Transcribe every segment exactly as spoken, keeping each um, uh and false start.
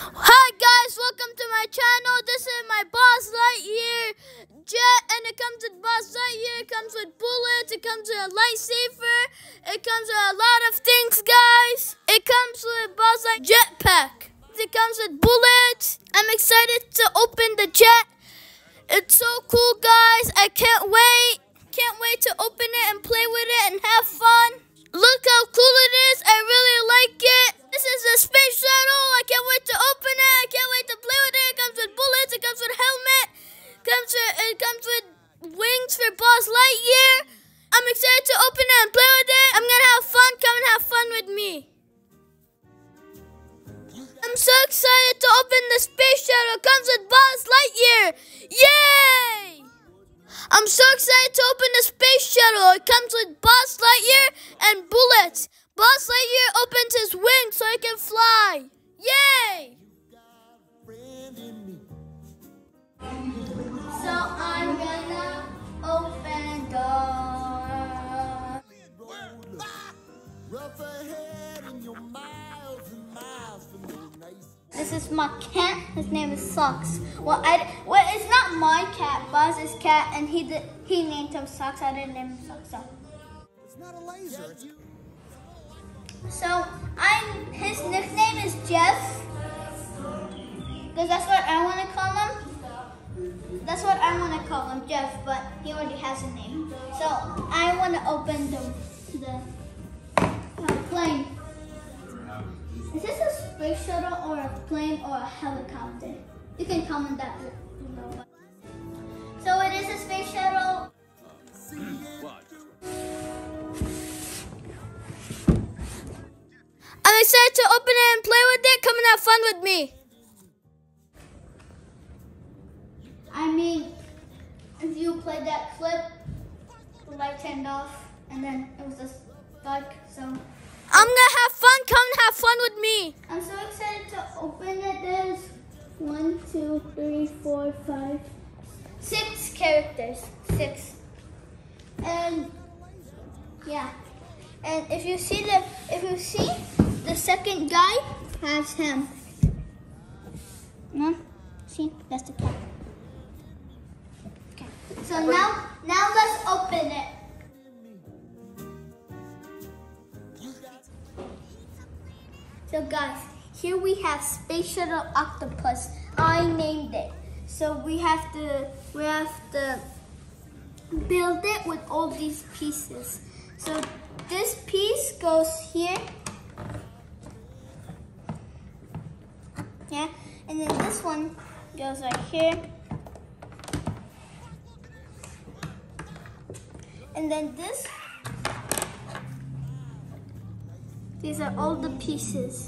Hi guys, welcome to my channel. This is my Buzz Lightyear jet, and it comes with Buzz Lightyear. It comes with bullets. It comes with a lightsaber. It comes with a lot of things, guys. It comes with Buzz Lightyear jetpack. It comes with bullets. I'm excited to open the jet. It's so cool, guys. I can't wait. Can't wait to open it and play with it and have fun. Look how cool it is. I really like it. This is a space shuttle. I can't wait to open it. I can't wait to play with it. It comes with bullets. It comes with helmet. It comes with, it comes with wings for Buzz Lightyear. I'm excited to open it and play with it. I'm going to have fun. Come and have fun with me. I'm so excited to open the space shuttle. It comes with Buzz Lightyear. Yay! I'm so excited to open the space shuttle. It comes with Buzz Lightyear and bullets. Buzz Lightyear opens his wings so he can fly. Yay! So I'm gonna open the This is my cat. His name is Socks. Well, I well, it's not my cat. Buzz's cat, and he did, he named him Socks. I didn't name him Socks. So. It's not a laser. So I'm his nickname is Jeff, because that's what I want to call him. That's what I want to call him, Jeff. But he already has a name. So I want to open the the uh, plane. Is this a space shuttle or a plane or a helicopter? You can comment that below. So it is a space shuttle. I'm excited to open it and play with it. Come and have fun with me. I mean, if you played that clip, the light turned off and then it was just dark, so. I'm gonna have fun. Come and have fun with me. I'm so excited to open it. There's one, two, three, four, five, six characters. Six. And yeah. And if you see the if you see the second guy has him. No? See? That's the cat. Okay. So now now let's open it. So guys, here we have Space Shuttle Octopus. I named it. So we have to we have to build it with all these pieces. So this piece goes here. Yeah, and then this one goes right here. And then this These are all the pieces.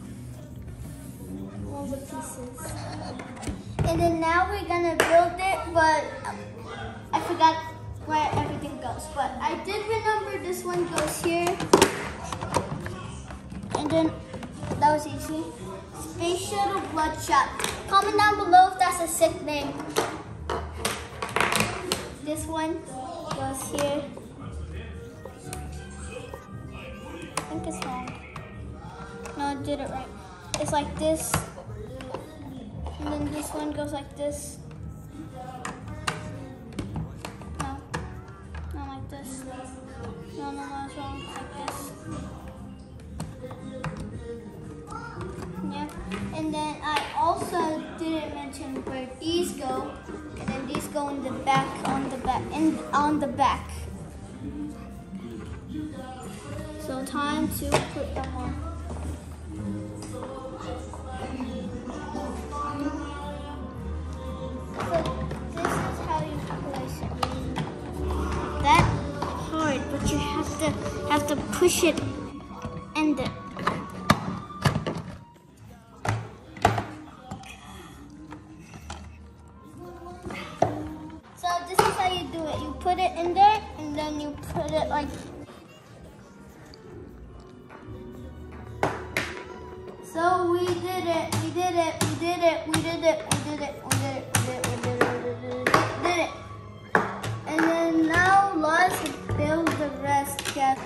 All the pieces. And then now we're gonna build it, but I forgot where everything goes. But I did remember this one goes here. And then that was easy. Space Shuttle Bloodshot. Comment down below if that's a sick name. This one goes here. I think it's wrong. No, I did it right. It's like this. And then this one goes like this. No. Not like this. No, no, no, it's wrong. Like this. Yeah. And then I also didn't mention where these go. And then these go in the back, on the back, in, on the back. So time to put them on. So this is how you place it. That's hard, but you have to have to push it in there. So this is how you do it. You put it in there, and then you put it like. So we did it, we did it, we did it, we did it, we did it, we did it, we did it, we did it, we did it, we did it. And then now let's build the rest together.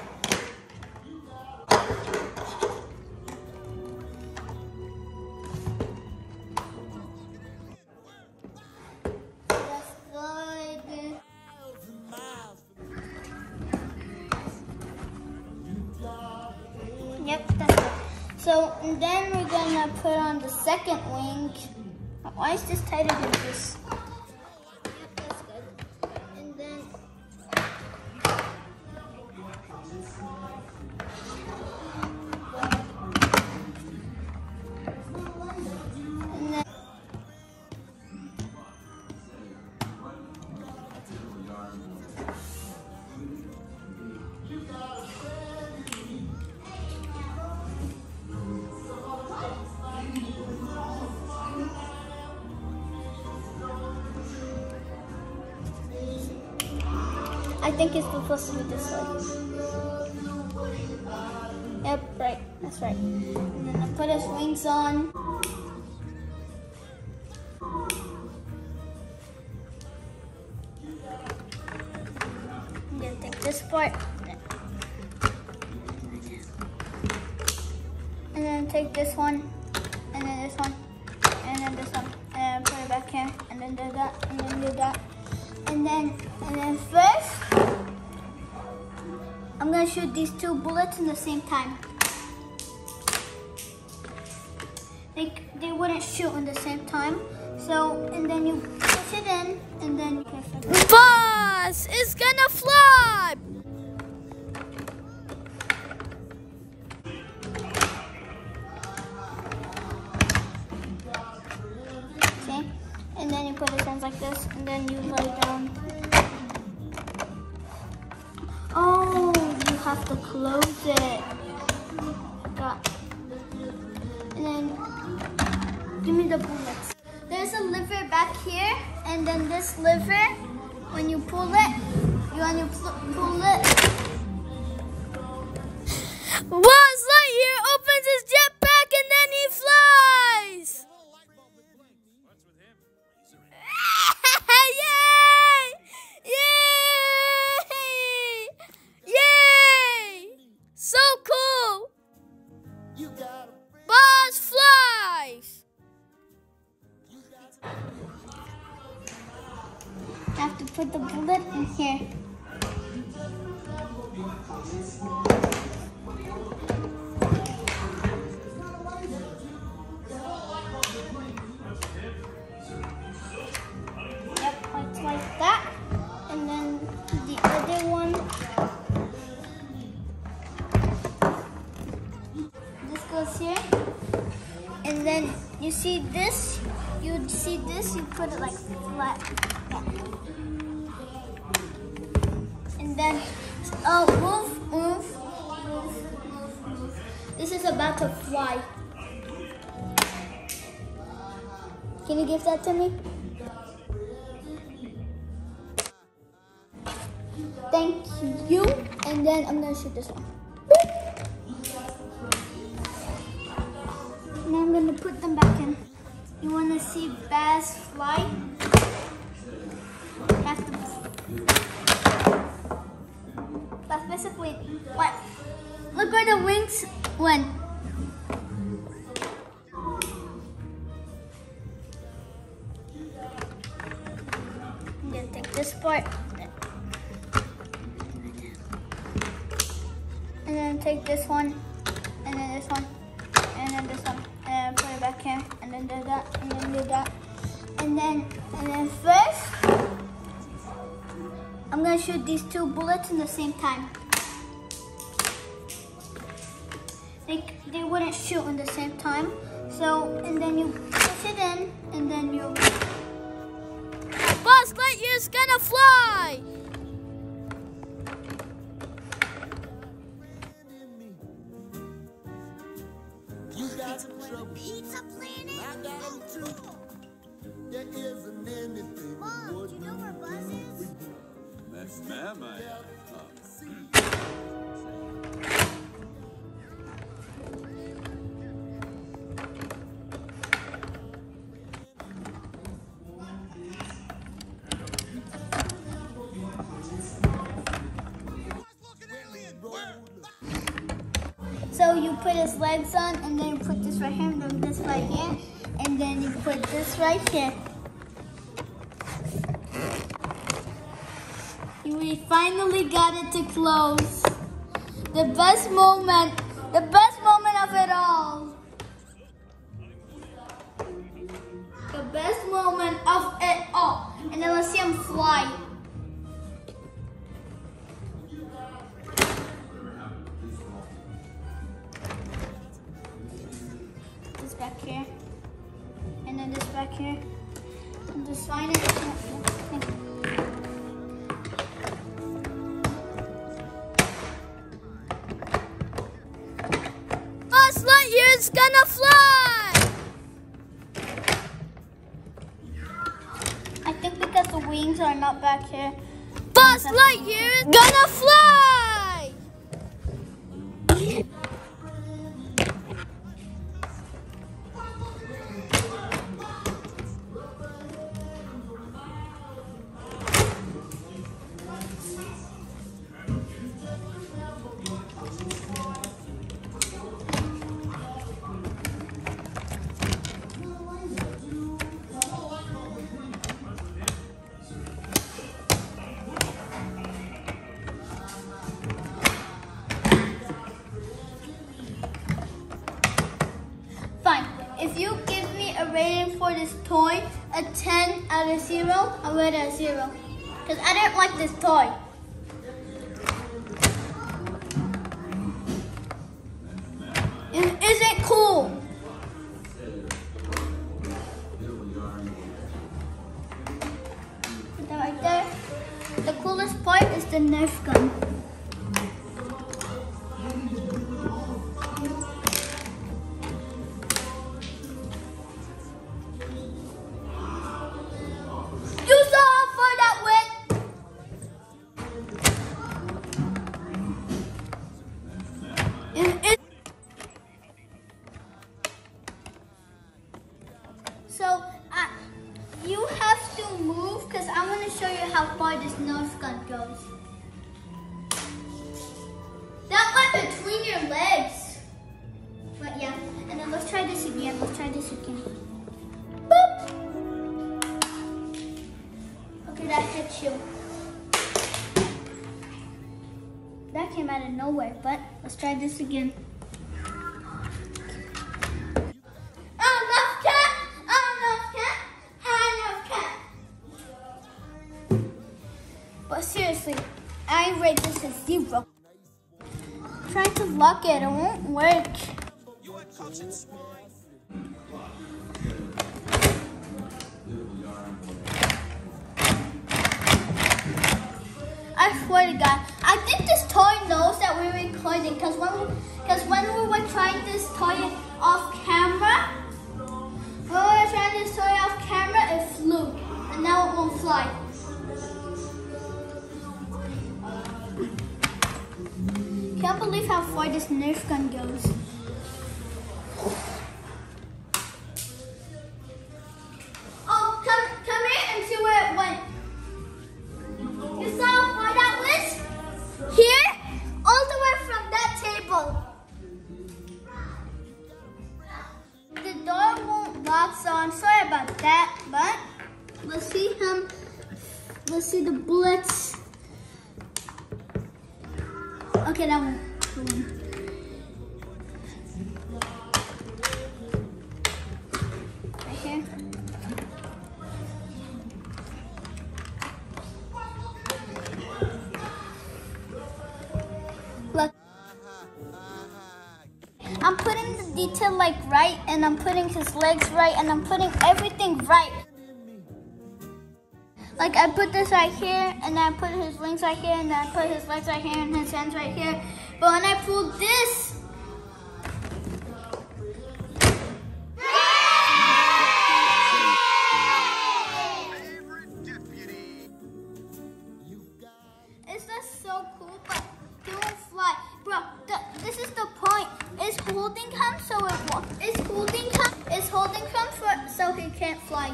So and then we're gonna put on the second wing. Why is this tighter than this? Yep, that's good. And then and then I think it's supposed to be this way. Yep, right. That's right. And then I put his wings on. I'm gonna take this part. And then take this one. And then this one. And then this one. And then put it back here. And then do that. And then do that. And then, and then first, I'm gonna shoot these two bullets in the same time. They, they wouldn't shoot in the same time. So, and then you push it in, and then you push it. Boss, it's gonna fly! Okay, and then you put his hands like this, and then you lay down. Oh, you have to close it. Got. And then give me the bullets. There's a lever back here, and then this lever, when you pull it, you want to pull it. Buzz Lightyear opens his jetpack and then he flies! Yay! Yay! Yay! So cool! You got Buzz flies! I have to put the bullet in here. Yep, like, like that. And then the other one. This goes here. And then you see this, you see this, you put it like flat. And then, oh, move, move, move, move, move. This is about to fly. Can you give that to me? Thank you. And then I'm gonna shoot this one. Now I'm gonna put them back in. You wanna see Baz fly? You have to. That's basically what. Look where the wings went. I'm gonna take this part. And then take this one. And then this one. And then this one. And put it back here. And then do that. And then do that. And then, and then first, I'm gonna shoot these two bullets in the same time. They, they wouldn't shoot in the same time. So, and then you push it in, and then you... Buzz Lightyear's gonna fly! You got some trouble. Pizza Planet? I got them too. There isn't anything. Mom, do you know where Buzz is? That's Mama. So you put his legs on, and then you put this right here, and then this right here, and then you put this right here. We finally got it to close. The best moment, the best moment of it all. here. And then this back here. And just find it. Buzz Lightyear is gonna fly! I think because the wings are not back here. Buzz Lightyear is gonna fly! Fine. If you give me a rating for this toy, a ten out of zero, I'll rate it a zero. Because I didn't like this toy. It isn't cool. Put that right there. The coolest part is the Nerf gun. You saw how far that went. It- it- So uh, you have to move because I'm going to show you how far this Nerf gun goes. That went between your legs. But yeah, and then let's try this again. Let's try this again. Boop. Okay, that hit you. That came out of nowhere, but let's try this again. Enough cat! Enough cat! Enough cat! But seriously, I rate this a zero. Try to lock it, it won't work. I swear to God, I think this toy knows that we're recording because when we, because when we were trying this toy off camera, when we were trying this toy off camera, it flew, and now it won't fly. Can't believe how far this Nerf gun goes. Oh, come, come here and see where it went. You saw how far that was? Here, all the way from that table. The door won't lock, so I'm sorry about that. But let's see him. Let's see the bullets. Okay, that one. That one. Right here. Look. I'm putting the detail like right, and I'm putting his legs right, and I'm putting everything right. Like I put this right here, and then I put his wings right here, and then I put his legs right here, and his hands right here. But when I pull this, it's just so cool, but he won't fly. Bro, the, this is the point. It's holding him so it won't. It's holding him. It's holding him for, so he can't fly.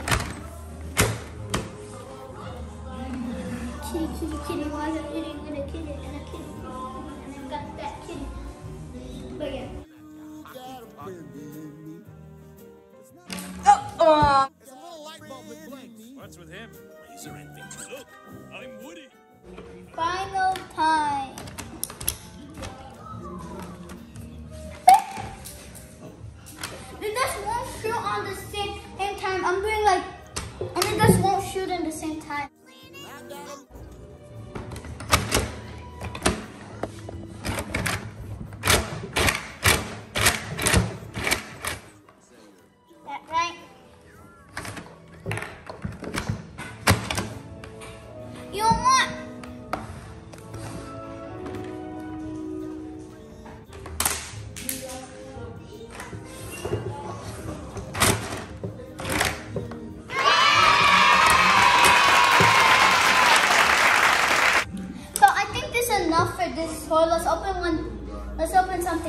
Kitty, kitty, kitty, why is it kitty with a kitty and a kitty? And I've got that kitty. But yeah. Uh-oh. What's with him? Razor and things. Look, I'm Woody. Final time. It just won't shoot on the same, same time. I'm doing like, and it just won't shoot in the same time.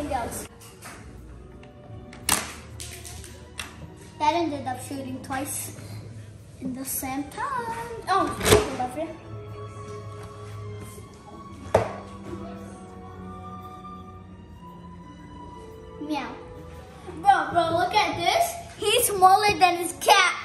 something else. That ended up shooting twice in the same time. Oh, lovely. Meow. Bro, bro, look at this. He's smaller than his cat.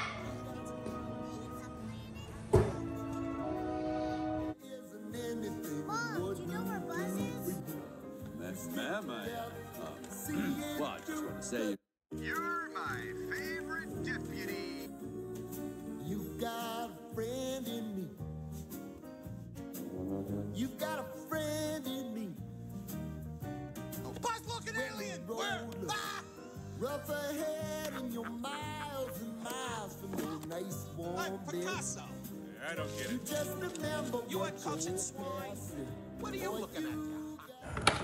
Mom, do you know where Buzz is? That's ma'am, I, uh, well, I just want to say You're my favorite deputy. You got a friend in me. You got a friend in me. Buzz looking alien! Road Where? look Ah! rough ahead and you're miles and miles from your nice warm Like bed. Picasso. I don't get You it. just remember You what ain't coaching your swine. past said. What are you looking at now?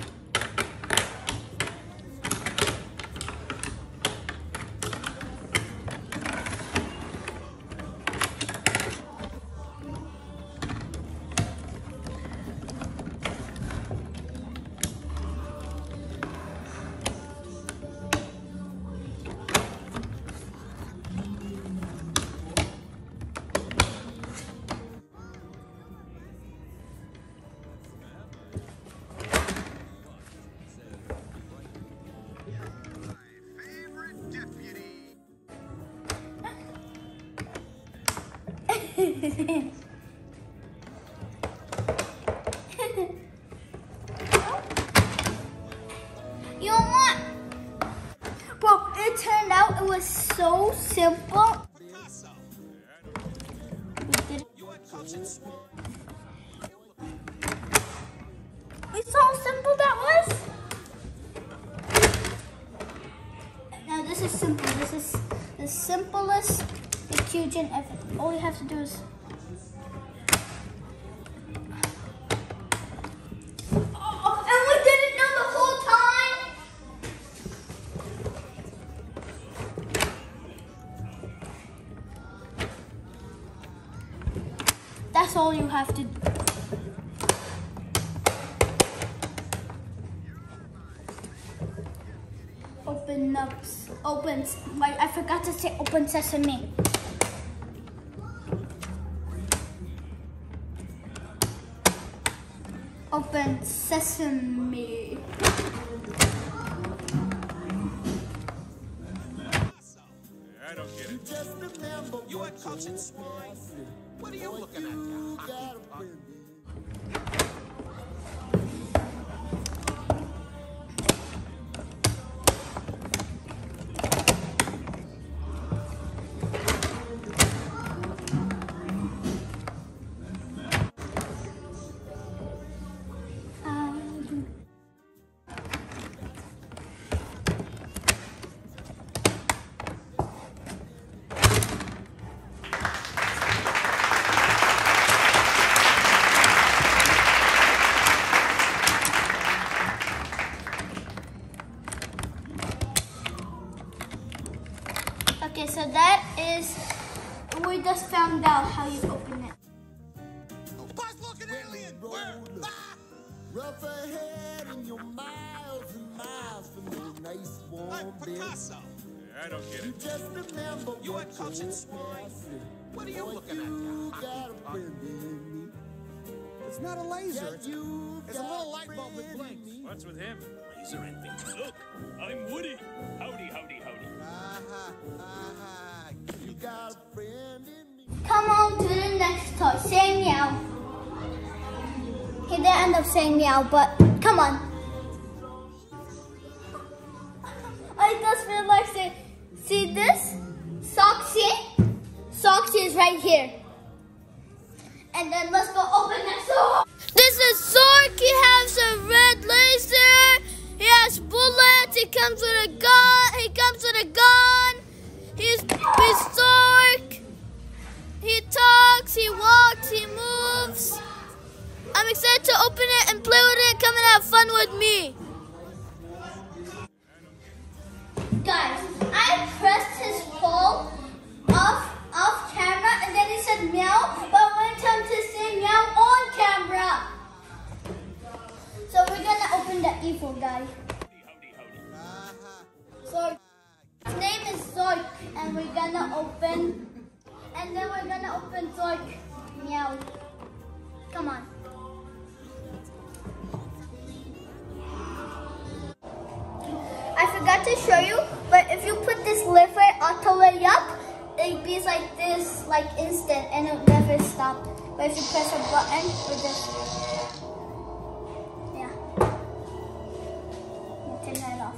Favorite deputy. You know what? Bro, it turned out it was so simple. Picasso. We did You ain't coaching swine. You saw how simple that was? Now this is simple. This is the simplest equation ever. All you have to do is oh, and we didn't know the whole time. That's all you have to do. Open up, open, wait, I forgot to say open sesame. Open sesame. I don't get it. Just remember You what ain't coaching your swine. past said. What are you looking at You now? got a friend in me. Um, Okay, so that is, we just found out how you open it. Buzz looking alien! Where? Road look Ah! rough ahead and you're miles and miles from your nice warm Like bed. Picasso. I don't get You it. just remember You what ain't coaching your swine. past said. What are you looking at You now? got a friend in me. It's not a laser. Yeah, It's, you it's a got little light bulb that friend in blinks. me. What's with him? Laser and things. Look, I'm Woody. Howdy, howdy, howdy. Aha, aha. You got a friend in me. Come on to the next toy. Say meow. He didn't end up saying meow, but come on. I just realized it. See this? Soxy? Soxy is right here. And then let's go open next door. This is Zork. He has a red laser. He has bullets. He comes with a gun. He comes with a gun. He's, he's Zork. He talks, he walks, he moves. I'm excited to open it and play with it. Come and have fun with me. Guys, I pressed his paw off, off camera and then he said meow, but I wanted him to say meow on camera. So we're gonna open the evil guy. and we're gonna open, and then we're gonna open Zork. Meow. Come on. I forgot to show you, but if you put this lift right all the way up, it be like this, like instant, and it'll never stop. But if you press a button, or just, yeah, turn that off.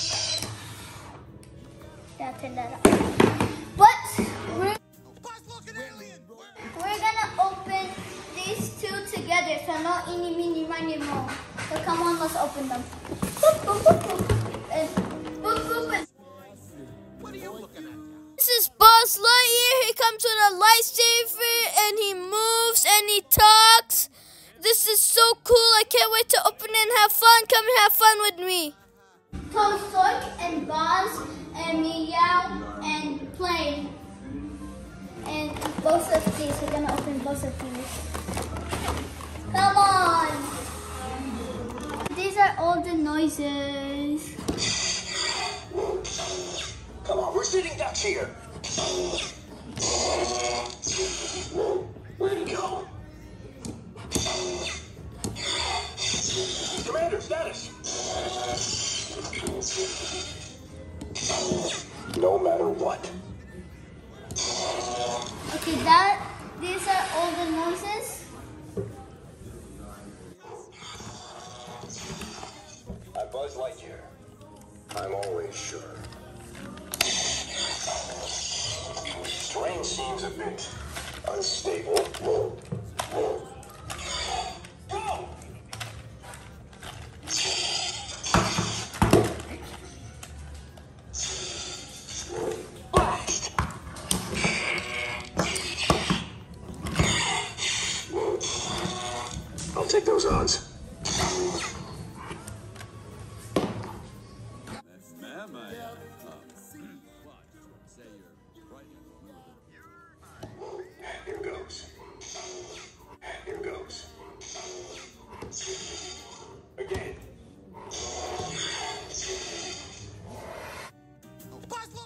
Yeah, turn that off. But we're Buzz, look, an alien! Where? we're gonna open these two together, so no eeny, meeny, miny, mo. So come on, let's open them. Boop, boop, boop, boop. And boop, boop, and What are you looking at? This is Buzz Lightyear. He comes with a lightsaber and he moves and he talks. This is so cool. I can't wait to open it and have fun. Come and have fun with me. Toast Zork and Buzz and Meow and Plane. And both of these, we're gonna open both of these. Come on! These are all the noises. Come on, we're sitting ducks here. Where'd he go? Commander, status. No matter what. Okay, that, these are all the noises. I'm Buzz Lightyear. I'm always sure. Terrain seems a bit unstable. Go! Blast! I'll take those odds. Here goes. Here goes. Again. Buzz, look!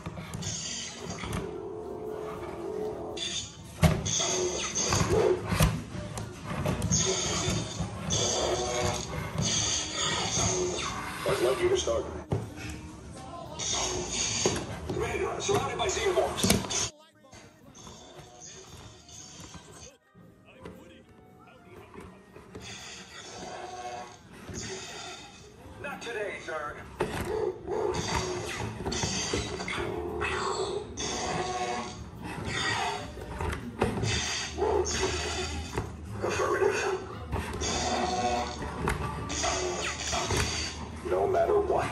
Buzz Lightyear to start. Commander, I'm surrounded by xenomorphs. Not today, Zurg. Affirmative. No matter what.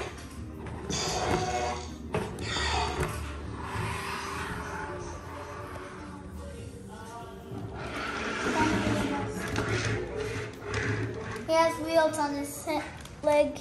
He has wheels on his he- leg.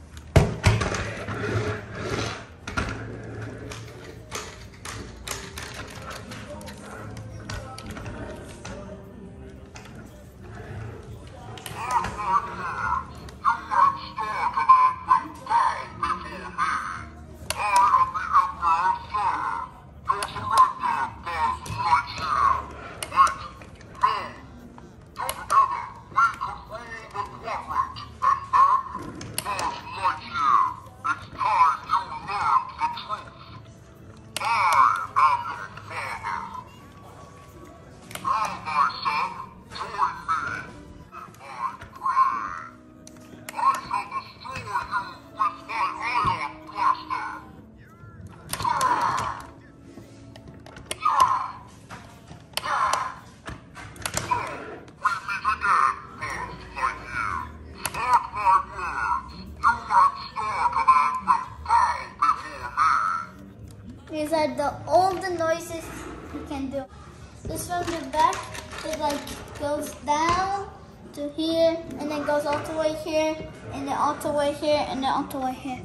These are the all the noises you can do. This from the back, it like goes down to here, and then goes all the way here, and then all the way here, and then all the way here.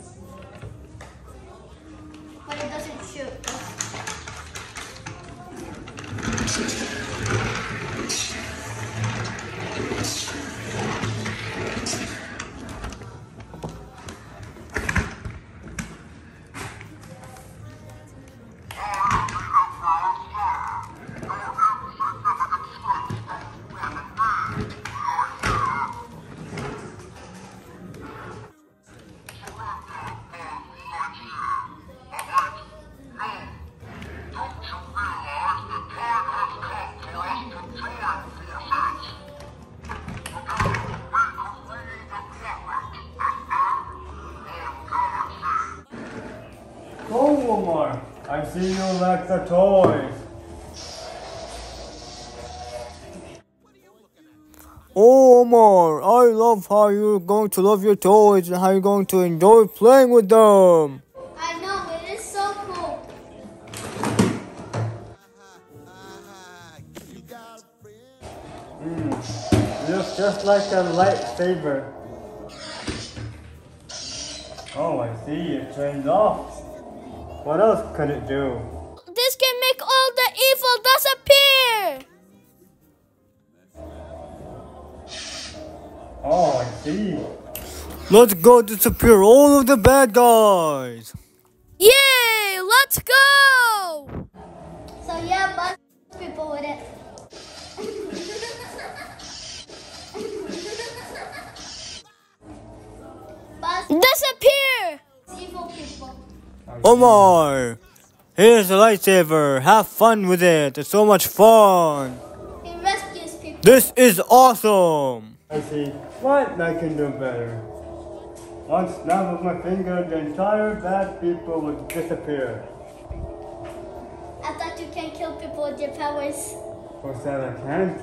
But it doesn't shoot. Omar, I see you like the toys. Oh, Omar, I love how you're going to love your toys and how you're going to enjoy playing with them. I know, it is so cool. You got a friend. Mm, it looks just like a lightsaber. Oh, I see, it turns off. What else could it do? This can make all the evil disappear. Oh, I see. Let's go disappear all of the bad guys. Yay! Let's go! So yeah, buzz people with it. Buzz Disappear! evil people. Omar, here's the lightsaber. Have fun with it. It's so much fun. He rescues people. This is awesome. I see. What I can do better. One snap of my finger, the entire bad people would disappear. I thought you can kill people with your powers. What's that I can't?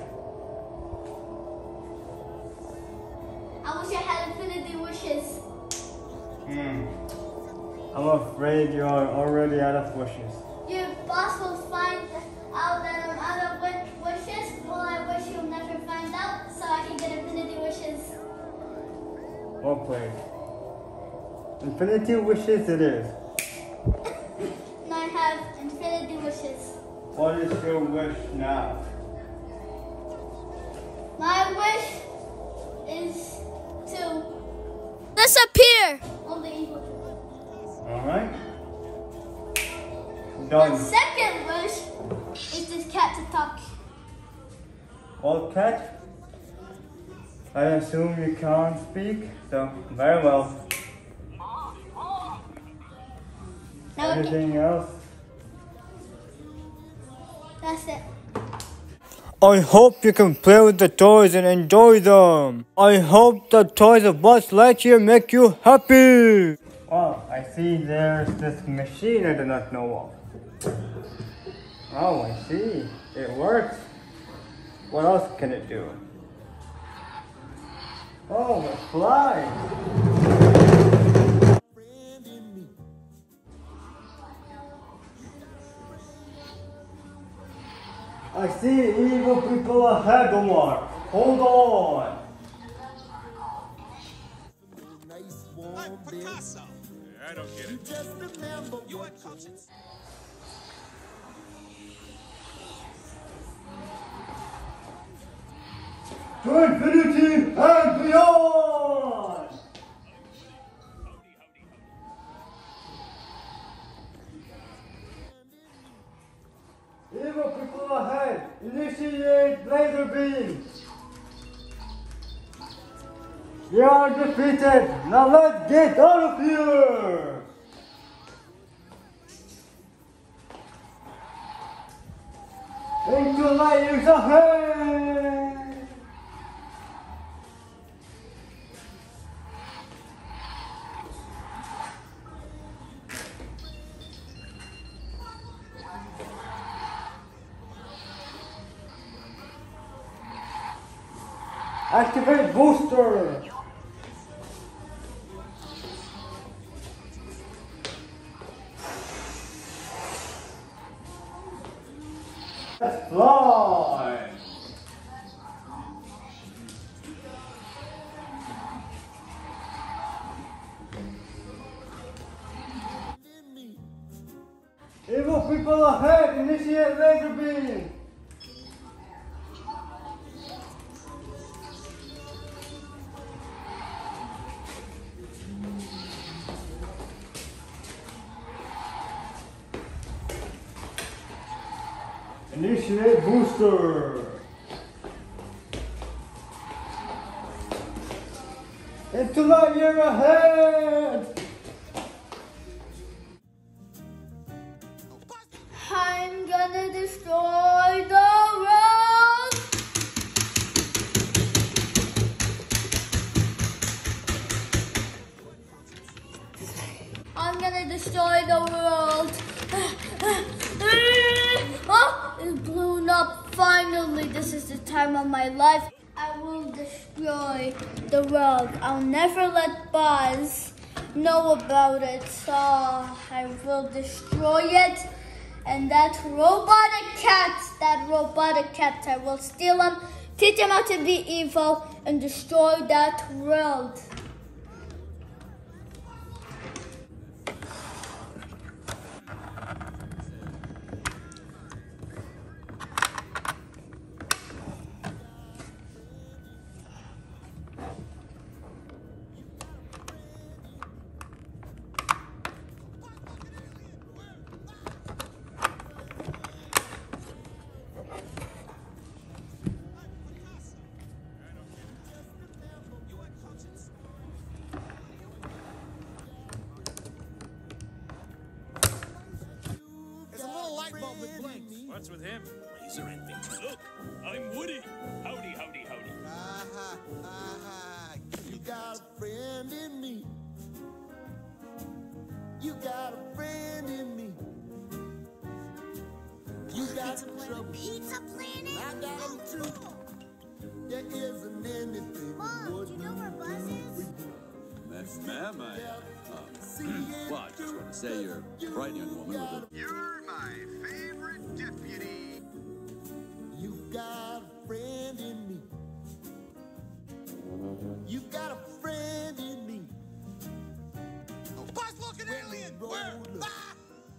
I wish I had infinity wishes. Hmm. I'm afraid you are already out of wishes. Your boss will find out that I'm out of wi- wishes. Well, I wish you'll never find out so I can get infinity wishes. Well played. Infinity wishes it is. And I have infinity wishes. What is your wish now? My wish is to Disappear! all the evil. Alright? My Done. second wish is this cat to talk. Well, cat, I assume you can't speak, so very well. Now we can, Anything else? that's it. I hope you can play with the toys and enjoy them. I hope the toys of Buzz Lightyear make you happy. Oh, I see there's this machine I do not know of. Oh, I see. It works. What else can it do? Oh, it flies. I see evil people ahead, Omar. Hold on. Nice Hey, warm bed. Picasso! I don't get it. Just remember You what and Coaches. To infinity and beyond! Evil people ahead, initiate laser beams! We are defeated, now let's get out of here! Into light years ahead! Activate booster! Let's fly! Evil people ahead! Initiate laser beam! Initiate booster! Into light year ahead! I'm gonna destroy the world. I'm gonna destroy the world. of my life. I will destroy the world. I'll never let Buzz know about it. So I will destroy it. And that robotic cat, that robotic cat, I will steal him, teach him how to be evil, and destroy that world. What's with him? Laser and things. Look, I'm Woody. Howdy, howdy, howdy. Aha, aha. You got a friend in me. You got a friend in me. You got some trouble. Pizza Planet? I got them too. There isn't anything. Mom, do you know where Buzz is? That's ma'am, I, uh, well, I just want to say you're a bright young woman with a... You're my favorite deputy. You got a friend in me. You got a friend in me. Buzz looking alien! Where? Ah!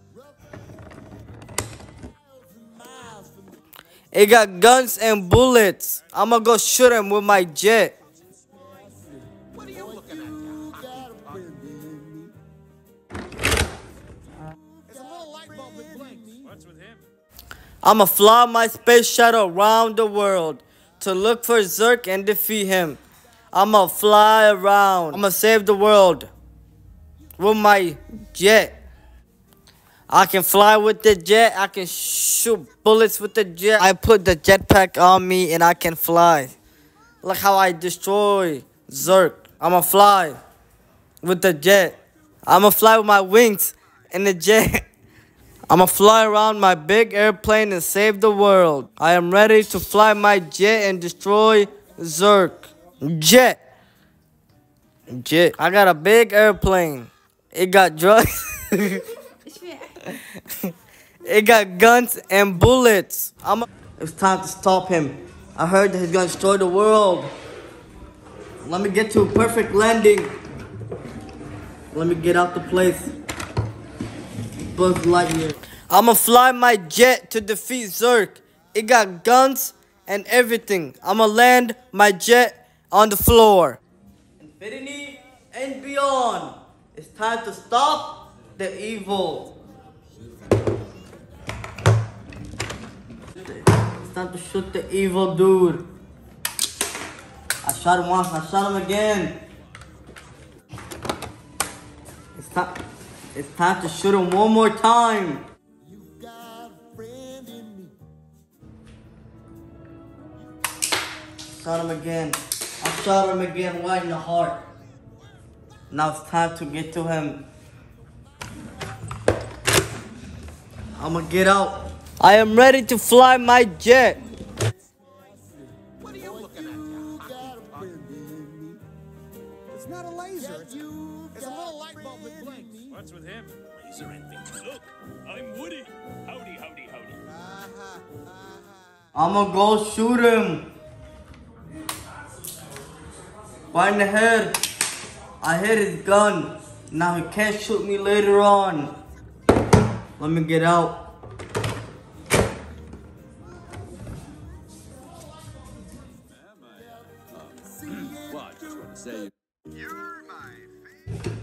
Miles from me. It got guns and bullets. I'ma go shoot him with my jet. What are you looking at? You got a friend in me. There's a little light bulb that blinks. What's with him? I'ma fly my space shuttle around the world to look for Zurk and defeat him. I'ma fly around. I'ma save the world with my jet. I can fly with the jet. I can shoot bullets with the jet. I put the jetpack on me and I can fly. Look how I destroy Zurk. I'ma fly with the jet. I'ma fly with my wings in the jet. I'ma fly around my big airplane and save the world. I am ready to fly my jet and destroy Zurk. Jet. Jet. I got a big airplane. It got drugs. It got guns and bullets. I'm a it's time to stop him. I heard that he's gonna destroy the world. Let me get to a perfect landing. Let me get out the place. Buzz Lightyear. I'ma fly my jet to defeat Zurk. It got guns and everything. I'ma land my jet on the floor. Infinity and beyond. It's time to stop the evil. It's time to shoot the evil dude. I shot him once, I shot him again. It's time, it's time to shoot him one more time. You got a friend in me. Shot him again. I shot him again right in the heart. Now it's time to get to him. I'ma get out. I am ready to fly my jet. What are you looking at? You got a friend in me. It's not a laser. It's, You it's a got little light bulb that blinks. What's with him? Laser and things. Look, I'm Woody. Howdy, howdy, howdy. aha, aha. I'ma go shoot him. Right in the head. I hit his gun. Now he can't shoot me later on. Let me get out. Ma'am, I, uh, well, I just want to say you're... You're my favorite.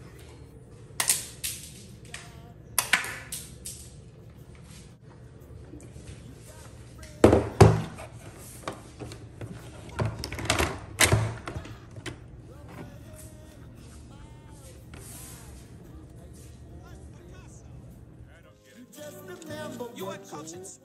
Just remember You what had conscience.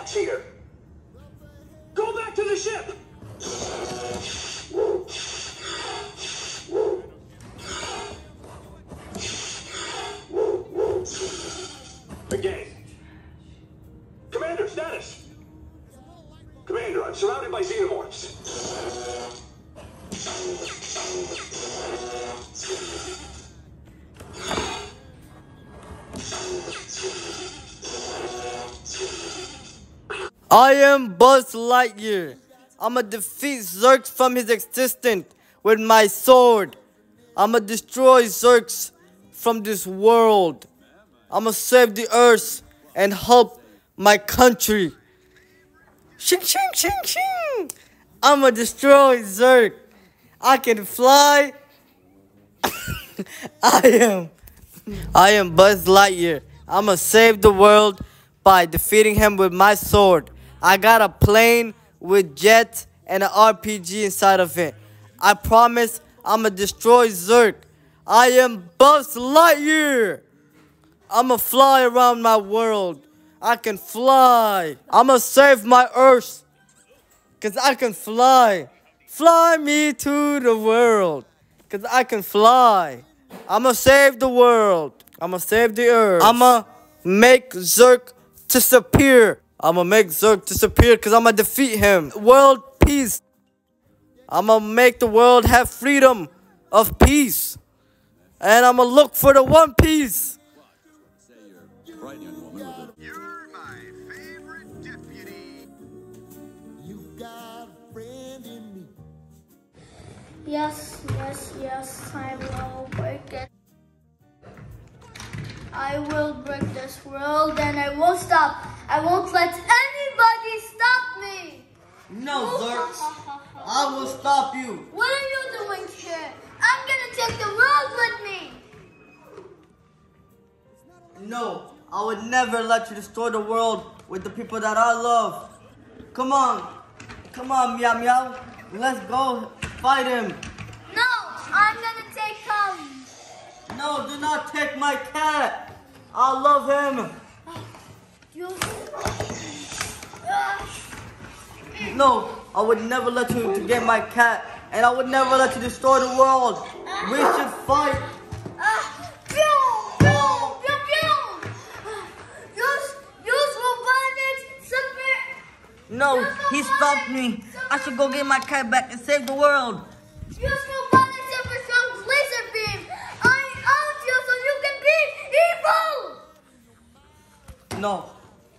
catch here. Go back to the ship. Again. Commander, status. Commander, I'm surrounded by xenomorphs. I am Buzz Lightyear. I'ma defeat Zurg from his existence with my sword. I'ma destroy Zurg from this world. I'ma save the earth and help my country. Shing, shing, shing, shing. I'ma destroy Zurg. I can fly. I am. I am Buzz Lightyear. I'ma save the world by defeating him with my sword. I got a plane with jets and an R P G inside of it. I promise I'ma destroy Zurg. I am Buzz Lightyear. I'ma fly around my world. I can fly. I'ma save my earth. Cause I can fly. Fly me to the world. Cause I can fly. I'ma save the world. I'ma save the earth. I'ma make Zurg disappear. I'ma make Zurg disappear cause I'ma defeat him. World peace. I'ma make the world have freedom of peace. And I'ma look for the One Piece. Say you're a bright young woman with a... You're my favorite deputy. You got a friend in me. Yes, yes, yes, I will break it. I will break this world and I won't stop. I won't let anybody stop me. No, Zurg. I will stop you. What are you doing here? I'm gonna take the world with me. No, I would never let you destroy the world with the people that I love. Come on. Come on, Meow Meow. Let's go fight him. No, I'm gonna take him. No, do not take my cat. I love him. You... No, I would never let you to get my cat. And I would never let you destroy the world. We should fight. Ah, pew, pew, pew, pew. Use, use robotics, super... No, he stopped me. I should go get my cat back and save the world. Use robotics, super strong laser beam. I own you so you can be evil. No.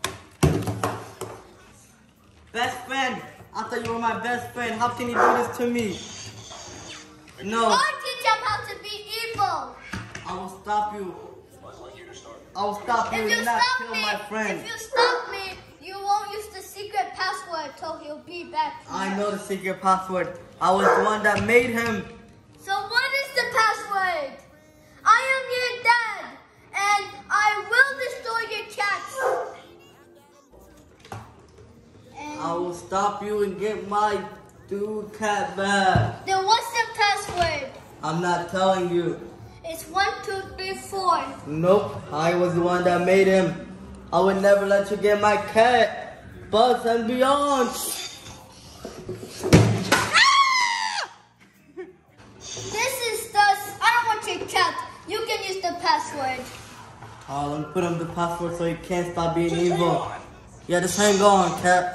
Best friend. I thought you were my best friend. How can you do this to me? No. I teach him how to be evil. I will stop you. I will stop you If you and not stop kill me, my friend. if you stop me, you won't use the secret password till he'll be back. I know the secret password. I was the one that made him. So what is the password? I am your dad, and I will destroy your cats. And I will stop you and get my dude cat back. then what's the password? I'm not telling you. It's one, two, three, four. Nope, I was the one that made him. I would never let you get my cat. Buzz and beyond. This is the... I don't want your cat. You can use the password. Oh, let me put him the password so he can't stop being evil. Yeah, just hang on, cat.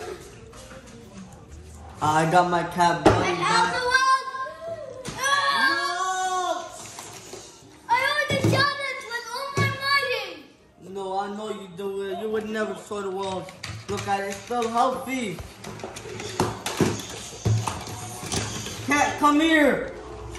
I got my cat Buzz And out back. the world. Ah! I already shot it with all my mighty. No, I know you do it. You would never destroy the world. Look at it, it's still healthy. Cat, come here.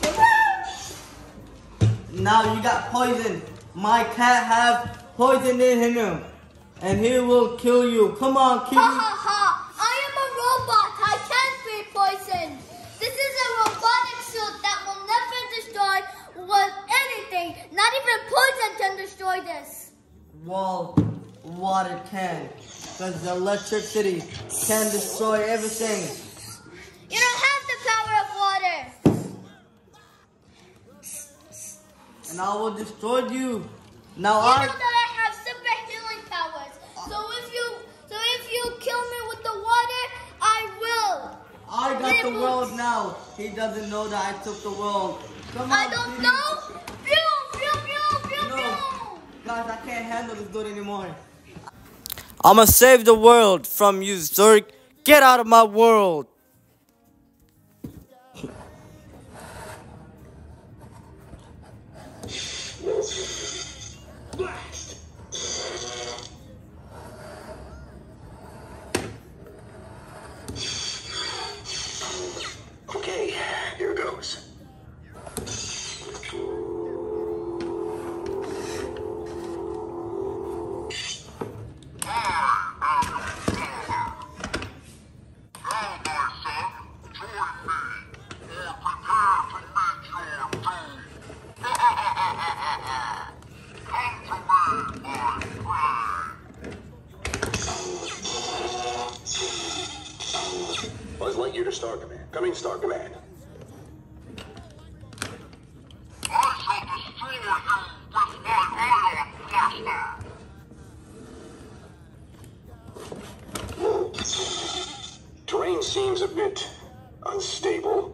Now you got poison. My cat have poison in him. And he will kill you. Come on, Ha kitty. ha ha! I am a robot. I can't be poisoned. This is a robotic suit that will never destroy what anything. Not even poison can destroy this. Well, water can. Because the electricity can destroy everything. You don't have the power of water. And I will destroy you. Now You I... know that I have super healing powers. So if you, so if you kill me I got the world now. He doesn't know that I took the world. Come on, I don't please. know. Pew, pew, pew, pew, No. pew. Guys, I can't handle this good anymore. I'ma save the world from you, Zurg. Get out of my world. Blast! Okay, here goes. Buzz Lightyear to Star Command. Coming, Star Command. Terrain seems a bit unstable.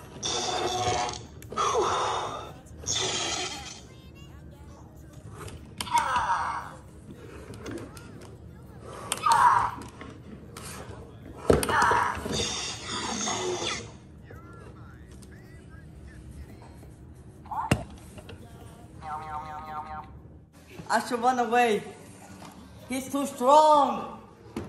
I should run away. He's too strong.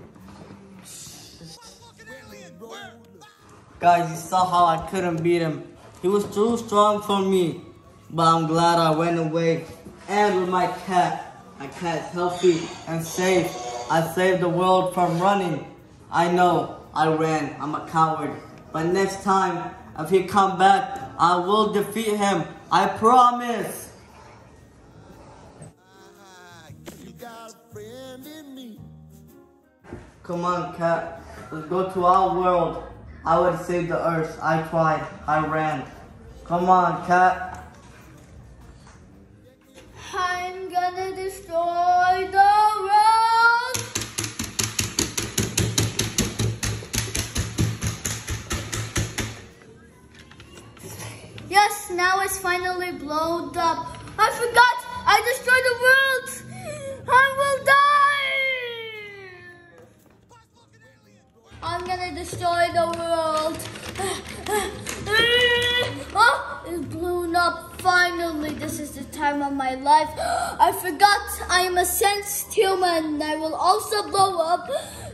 Guys, you saw how I couldn't beat him. He was too strong for me. But I'm glad I went away. And with my cat. My cat's healthy and safe. I saved the world from running. I know, I ran. I'm a coward. But next time, if he come back, I will defeat him. I promise. You got a friend in me. Come on, cat. Let's go to our world. I would save the earth. I tried. I ran. Come on, cat. I'm gonna destroy the world. Yes, now it's finally blown up. I forgot. I destroyed the world. I will die. I'm gonna destroy the world. Oh, it's blown up. Finally, this is the time of my life. I forgot I am a sensed human. I will also blow up.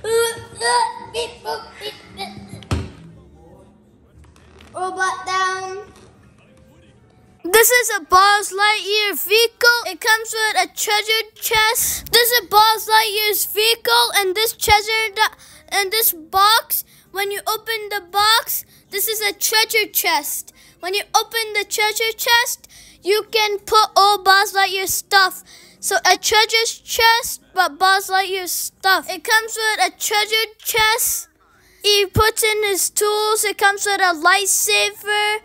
Robot down. This is a Buzz Lightyear vehicle. It comes with a treasure chest. This is Buzz Lightyear's vehicle, and this treasure and this box. When you open the box, this is a treasure chest. When you open the treasure chest, you can put all Buzz Lightyear stuff. So a treasure chest, but Buzz Lightyear stuff. It comes with a treasure chest. He puts in his tools. It comes with a lightsaber.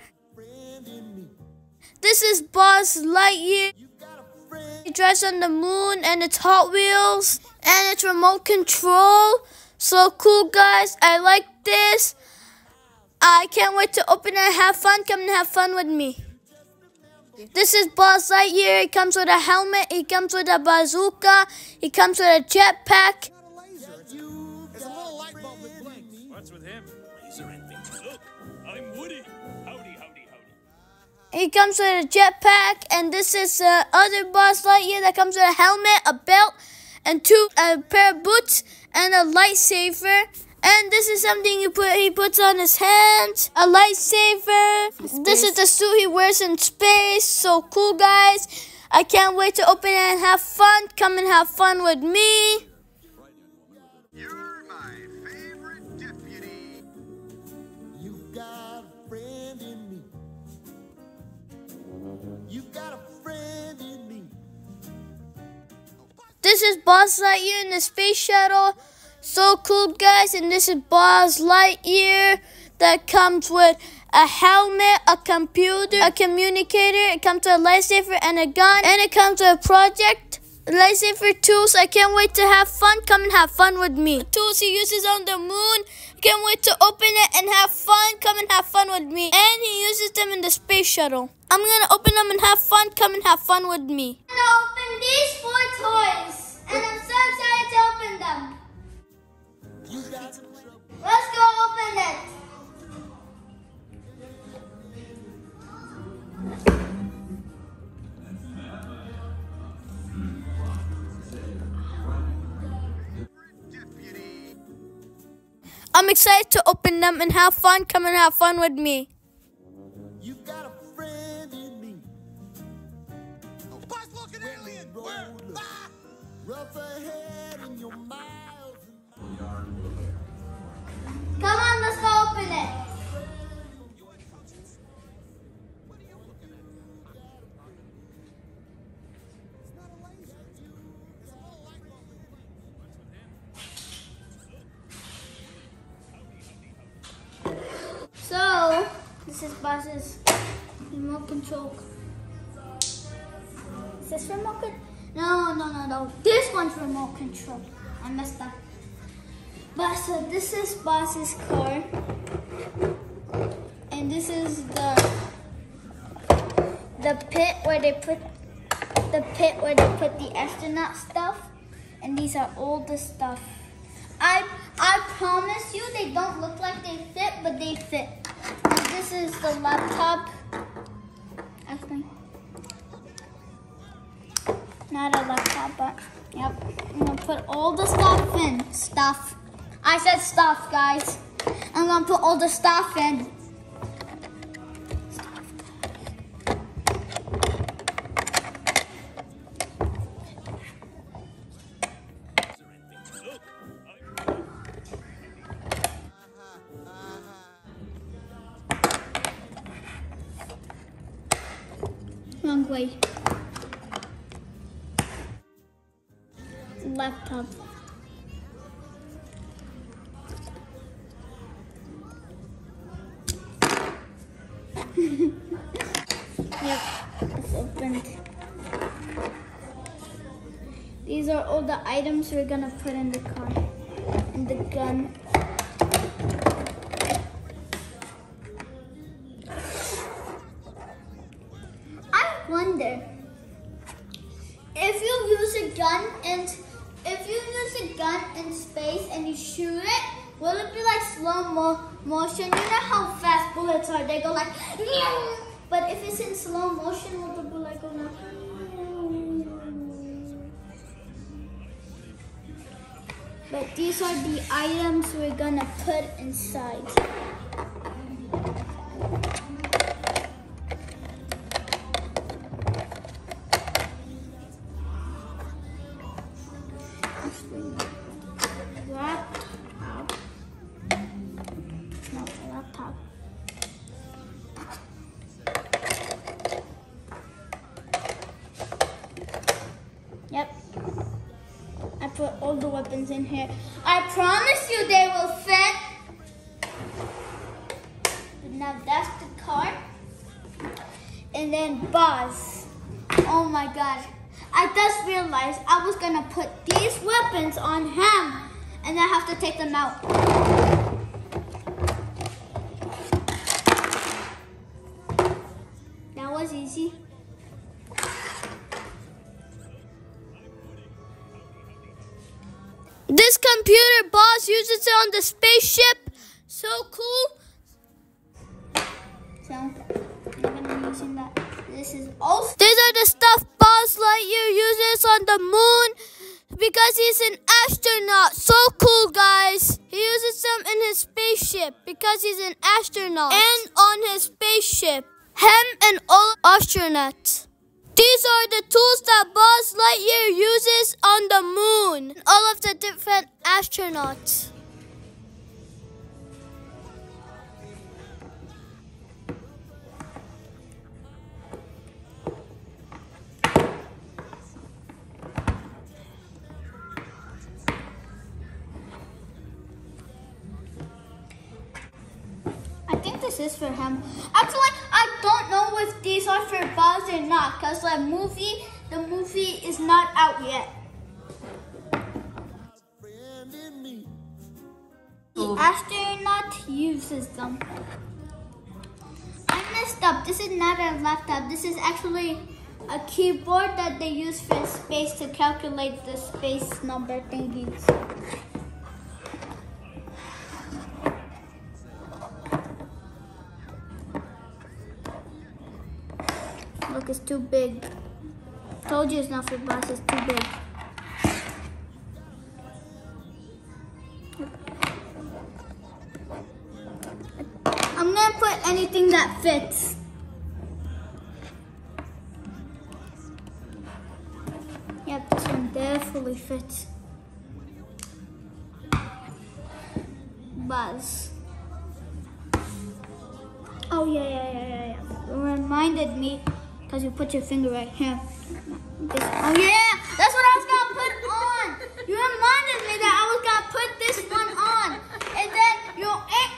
This is Buzz Lightyear. He drives on the moon, and it's Hot Wheels, and it's remote control. So cool, guys. I like this. I can't wait to open it and have fun. Come and have fun with me. This is Buzz Lightyear. He comes with a helmet. He comes with a bazooka. He comes with a jetpack. There's a little light bulb that blinks. What's with him? Laser and things. Look, I'm Woody. Howdy, howdy, howdy. He comes with a jetpack. And this is the other Buzz Lightyear that comes with a helmet, a belt, and two a pair of boots, and a lightsaber. And this is something he put he puts on his hands, a lightsaber. This is the suit he wears in space. So cool, guys. I can't wait to open it and have fun. Come and have fun with me. You're my favorite deputy. You got a friend in me. You got a friend in me. This is Buzz Lightyear in the space shuttle. So cool, guys. And this is Buzz Lightyear that comes with a helmet, a computer, a communicator. It comes with a lightsaber and a gun. And it comes with a project, lightsaber tools. I can't wait to have fun. Come and have fun with me. The tools he uses on the moon. Can't wait to open it and have fun. Come and have fun with me. And he uses them in the space shuttle. I'm gonna open them and have fun. Come and have fun with me. I'm gonna open these four toys, and I'm so excited to open them. Let's go open it. I'm excited to open them and have fun. Come and have fun with me. You got a friend in me. Boss looking alien! Where? Ah! Rough ahead in your miles. Come on, let's go open it. So, this is Buzz's remote control. Is this remote control? No, no, no, no. This one's remote control. I messed up. But so this is Buzz's car. And this is the the pit where they put the pit where they put the astronaut stuff. And these are all the stuff. I I promise you they don't look like they fit, but they fit. And this is the laptop. Actually, not a laptop, but yep. I'm gonna put all the stuff in. Stuff. I said stuff, guys. I'm gonna put all the stuff in. Wrong way. Laptop. Yep, it's opened. These are all the items we're gonna put in the car. And the gun. Wonder if you use a gun and if you use a gun in space and you shoot it, will it be like slow mo motion? You know how fast bullets are? They go like, but if it's in slow motion, will the bullet go like? But these are the items we're gonna put inside. Laptop. No, laptop. Yep. I put all the weapons in here. I promise you they will fit. But now that's the car. And then Buzz. Oh my god. I just realized I was gonna put these weapons on him and I have to take them out. That was easy. This computer Boss uses it on the spaceship. So cool. So, I'm gonna be using that. This is also. These are the stuff Buzz Lightyear uses on the moon because he's an astronaut. So cool, guys. He uses them in his spaceship because he's an astronaut. And on his spaceship. Him and all astronauts. These are the tools that Buzz Lightyear uses on the moon. And all of the different astronauts. I think this is for him. Actually, I don't know if these are for Buzz or not, because the movie, the movie is not out yet. The astronaut uses them. I messed up. This is not a laptop. This is actually a keyboard that they use for space to calculate the space number thingies. Look, it's too big. Told you it's not for boss, it's too big. I'm gonna put anything that fits. Yep, this one definitely fits. Buzz. Oh yeah, yeah, yeah, yeah, yeah. It reminded me because you put your finger right here. This, oh yeah, that's what I was gonna put on. You reminded me that I was gonna put this one on, and then you. Eh.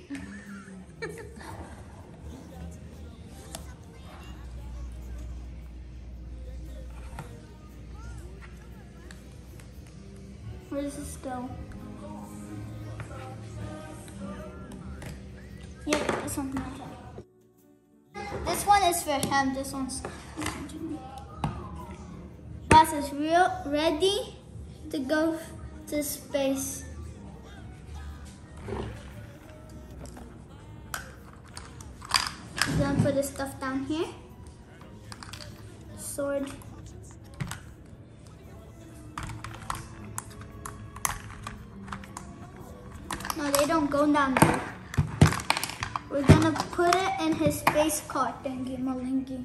Where does this go? Yep, this one's not that. This one is for him. This one's. Boss is real ready to go to space. He's gonna put his stuff down here. Sword. No, they don't go down there. We're gonna put it in his space car thingy malingy.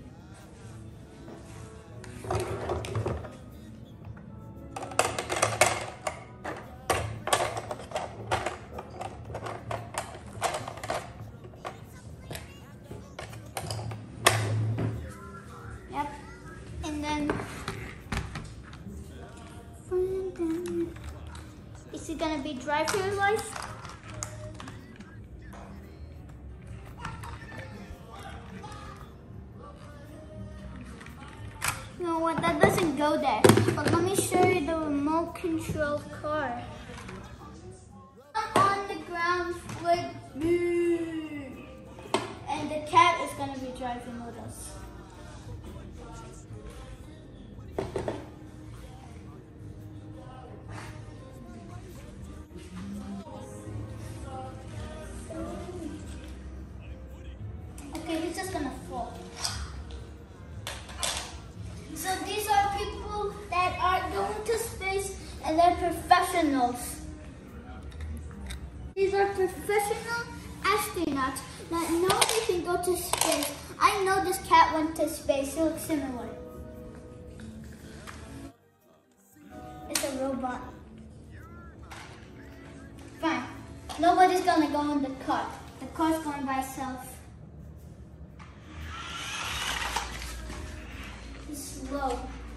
Yep. And then is he gonna be dry for his life? You know what, that doesn't go there. But let me show you the remote control car. I'm on the ground with me. And the cat is gonna be driving with us. Okay, he's just gonna fall. So these are people that are going to space and they're professionals. These are professional astronauts that know they can go to space. I know this cat went to space. It looks similar. It's a robot. Fine. Nobody's gonna go in the car. The car's going by itself. Slow.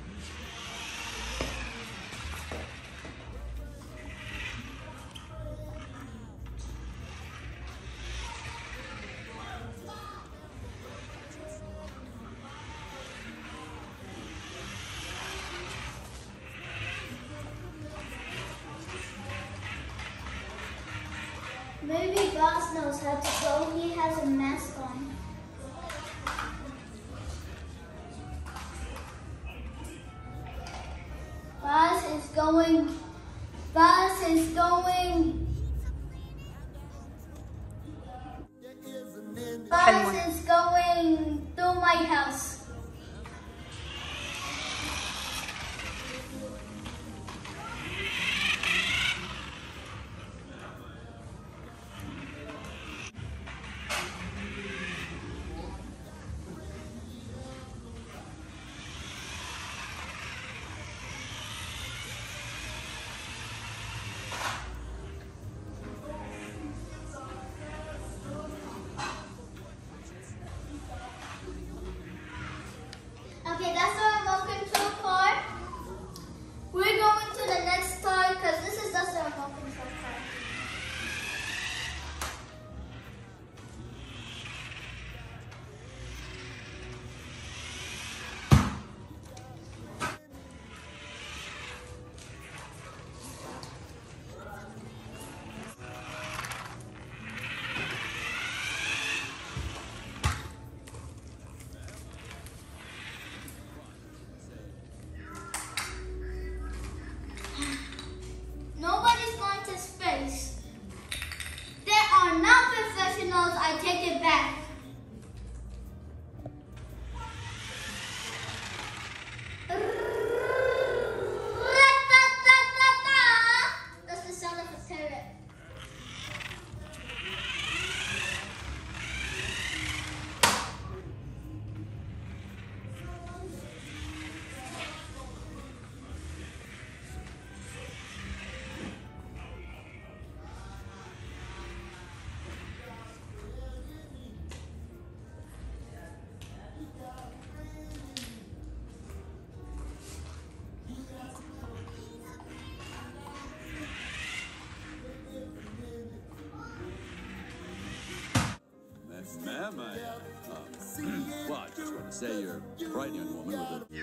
Maybe Boss knows how to go. He has a mask on. Boss is going, Boss is going, Boss is going through my house. ma'am. I, uh, um, well, I just want to say you're a bright young woman with a...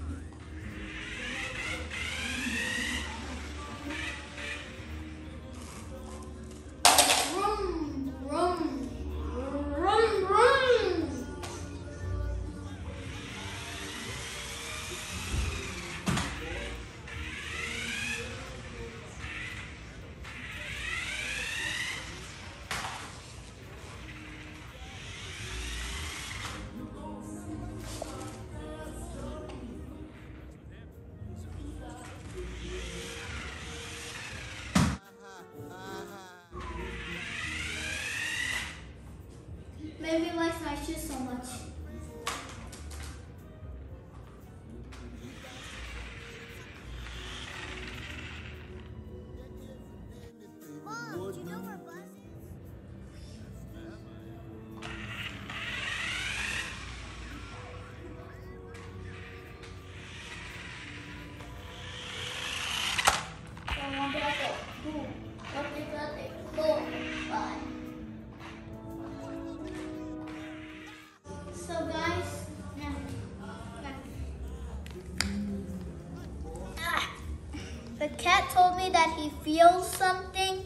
Vroom, vroom, vroom, vroom. Maybe likes my shoes so much. Mom, do you know where Buzz is? So guys, yeah. Ah, the cat told me that he feels something.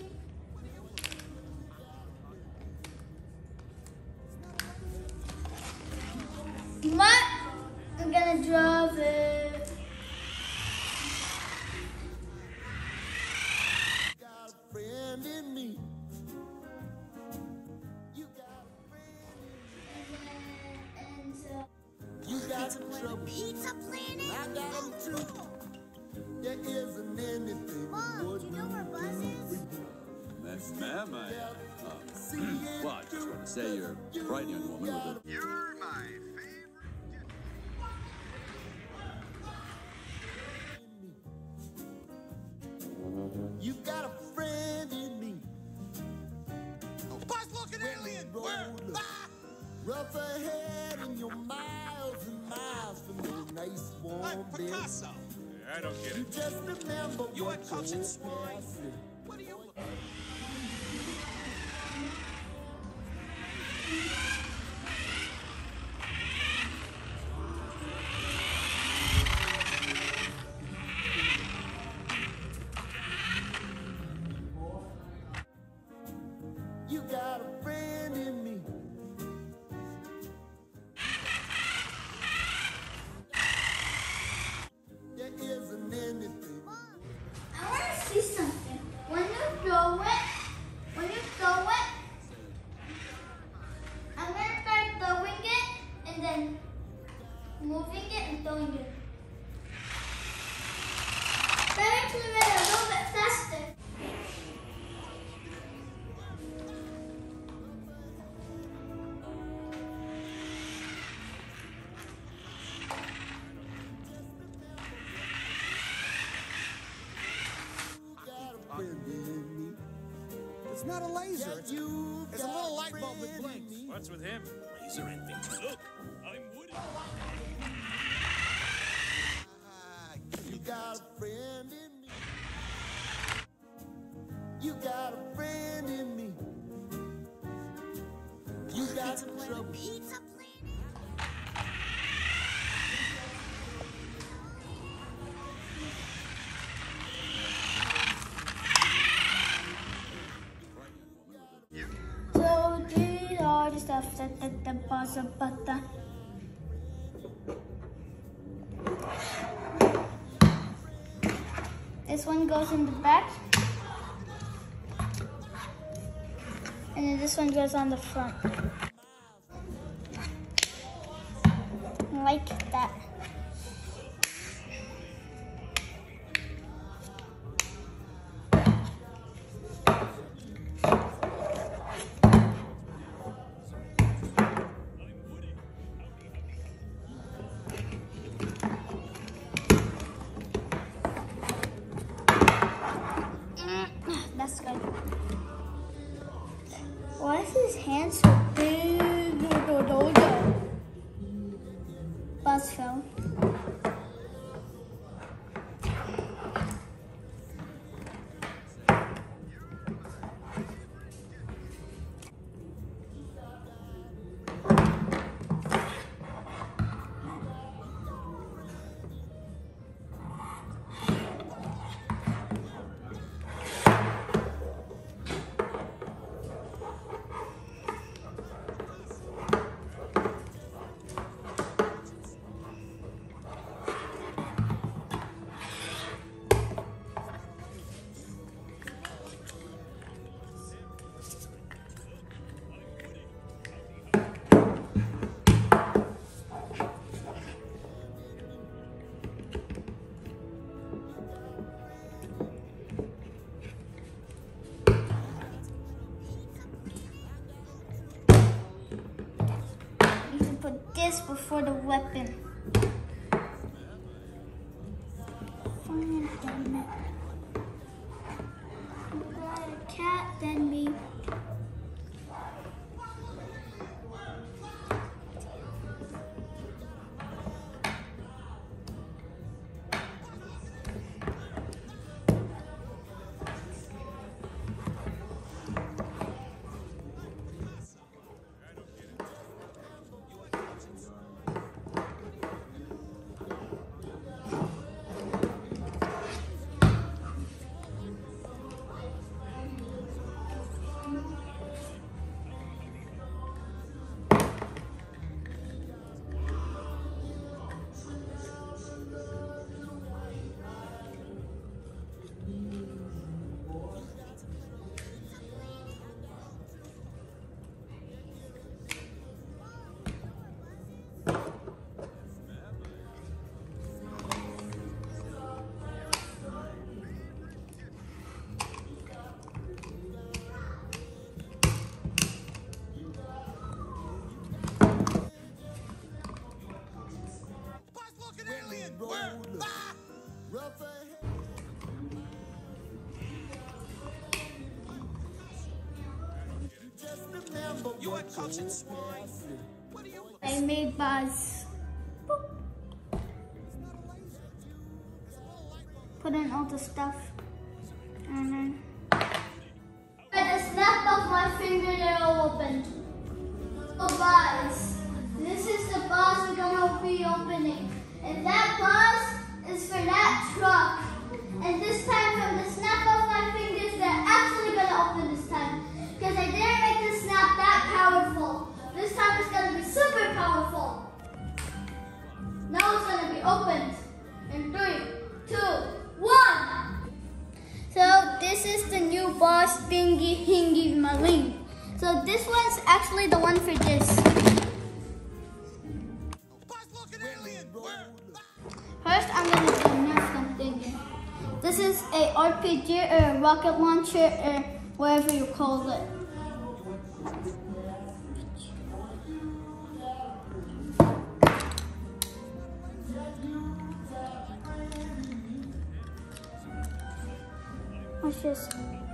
What? I'm gonna drive it. Got a friend in me. You got a friend And uh, in me. You got some trouble. Pizza Planet? I got 'em too. There isn't anything Mom, do wouldn't you know where Buzz is? Yes, ma'am. I, uh, um, well, I just want to say you're a bright young woman with a... You're my favorite. You got a friend in me. Buzz looking alien! Where? Ah! Rough ahead and you're miles and miles from your nice warm I'm bed. Picasso. I don't get You it. just remember You what and Coach your and Swine. past said. What do you look? You got a friend in me. There isn't anything. I want to see something. When you throw it, when you throw it, I'm gonna start throwing it and then moving it and throwing it. That actually made it a little bit faster. Got a friend in me. It's not a laser. Yeah, It's, you it's a got little light friend bulb that in blinks. me. What's with him? Laser and things. Look, I'm Woody. You got a friend in me. You got a friend in me. You got some trouble. Pizza Planet? So these are the stuff that the, the boss of butter. This one goes in the back. And then this one goes on the front. Like that. That's good. Why is his hand so big? Buzz for the weapon. Fine, damn it. Got a cat, then me. You accursed swine! What are you? I made Buzz. Boop. Put in all the stuff. And then... At the snap of my finger, they're all opened. So Buzz, this is the Buzz we're gonna be opening. And that Buzz is for that truck. And this time, from the snap of my fingers, they're actually gonna open this time. Because I didn't make the snap that powerful. This time it's gonna be super powerful. Now it's gonna be opened. In three, two, one. So this is the new boss thingy hingy maling. So this one's actually the one for this. First I'm gonna do Nerf thingy. This is a R P G or a rocket launcher or whatever you call it. Watch this.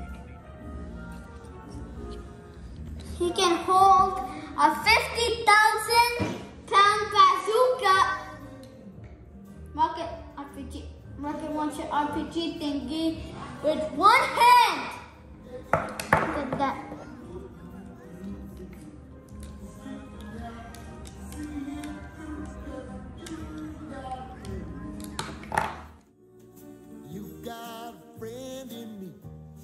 He can hold a fifty thousand pound bazooka rocket R P G, rocket launcher R P G thingy with one hand. Look at that. You got a friend in me.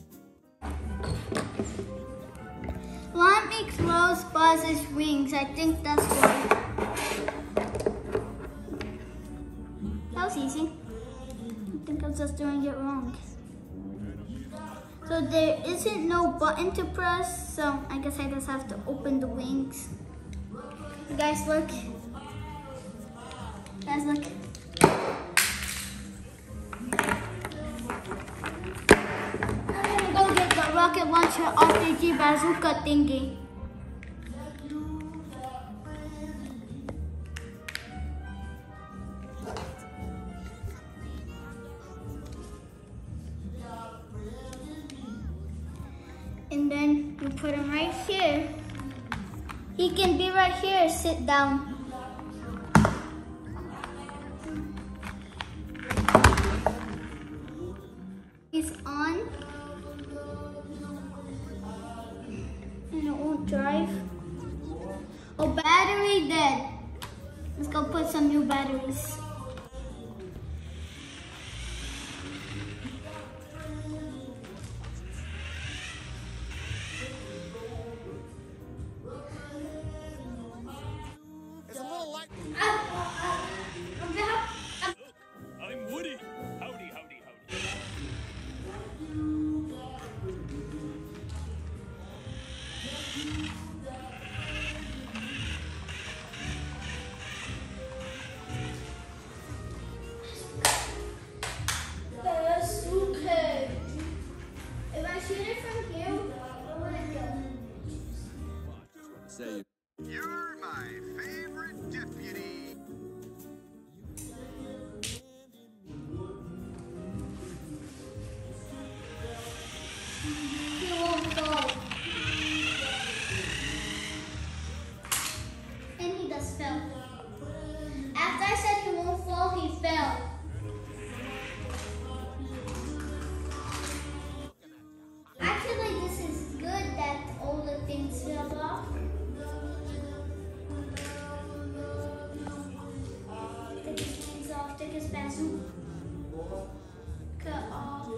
Lion makes Rose Buzz's wings. I think that's why. That was easy. I think I was just doing it wrong. So there isn't no button to press, so I guess I just have to open the wings. You guys look. Guys look. I'm gonna go get the rocket launcher R P G bazooka thingy. And then you put him right here. He can be right here, sit down. He's on. And it won't drive. Oh, battery dead. Let's go put some new batteries. I'm Woody. Howdy, howdy, howdy. Cut off.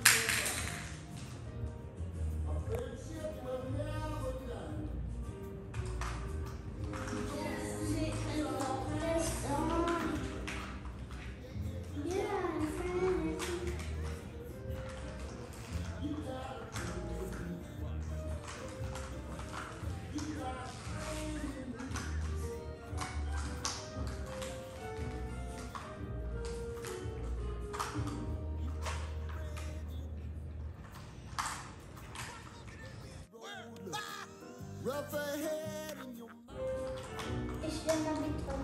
Rough ahead in your mind. Ich stelle mal mit drin.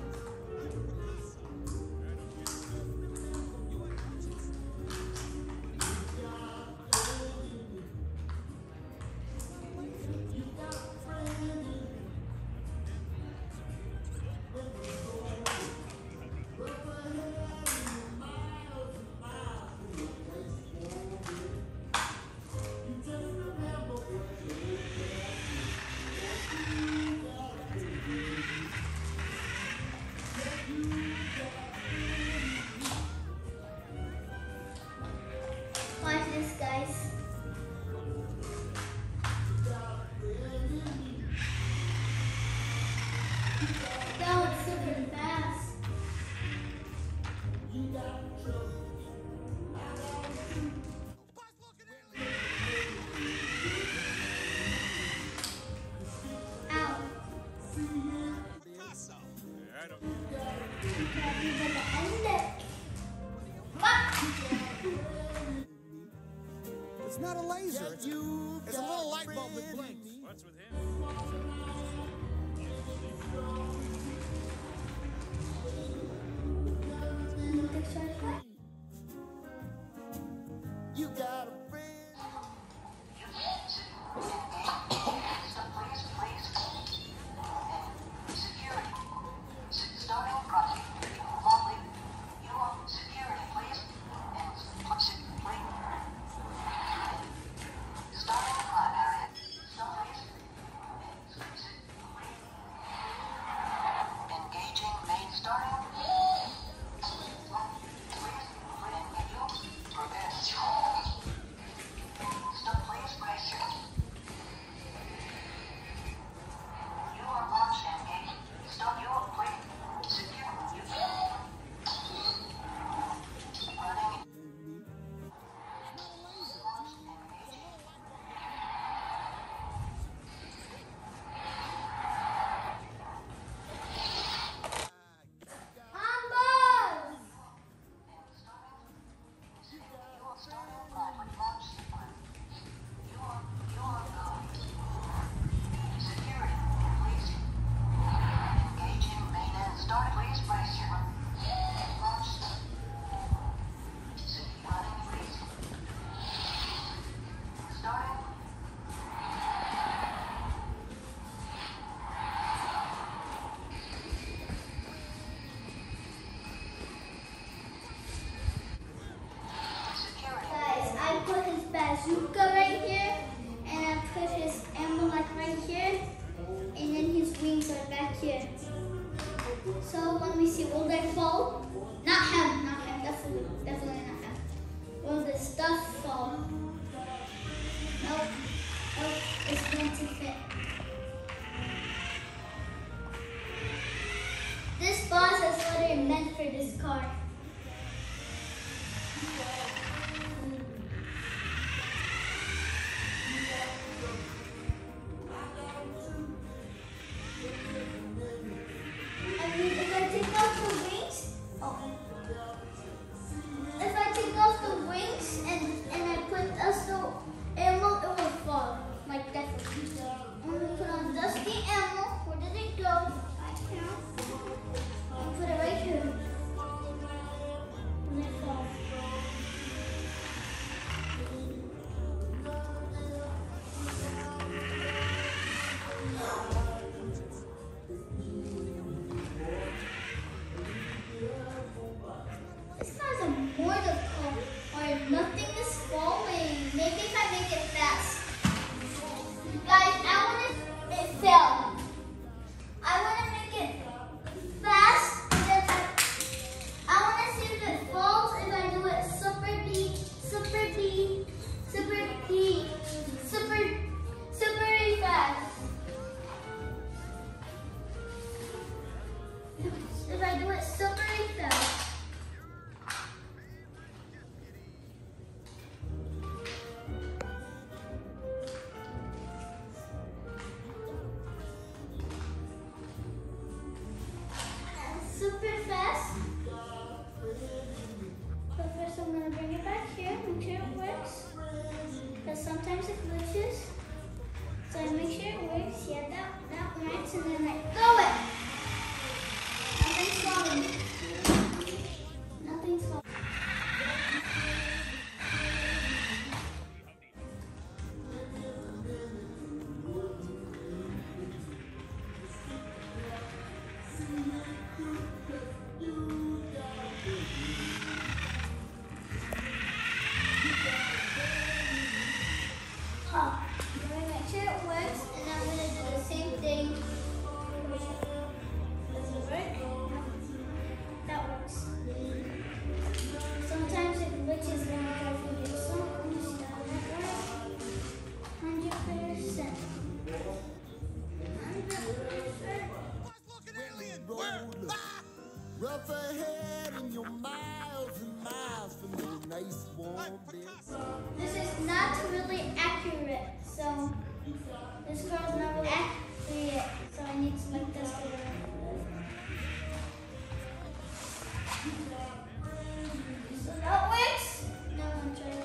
Watch this, guys. That was super fast. Ow. I don't. It's not a laser. It's, it's a little light bulb that blinks. What's with him? You got a friend. bazooka right here, and I put his ammo like right here, and then his wings are back here. So let me see, will they fall? Not him, not him, definitely, definitely not him. Will the stuff fall? Nope, nope, it's going to fit. This boss is literally meant for this car. I mean, if I take off the wings, here, make sure it works. Because sometimes it glitches. So I make sure it works. Yeah, that, that works. And then I throw it. Nothing's falling. Nothing's falling. Oh, I'm going to make sure it works, and I'm going to do the same thing. Does it work? That works. Sometimes it glitches when I go for your song. Just got that right. one hundred percent. one hundred percent. Rough ahead and you're miles and miles from the nice warm bed. This is not really accurate, so this girl's not really accurate, so I need to make this better. So that works. Now I'm trying.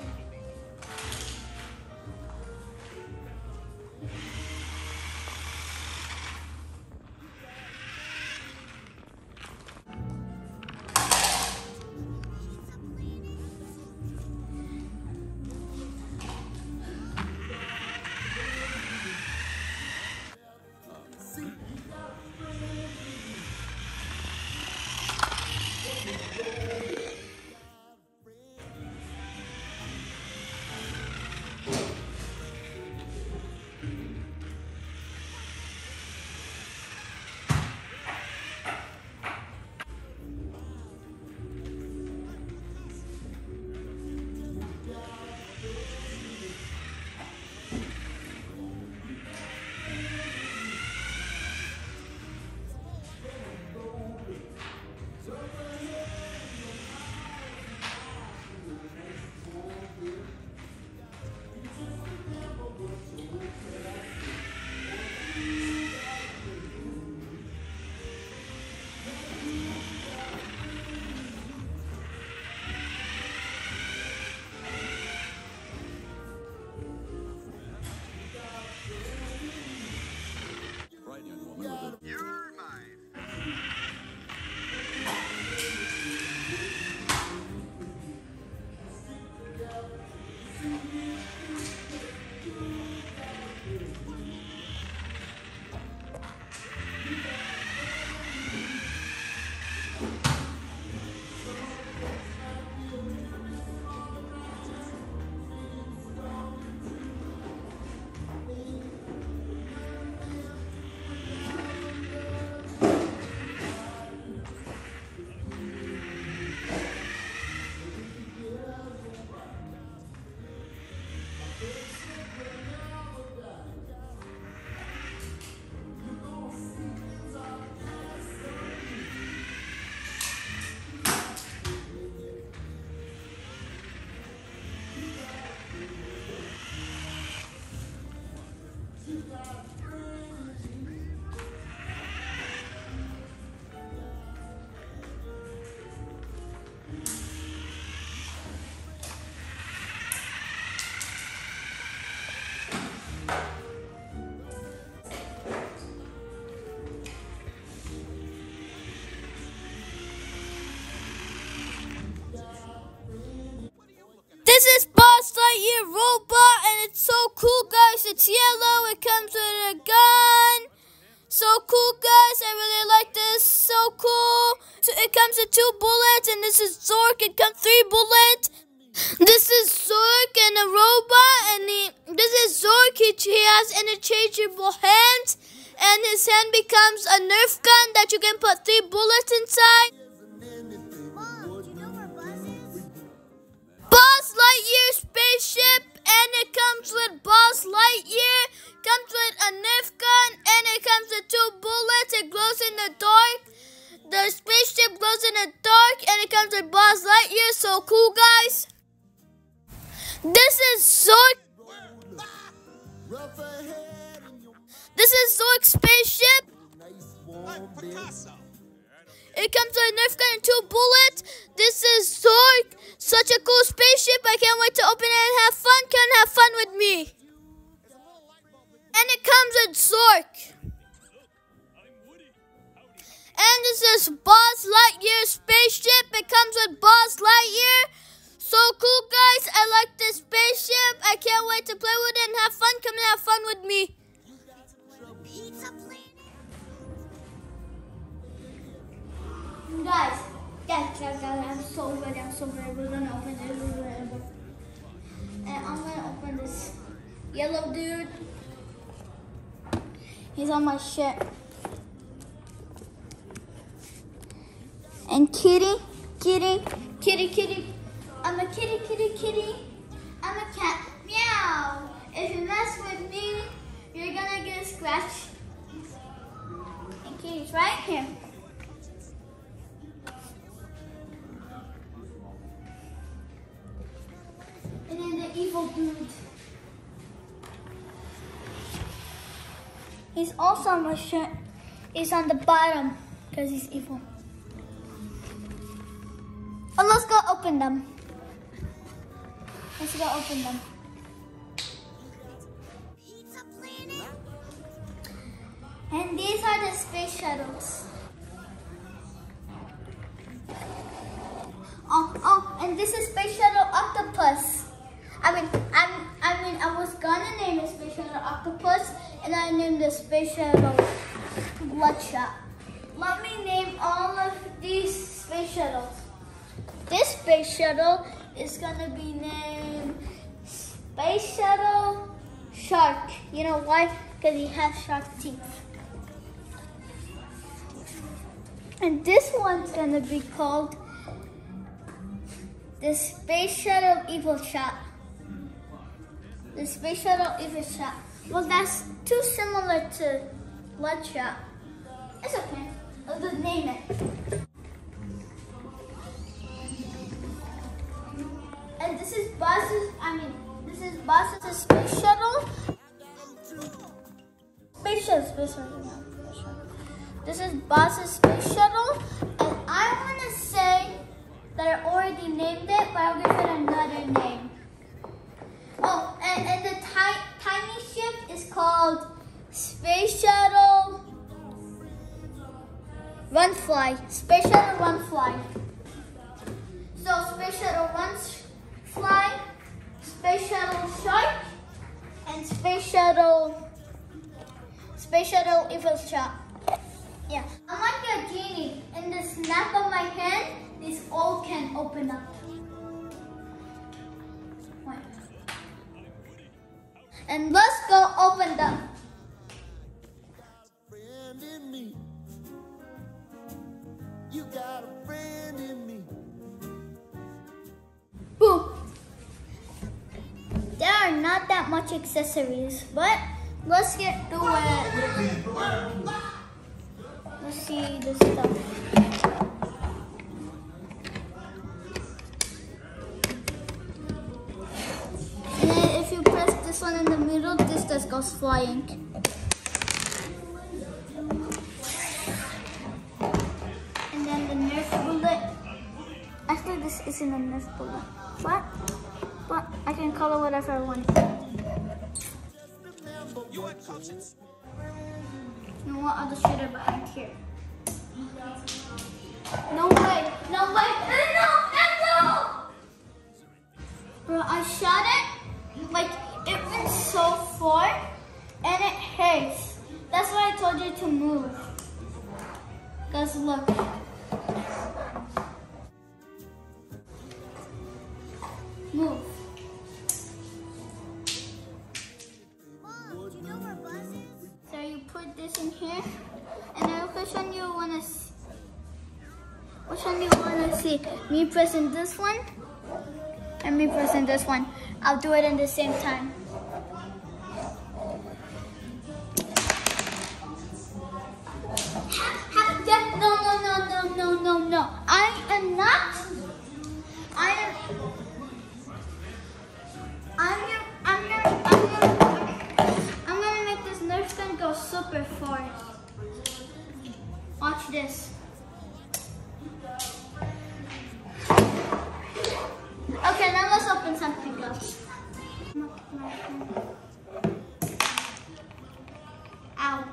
This is Buzz Lightyear robot, and it's so cool, guys. It's yellow. It comes with a gun. So cool, guys. I really like this. So cool. So it comes with two bullets, and this is Zork. It comes three bullets. This is Zork and a robot, and he, this is Zork. He, he has interchangeable hands, and his hand becomes a Nerf gun that you can put three bullets inside. Mom, do you know where Buzz is? Buzz Lightyear spaceship, and it comes with Buzz Lightyear, comes with a Nerf gun, and it comes with two bullets. It glows in the dark. The spaceship glows in the dark, and it comes with Buzz Lightyear. So cool, guys. This is Zork. This is Zork's spaceship. It comes with a Nerf gun and two bullets. This is Zork. Such a cool spaceship. I can't wait to open it and have fun. Come have fun with me. And it comes with Zork. And this is Buzz Lightyear spaceship. It comes with Buzz Lightyear. So cool, guys. I like this spaceship. I can't wait to play with it and have fun. Come and have fun with me. Guys, guys, guys, guys, I'm so ready. I'm so ready. We're gonna open this. We're gonna open. And I'm gonna open this yellow dude. He's on my shit. And kitty, kitty, kitty, kitty. I'm a kitty, kitty, kitty. I'm a cat. Meow. If you mess with me, you're gonna get a scratch. And kitty's right here. And then the evil dude. He's also on my shirt. He's on the bottom because he's evil. Oh, let's go open them. Let's go open them. And these are the space shuttles. Oh, oh, and this is Space Shuttle Octopus. I mean, I'm, I mean, I was gonna name it Space Shuttle Octopus, and I named the Space Shuttle Bloodshot. Let me name all of these space shuttles. This space shuttle is gonna be named Space Shuttle Shark. You know why? Because he has shark teeth. And this one's gonna be called the Space Shuttle Evil Shot. The Space Shuttle Evil Shot. Well, that's too similar to Bloodshot. It's okay. I'll just name it. And this is Buzz's, I mean, this is Buzz's Space Shuttle. Space Shuttle, Space Shuttle, yeah, Space Shuttle. This is Buzz's Space Shuttle. And I want to say that I already named it, but I'll give it another name. Oh, and, and the ti tiny ship is called Space Shuttle Run Fly. Space Shuttle Run Fly. So Space Shuttle Run Fly, Space Shuttle Shark, and Space Shuttle Space Shuttle Evil Shot. Yeah, I'm like a genie. In the snap of my hand, these all can open up. Wait. And let's go open them. Friend in me. You got a friend in me. Boom. There are not that much accessories, but let's get to it. Let's see the stuff. And then if you press this one in the middle, this just goes flying. And then the Nerf bullet. Actually, this isn't a Nerf bullet. But, but I can color whatever I want. You had conscience. You know what? I'll just shoot it behind here. No way! No way! No! No! No! Bro, I shot it. Like, it went so far, and it hurts. That's why I told you to move. Guys, look. Move. So you put this in here, and then which one you wanna see? Which one you wanna see? Me pressing this one, and me pressing this one. I'll do it in the same time. No, no, no, no, no, no, no. I am not. I am. I'm gonna, I'm gonna, I'm gonna, I'm gonna make this Nerf gun go super far. Watch this. Ow.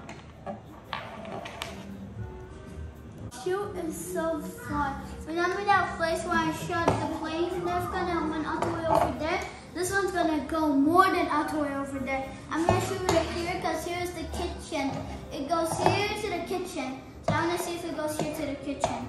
Shoot is so far. Remember that place where I shot the plane? That's gonna went all the way over there. This one's gonna go more than all the way over there. I'm gonna shoot it here because here's the kitchen. It goes here to the kitchen. So I'm gonna see if it goes here to the kitchen.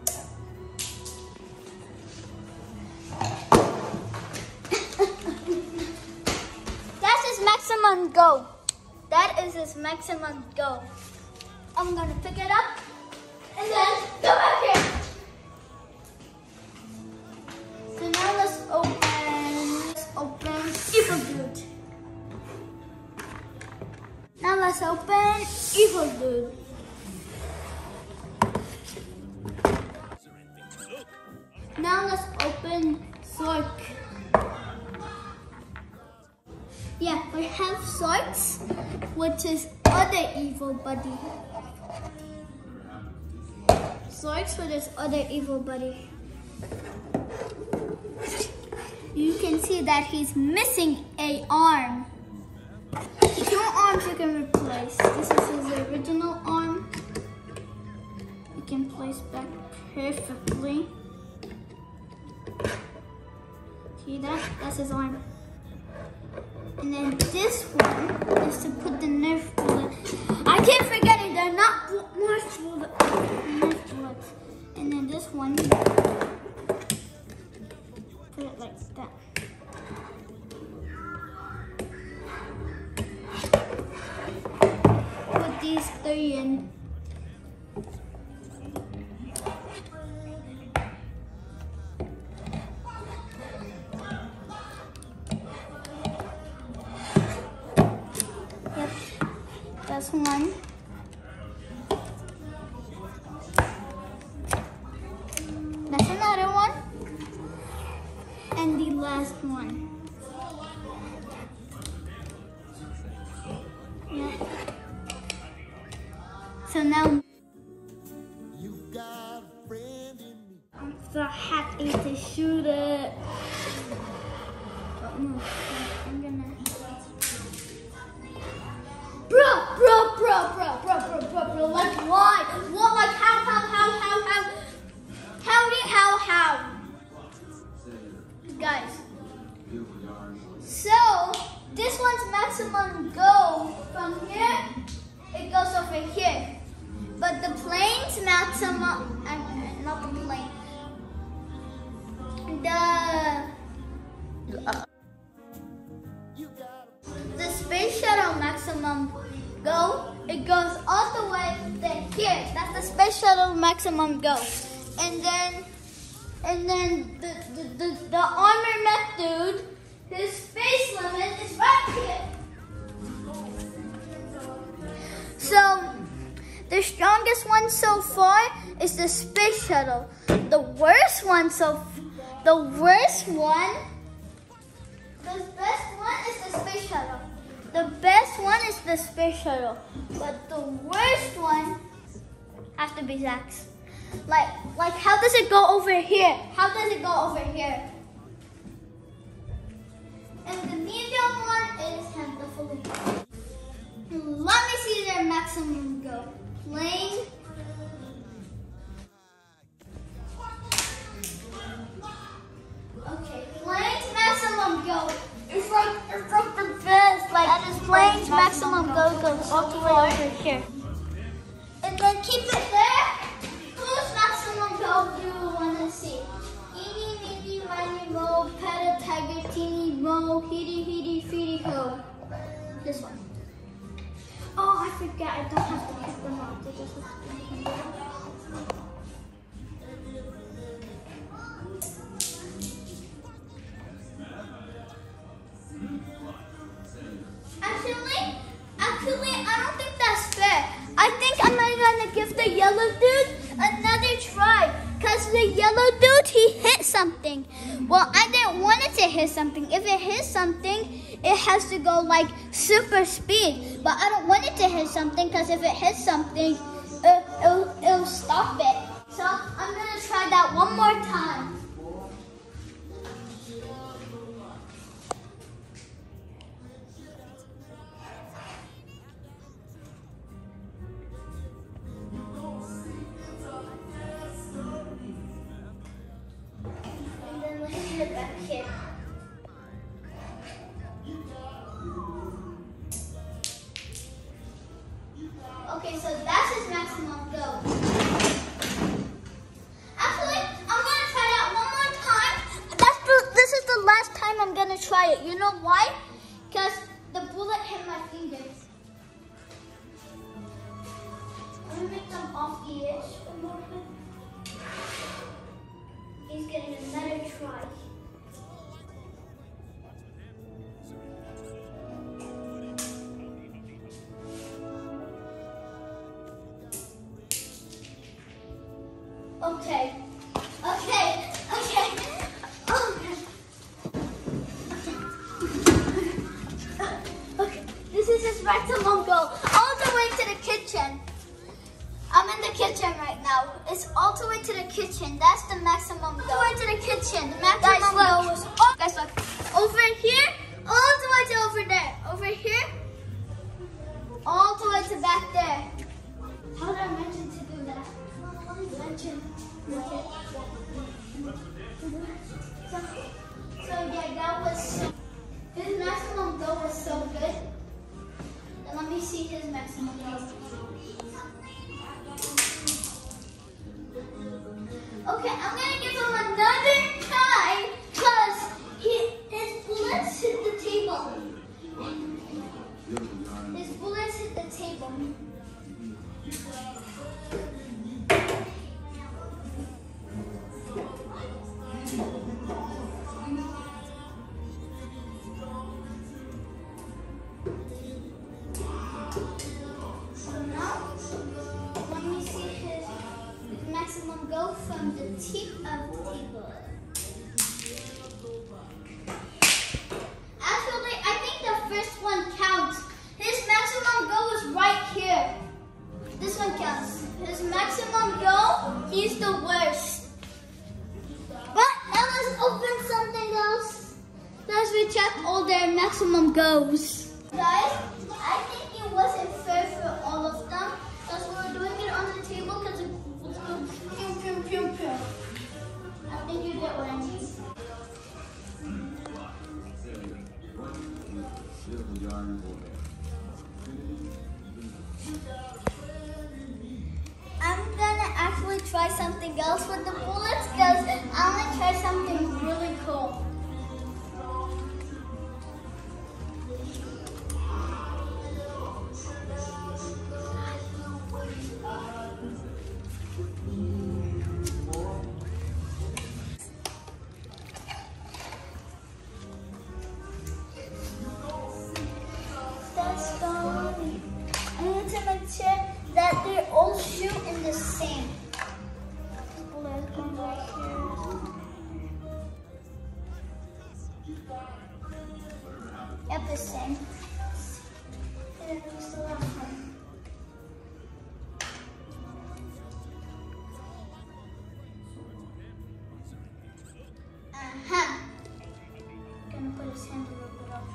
That's his maximum go. That is his maximum go. I'm gonna pick it up and then go back here. So now let's open, let's open Evil Dude. Now let's open Evil Dude. Now let's open Zork. Yeah, we have Zorks, which is other evil buddy. Zorks with his other evil buddy. You can see that he's missing a arm. Two arms you can replace. This is his original arm. You can place back perfectly. See that? That's his arm. And then this one is to put the Nerf bullet. I keep forgetting they're not Nerf bullet. Nerf bullets. And then this one, put it like that. Put these three in. That's one. That's another one. And the last one. Yeah. So now You got a friend in me. I'm so happy to shoot it. But no, I'm gonna. Bro, bro, bro, bro, bro, bro, bro, bro, like why? What, like how, how, how, how, how? Howdy, how, how? Guys. So, this one's maximum go from here, it goes over here. But the plane's maximum, uh, not the plane, the, uh, the space shuttle maximum go, it goes all the way to here. That's the space shuttle maximum go. And then, and then the, the, the, the armor mech dude, his space limit is right here. So, the strongest one so far is the space shuttle. The worst one so, the worst one, the best one is the space shuttle. The best one is the space shuttle, but the worst one has to be Zach's. Like, like how does it go over here? How does it go over here? And the medium one is handfully. Let me see their maximum go. Plane. Okay, plane's maximum go. It's like, it's like the best. Like, that is plane's maximum go goes all the way over here. And then keep it there. Whose maximum go do you want to see? Eeny, meeny, miny, mo, pet a tiger, teeny, mo, heedy, heedy, feedy, ho. This one. Oh, I forgot. I don't have to pick them up. They just have to pick them up. Actually, actually, I don't think that's fair. I think I'm gonna give the yellow dude another try. Cause the yellow dude, he hit something. Well, I didn't want it to hit something. If it hits something, it has to go like super speed. But I don't want it to hit something, cause if it hits something, it, it'll, it'll stop it. So I'm gonna try that one more time. it back here. Okay, so that's his maximum go. Actually, I'm gonna try it out one more time. That's the, this is the last time I'm gonna try it. You know why? Because the bullet hit my fingers. I'm gonna make them off the edge a little bit. He's getting another try. Okay, okay, okay, okay. Okay, this is his maximum goal. All the way to the kitchen. I'm in the kitchen right now. It's all the way to the kitchen. That's the maximum goal. All the way to the kitchen. The maximum goal was all, guys, look. Over here, all the way to over there. Over here, all the way to back there. How did I mention to do that? Mention. Okay. So, so yeah, that was so, his maximum goal was so good. Then let me see his maximum goal. Okay, I'm gonna give him another try because he his bullets hit the table. His bullets hit the table. Maximum go from the tip of the table. Actually, I think the first one counts. His maximum go was right here. This one counts. His maximum go, he's the worst. But now let's open something else. Let's recheck all their maximum goes. Guys, I think it wasn't fair for all of them because we were doing it on the table because it Pew, pew, pew, pew. I think you get what I mean. I'm gonna actually try something else with the bullets because I'm gonna try something really cool. I need to make sure that they all shoot in the same. Bullet going right here. Yep, the same. And we still have one. Uh-huh. Gonna put his hand a little bit up.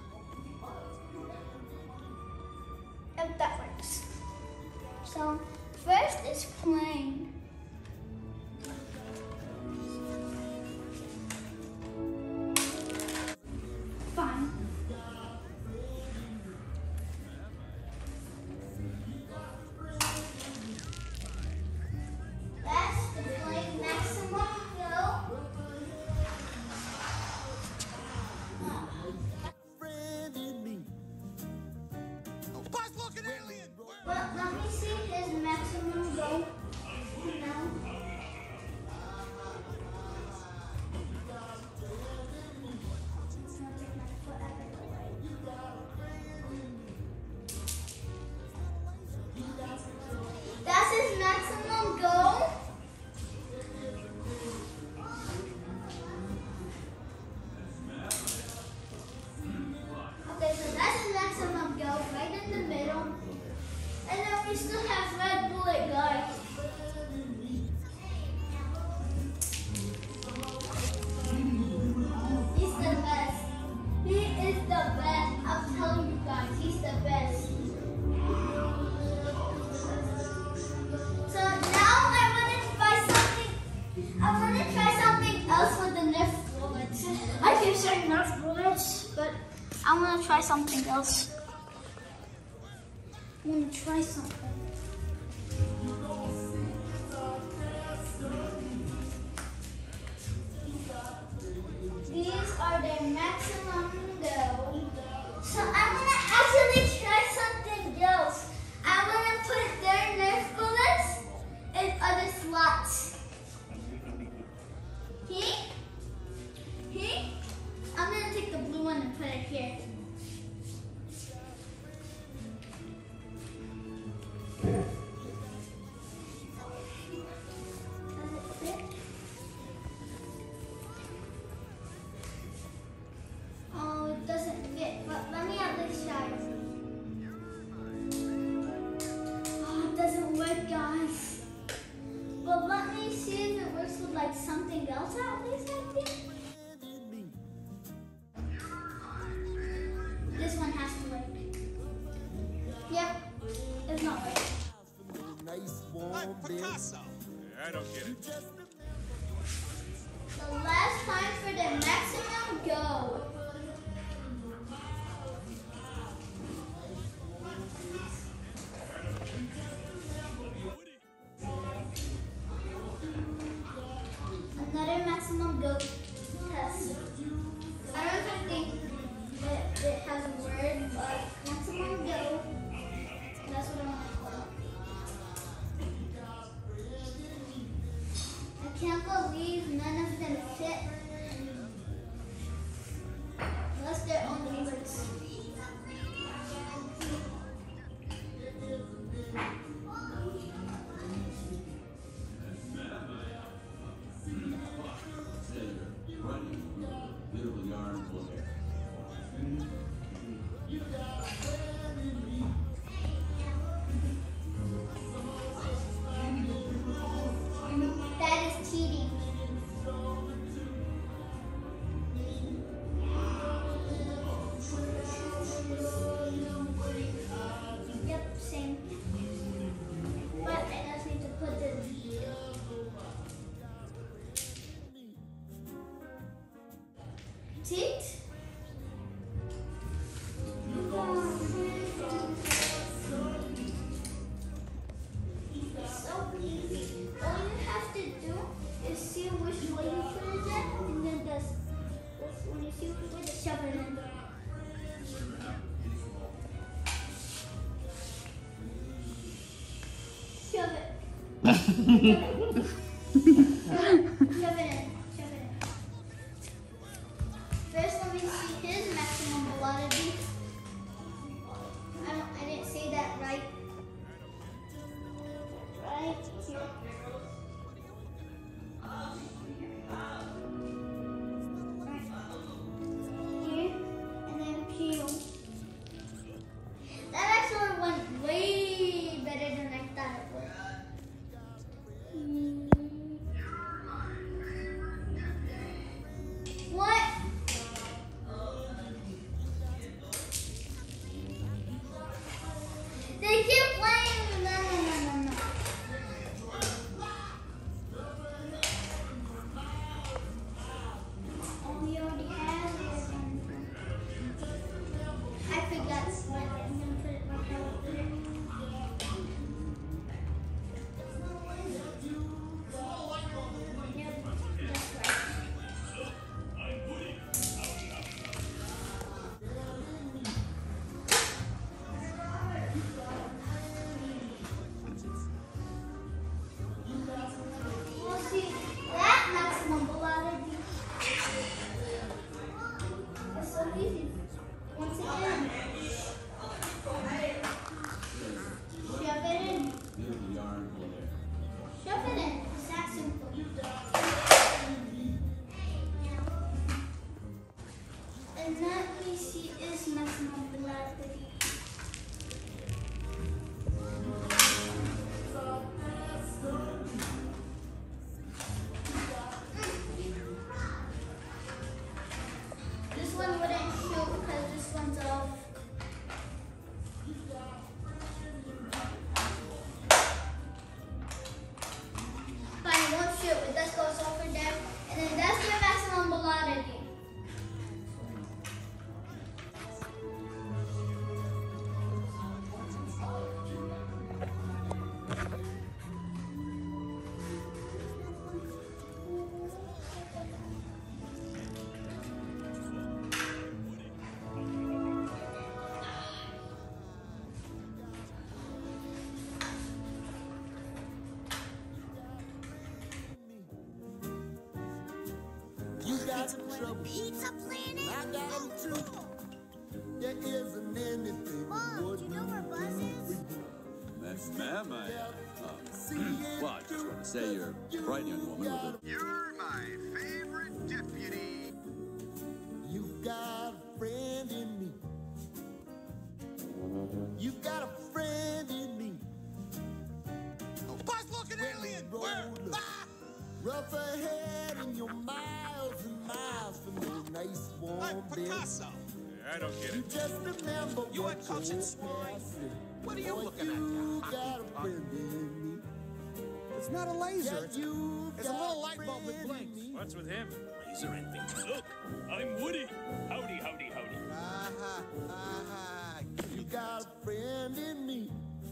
Yep, that works. So first is plain. Fine. That's the plain maximum go. keep saying Nerf bullets, but I want to try something else. I want to try something. These are the maximum go. So I'm gonna actually try something else. I'm gonna put their Nerf bullets in other slots. Here, here. I'm gonna take the blue one and put it here. Oh, it doesn't fit, but let me at least try. Oh, it doesn't work, guys. But let me see if it works with like something else at least, I think. This one has to work. Yep, it's not working. I'm Picasso. I don't get it. The last time for the maximum go. Another maximum go test. I don't even think that it has a word, but maximum go. That's what I want to call it. I can't believe none of them fit. Unless they're only words. Beautiful yarn full of hair. That is cheating. Yep, same. But I just need to put this. Teeth? So easy. All you have to do is see which way you put it in, and then this. this when you see which way to shove it in. Shove it. Shove it in. Shove it in. First, let me see his maximum velocity. I don't. I didn't say that right. Right here. Right here, and then peel. That actually went way better than I thought it would. Hmm. What? They keep playing. No, no, no, no, no. Oh, we already have this one. I forgot what. I'm gonna put it back out there. Yep, that's right. We'll see that maximum velocity. It's so easy. Once again, shove it in. Beautiful yarn full of hair. Shove it in. It's that simple. And let me see is maximum velocity. This one wouldn't shoot because this one's off. Fine, it won't shoot, but this goes over there. And then that's your maximum velocity. trouble. Pizza Planet? I got them too. There isn't anything. Mom, do you know where Buzz is? That's ma'am, I am. Uh, well, I just want to say you're a bright young woman with a... You're my favorite deputy. You got a friend in me. You got a friend in me. Buzz, look, an alien! Where? Ah! Rough ahead and you're miles and miles from your nice warm I'm bed. Picasso. I don't get You it. just remember You what at Coach and your Smile? past said. What are you Boy, looking at, you you got hockey a puck? friend in me. It's not a laser. Yeah, It's, you it's a got little light bulb that friend blinks. in me. What's with him? Laser and things. Look, I'm Woody. Howdy, howdy, howdy. Ah-ha, ah-ha. You got a friend in me.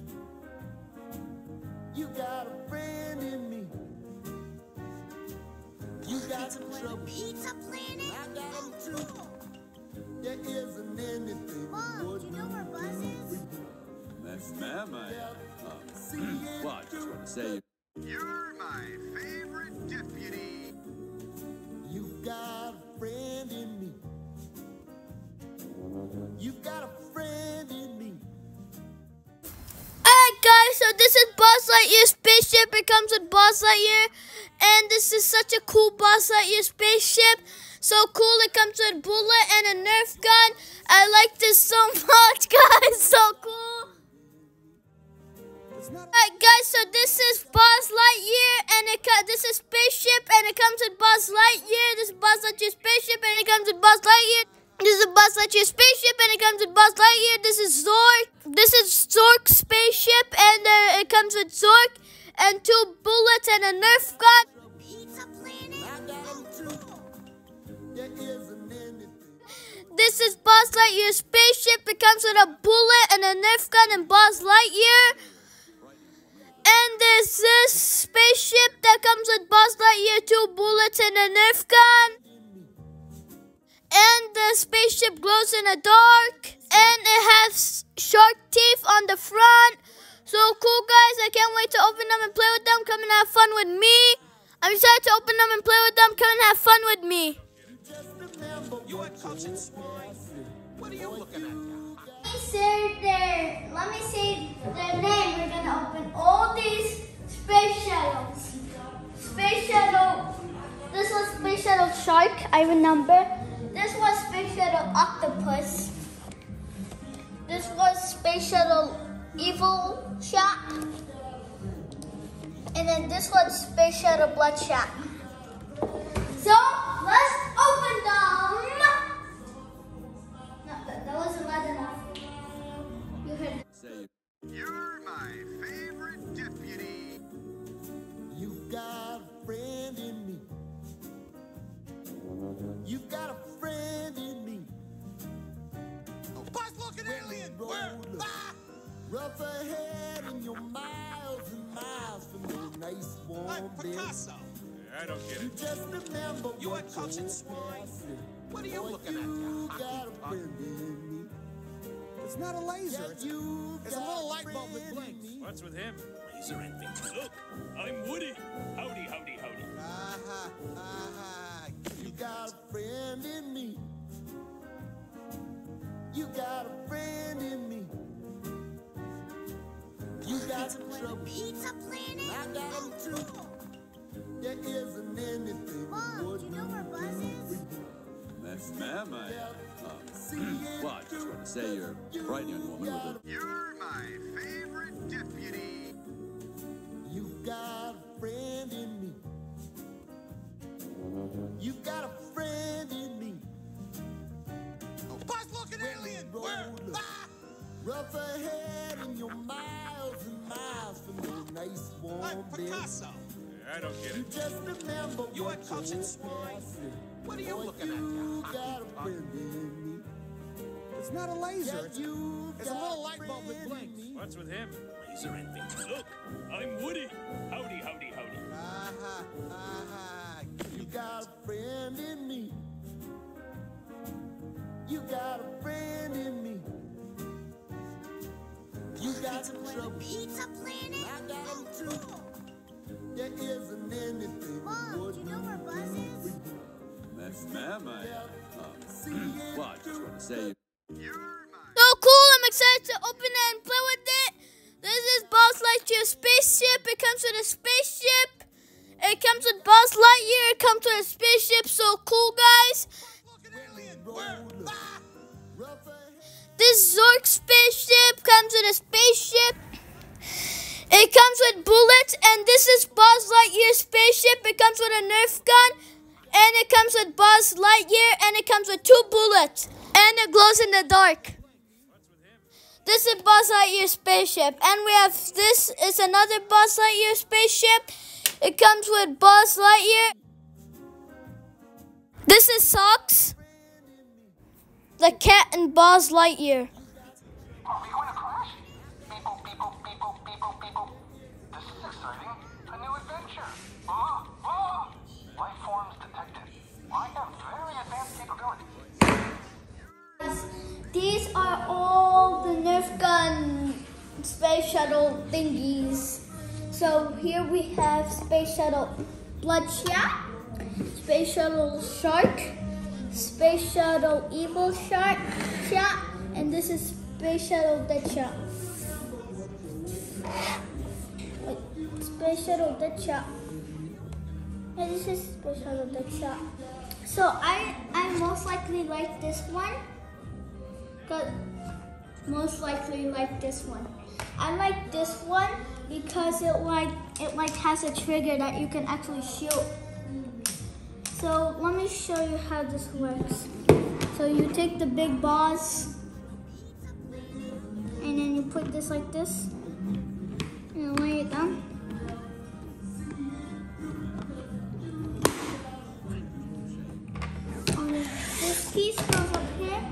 You got a friend in me. You got some trouble. Pizza Planet? I got them too. There isn't anything. Mom, do you know where Buzz is? That's ma'am, I am. Uh, well, I just want to say you're... You're my favorite deputy. You got a friend in me. You got a friend in me. Alright guys, so this is Buzz Lightyear's spaceship. It comes with Buzz Lightyear. And this is such a cool Buzz Lightyear spaceship. So cool, it comes with a bullet and a Nerf gun. I like this so much, guys. So cool. Alright guys, so this is Buzz Lightyear. And it co- this is spaceship. And it comes with Buzz Lightyear. This is Buzz Lightyear spaceship. And it comes with Buzz Lightyear. This is a Buzz Lightyear spaceship, and it comes with Buzz Lightyear. This is Zork. This is Zork's spaceship, and uh, it comes with Zork and two bullets and a Nerf gun. Pizza Planet? I got them too. There isn't anything. This is Buzz Lightyear's spaceship. It comes with a bullet and a Nerf gun and Buzz Lightyear. And there's this spaceship that comes with Buzz Lightyear, two bullets and a Nerf gun. And the spaceship glows in the dark. And it has shark teeth on the front. So cool, guys. I can't wait to open them and play with them. Come and have fun with me. I'm excited to open them and play with them. Come and have fun with me. You at Coach and Smile? What are you looking at, you hockey Let me say their, let me say their name. We're gonna open all these space shuttles. Space shuttle. This was space shuttle shark. I remember. This was space shuttle octopus. This was space shuttle evil shot. And then this was space shuttle bloodshot. So let's open them. No, that, that wasn't loud enough. You heard. Say You're my favorite deputy. You got a friend in me. You got a friend in me. Buzz, look, an alien! Where? Ah! Rough ahead and you're miles and miles from your nice warm I'm bed. Picasso. I don't get You it. just remember You what at Coach your and Smile? past said. What are you Boy, looking at, you you got hockey a puck? friend in me. It's not a laser. Yeah, It's, you it's a got little light bulb friend that in blinks. me. What's with him? Laser and things. Look, I'm Woody. Howdy, howdy, howdy. Ah-ha, ah-ha. You got a friend in me. You got a friend in me. You got some trouble. Pizza Planet? I got them too. There isn't anything. Mom, do you know where Buzz is? that's ma'am, I am. Uh, well, I just want to say you're a bright young woman with a... You're my favorite deputy. You got a friend in me. You got a friend in me. Buzz, look, an alien! Where? Ah! Rough ahead and you're miles and miles from your nice warm I'm bed. Picasso. I don't get You it. just remember You what at Coach your and Smile? past said. What are you Boy, looking at, you you hockey got a puck? friend in me. It's not a laser. Yeah, It's, you it's a got little light bulb that friend blinks. in me. What's with him? Laser and things. Look, I'm Woody. Howdy, howdy, howdy. Ah-ha, ah-ha. You got a friend in me. You got a friend in me. You got some trouble. Pizza Planet? I got them too. There isn't anything. Mom, do you know where Buzz is? ma'am, I, uh, um, well, I just want to say. So cool, I'm excited to open it and play with it. This is Buzz Lightyear spaceship. It comes with a spaceship. It comes with Buzz Lightyear. It comes with a spaceship. So cool, guys. This Zork spaceship comes with a spaceship. It comes with bullets, and this is Buzz Lightyear spaceship. It comes with a Nerf gun, and it comes with Buzz Lightyear, and it comes with two bullets, and it glows in the dark. This is Buzz Lightyear spaceship, and we have this is another Buzz Lightyear spaceship. It comes with Buzz Lightyear. This is Socks, the cat, and Buzz Lightyear. Are we going to crash? Beep boop, beep boop, beep boop, beep boop, beep boop. This is exciting. A new adventure. Ah, ah. Life forms detected. I have very advanced capabilities. These are all the Nerf gun space shuttle thingies. So here we have Space Shuttle Bloodshot, Space Shuttle Shark, Space Shuttle Evil Shark, Shot, and this is Space Shuttle Deadshot. Space Shuttle Deadshot. And this is Space Shuttle Deadshot. So I I most likely like this one. Cause most likely like this one. I like this one because it like it like has a trigger that you can actually shoot. So let me show you how this works. So you take the big balls and then you put this like this and lay it down. And this piece goes up here.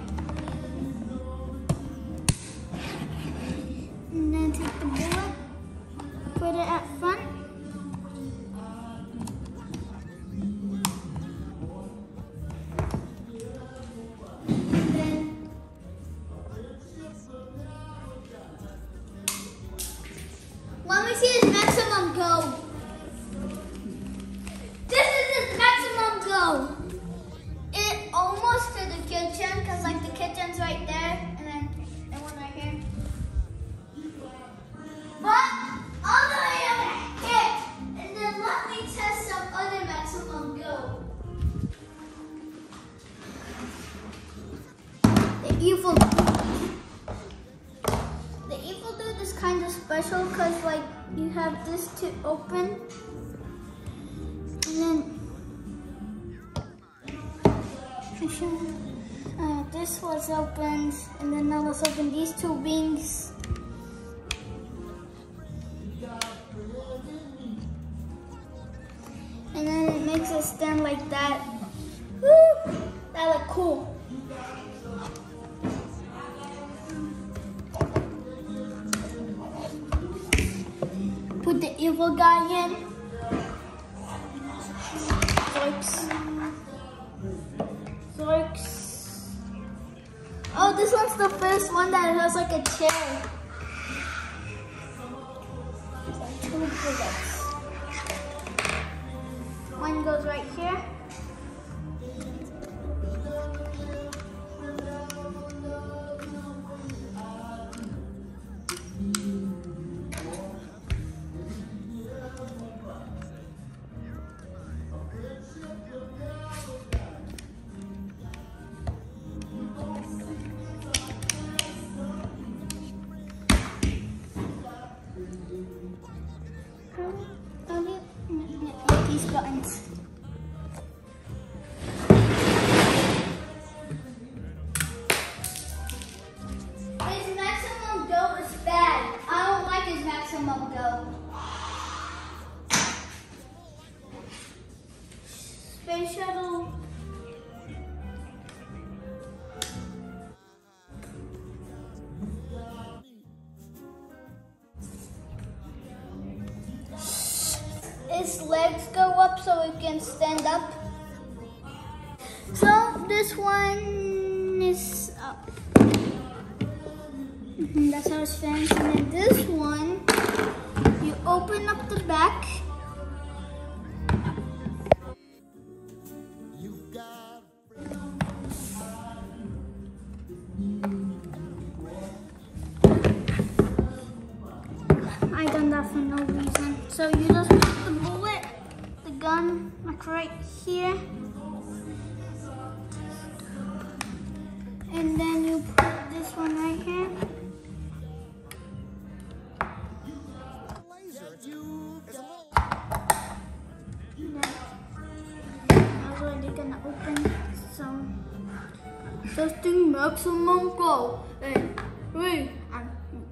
And then take the bullet, put it at front. And then let me see his maximum go. This is his maximum go. It almost to the kitchen, because like the kitchen's right there, and then and one right here. But all the way over here, and then let me test some other maximum go. The evil, the evil dude is kind of special because like you have this to open, and then uh, this was opened, and then now let's open these two wings. And then it makes it stand like that. Woo! That look cool. Put the evil guy in. Zorks. Zorks. Oh, this one's the first one that has like a chair. So two bullets. One goes right here. These buttons. His maximum go is bad. I don't like his maximum go. Space shuttle. His legs go up so he can stand up. So this one is up. Mm-hmm, that's how it stands. And then this one, you open up the back. You got So you just put the bullet, the gun, like right here. And then you put this one right here. That's already gonna open. So testing maximum go. And three, and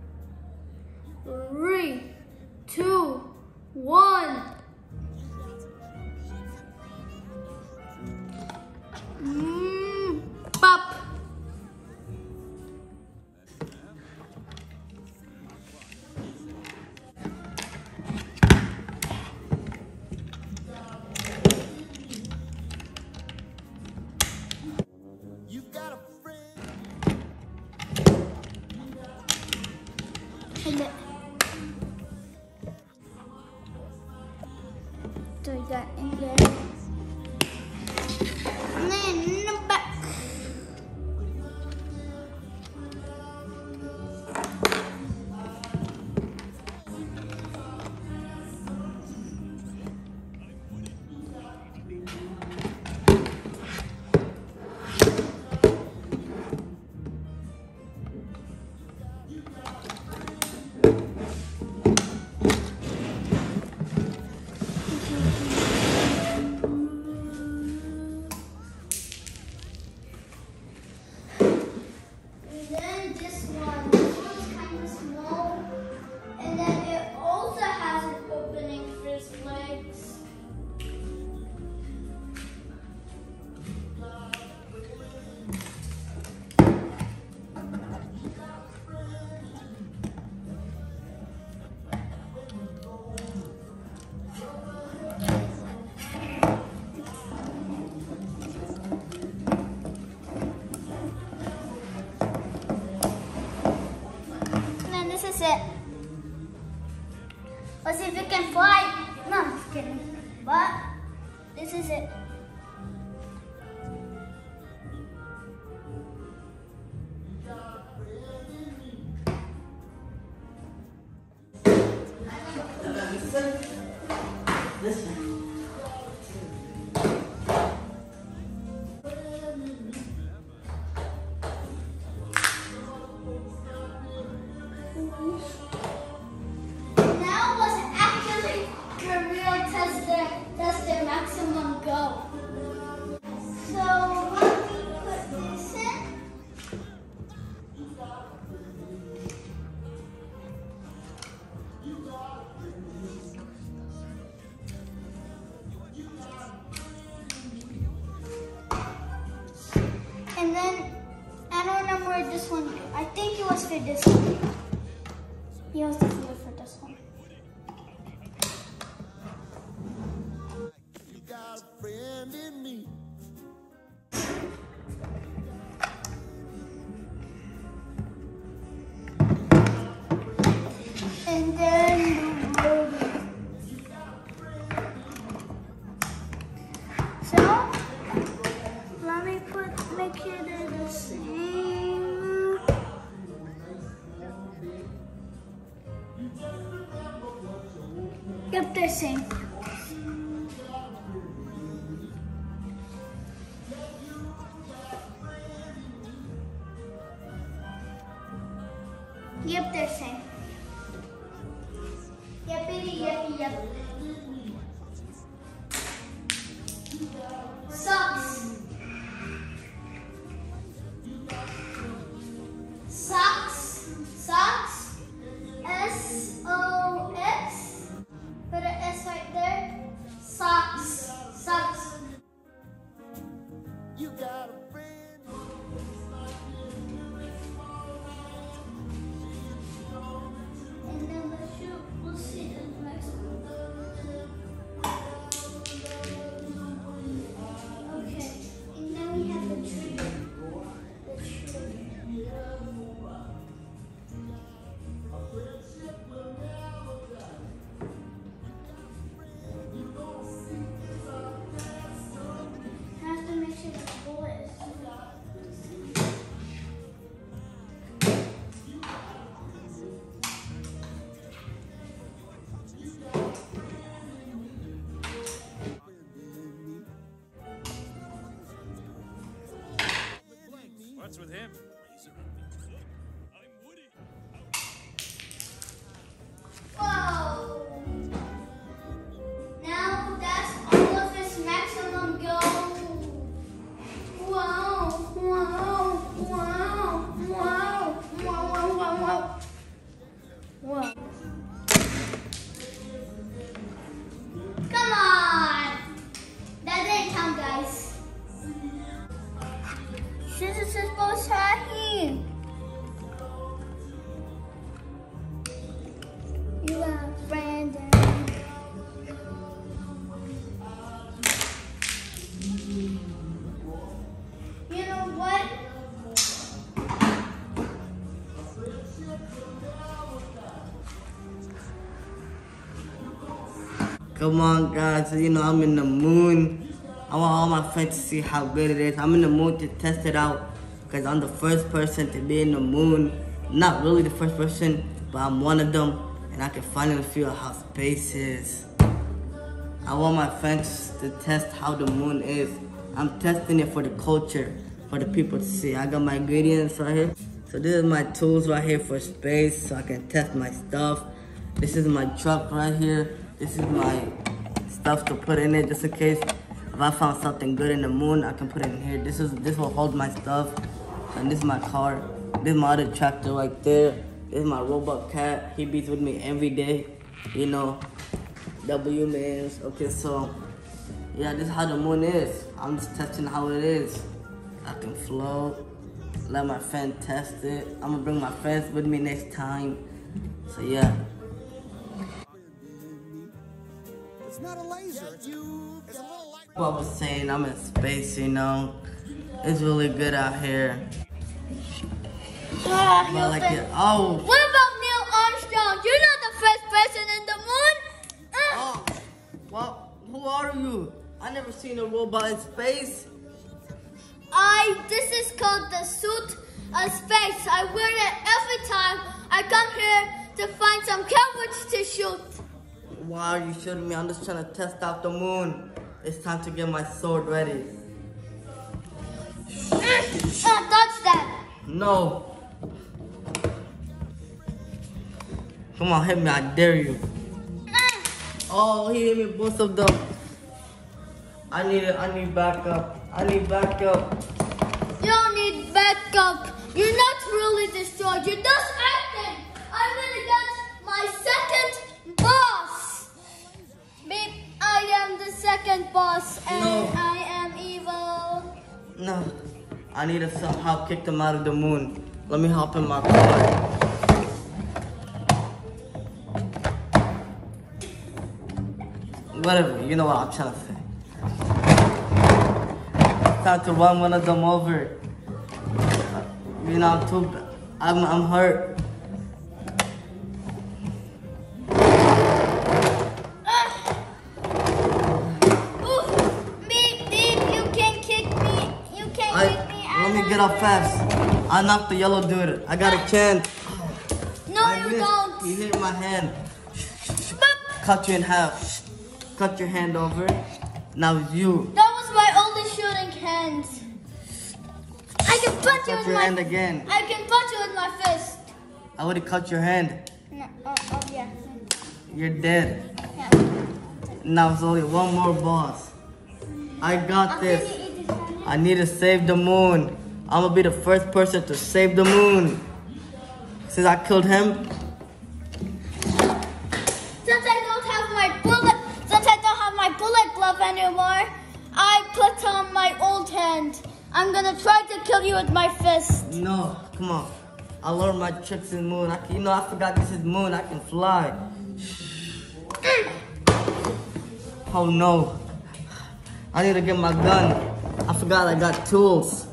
three, two, one. Mmm, pop. You got a friend. And then, so you got in there. And then in the back. And then this one, this one's kind of small, and then it also has an opening for its legs. And then this is it. Let's see if it can fly. No, I'm just kidding. But this is it. This one. Now was actually the real tester, tester maximum go. So let me put this in. And then I don't remember where this one. I think it was for this one. He was definitely for this one. You got a friend in me. And then the rotor. So let me put make sure they're the same. Yep, they're same. Yep, they're same. Yippity yippee yip. Socks. Socks. Socks. S O X. Put an S right there. Socks. Socks. You got a friend. And then let's shoot. We'll see the next one. Okay. And then we have the trigger. The trigger. What's with him? Laser and things. Look, I'm Woody. Whoa! Now that's all of his maximum gold. Wow! Wow! Wow! Wow! Wow! Wow! Wow! Wow! Come on! That didn't count, guys. This is supposed to happen. You are Brandon. You know what? Come on, guys. You know, I'm in the mood. I want all my friends to see how good it is. I'm in the mood to test it out because I'm the first person to be in the moon. Not really the first person, but I'm one of them. And I can finally feel how space is. I want my friends to test how the moon is. I'm testing it for the culture, for the people to see. I got my ingredients right here. So this is my tools right here for space so I can test my stuff. This is my truck right here. This is my stuff to put in it just in case if I found something good in the moon, I can put it in here. This is this will hold my stuff. And this is my car. This is my other tractor right there. This is my robot cat. He beats with me every day. You know, W mans. Okay, so yeah, this is how the moon is. I'm just testing how it is. I can float. Let my friend test it. I'm gonna bring my friends with me next time. So yeah. It's not a laser. It's, it's a little light. What I was saying, I'm in space, you know. It's really good out here. Ah, I like it. Oh. What about Neil Armstrong? You're not the first person in the moon. Uh. Oh. Well, who are you? I never seen a robot in space. I. This is called the suit of space. I wear it every time I come here to find some cowards to shoot. Why are you shooting me? I'm just trying to test out the moon. It's time to get my sword ready. Uh, touch that. No. Come on, hit me. I dare you. Uh. Oh, he hit me both of them. I need it. I need backup. I need backup. You don't need backup. You're not really destroyed. You're just acting. I'm gonna get my second boss. Beep. I am the second boss, and No. I am evil. No. I need to somehow kick them out of the moon. Let me hop in my car. Whatever, you know what I'm trying to say. Time to run one of them over. You know, I'm too, I'm, I'm hurt. Get up fast. I knocked the yellow dude. I got a chance. No, I you missed. don't. He hit my hand. Cut you in half. Cut your hand over. Now it's you. That was my only shooting hand. I can punch Cut you with your my hand again. I can punch you with my fist. I would have cut your hand. No, oh, oh yeah. You're dead. Yeah. Now it's only one more boss. I got I'm this. gonna eat this one. I need to save the moon. I'm gonna be the first person to save the moon. Since I killed him. Since I don't have my bullet, since I don't have my bullet glove anymore, I put on my old hand. I'm gonna try to kill you with my fist. No, come on. I learned my tricks in moon. I can, you know, I forgot this is moon. I can fly. Oh no. I need to get my gun. I forgot I got tools.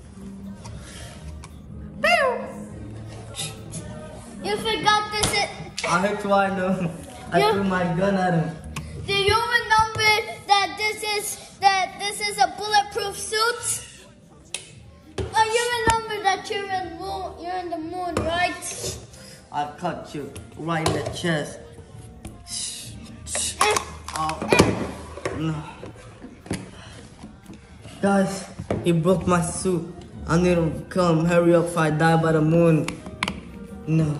You forgot this. It, I hit you, I know. I You- threw my gun at him. do you remember that this is that this is a bulletproof suit? Oh, you remember that you're in moon, you're in the moon, right? I cut you right in the chest. Oh. No. Guys, he broke my suit. I need to kill him. Hurry up if I die by the moon. No.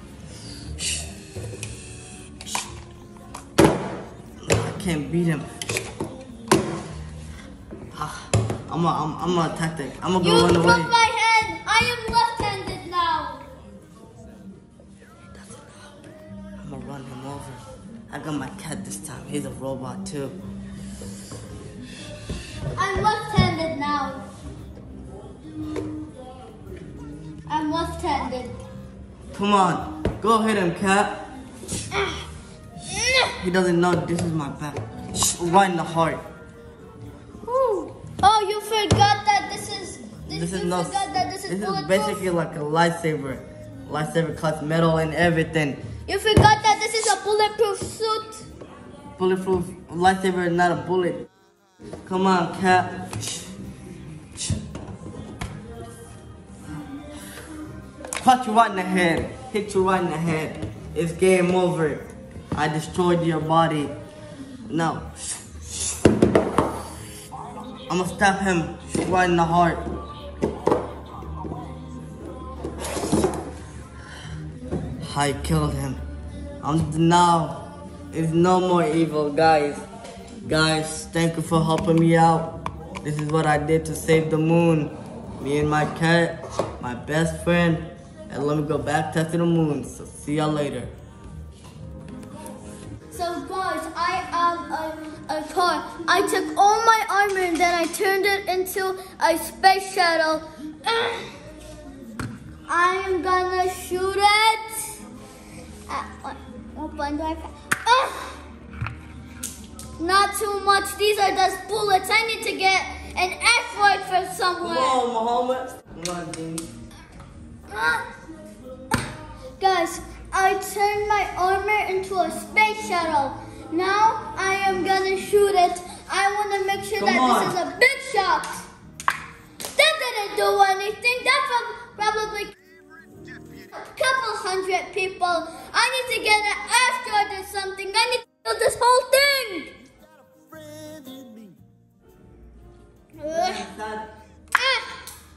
I can't beat him. I'm gonna, I'm, I'm gonna attack that. I'm gonna go You run broke away. my hand. I am left-handed now. I'm gonna run him over. I got my cat this time. He's a robot too. I'm left-handed now. I'm left-handed. Come on, go hit him, cat. He doesn't know this is my back. Right in the heart. Ooh. Oh, you forgot that this is. This, This is you no. forgot that this is This is bulletproof. basically like a lightsaber. Lightsaber cuts metal and everything. You forgot that this is a bulletproof suit. Bulletproof lightsaber is not a bullet. Come on, cat. Punch you right in the head. Hit you right in the head. It's game over. I destroyed your body. Now, I'm gonna stab him right in the heart. I killed him. I'm now. It's no more evil, guys. Guys, thank you for helping me out. This is what I did to save the moon. Me and my cat, my best friend, and let me go back to the moon. So see y'all later. So guys, I am a, a car. I took all my armor and then I turned it into a space shuttle. I am gonna shoot it. Uh, what, what button do I press? Uh, not too much. These are just bullets. I need to get an asteroid from somewhere. Come on, Muhammad. Come on, Jimmy. Uh, guys, I turned my armor into a space shuttle. Now I am gonna shoot it. I want to make sure Come that on. this is a big shot. That didn't do anything. That prob- probably a couple hundred people. I need to get an asteroid or something. I need to kill this whole thing. Ugh. Ah.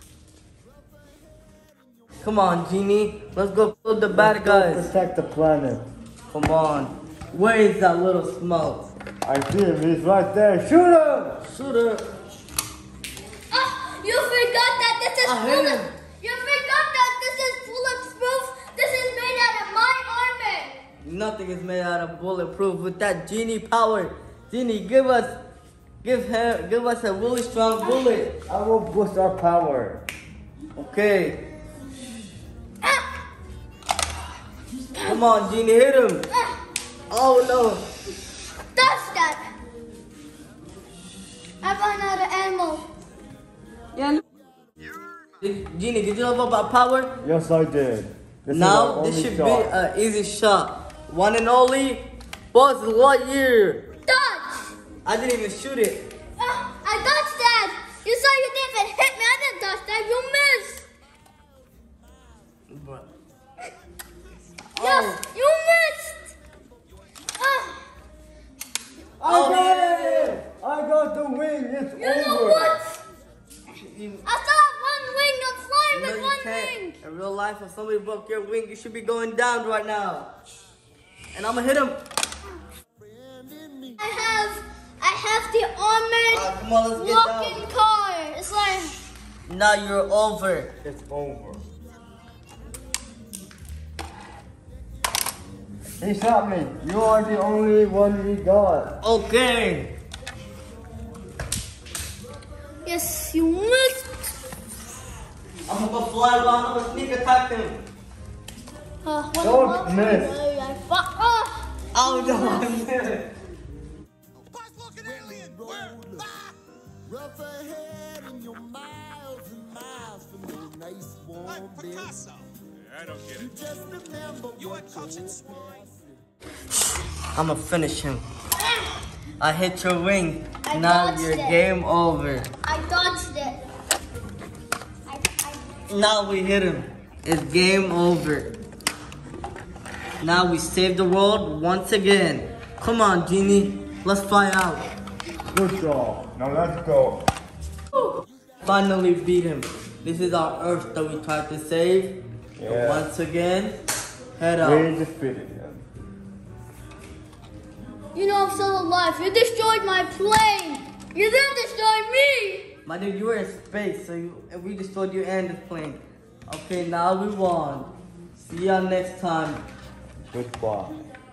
Come on, Genie. Let's go kill the bad guys. Protect the planet. Come on. Where is that little smoke? I see him. He's right there. Shoot him! Shoot her. Ah, you forgot that this is I hit bullet. him. You forgot that this is bulletproof. This is made out of my armor. Nothing is made out of bulletproof with that Genie power. Genie, give us, give her, give us a really strong bullet. I will boost our power. Okay. Come on, Genie, hit him. Oh no. That's that. I ran out of ammo. Yeah. Did, Genie, did you know about power? Yes, I did. This Now, is this our should only be shot. an easy shot. One and only, Buzz Lightyear. Dodge. I didn't even shoot it. Uh, I dodged that. You saw you didn't even hit me. I didn't dodge that. You missed. Bruh. Yes, you missed. Uh, I got it! I got the wing. It's you over. know what? You, I still have one wing. I'm flying no, with you one can't. wing. In real life, if somebody broke your wing, you should be going down right now. And I'm gonna hit him. I have, I have the armored Ah, come on, let's get walking down. car. It's like, Now you're over. It's over. He shot me. You are the only one we got. Okay. yes, you missed. I'm gonna fly around. I'm gonna sneak attack him. Uh, what Don't about- miss. I fought. Oh. Oh no, I missed. Buzz, look, an alien! Where? Ah! Rough ahead and you're miles and miles from your nice warm I'm bed. Picasso. I don't get it. Just remember You what and Coachins. I'm gonna finish him. I hit your wing. I now dodged you're it. game over. I dodged it. I, I, Now we hit him. It's game over. Now we save the world once again. Come on, Genie. Let's fly out. Good job. Now let's go. Finally beat him. This is our Earth that we tried to save. Yeah. And once again, head out. We defeated him. You know I'm still alive. You destroyed my plane. You then destroyed me. My dude, you were in space, so you, we destroyed you and this plane. Okay, now we won. See y'all next time. Goodbye.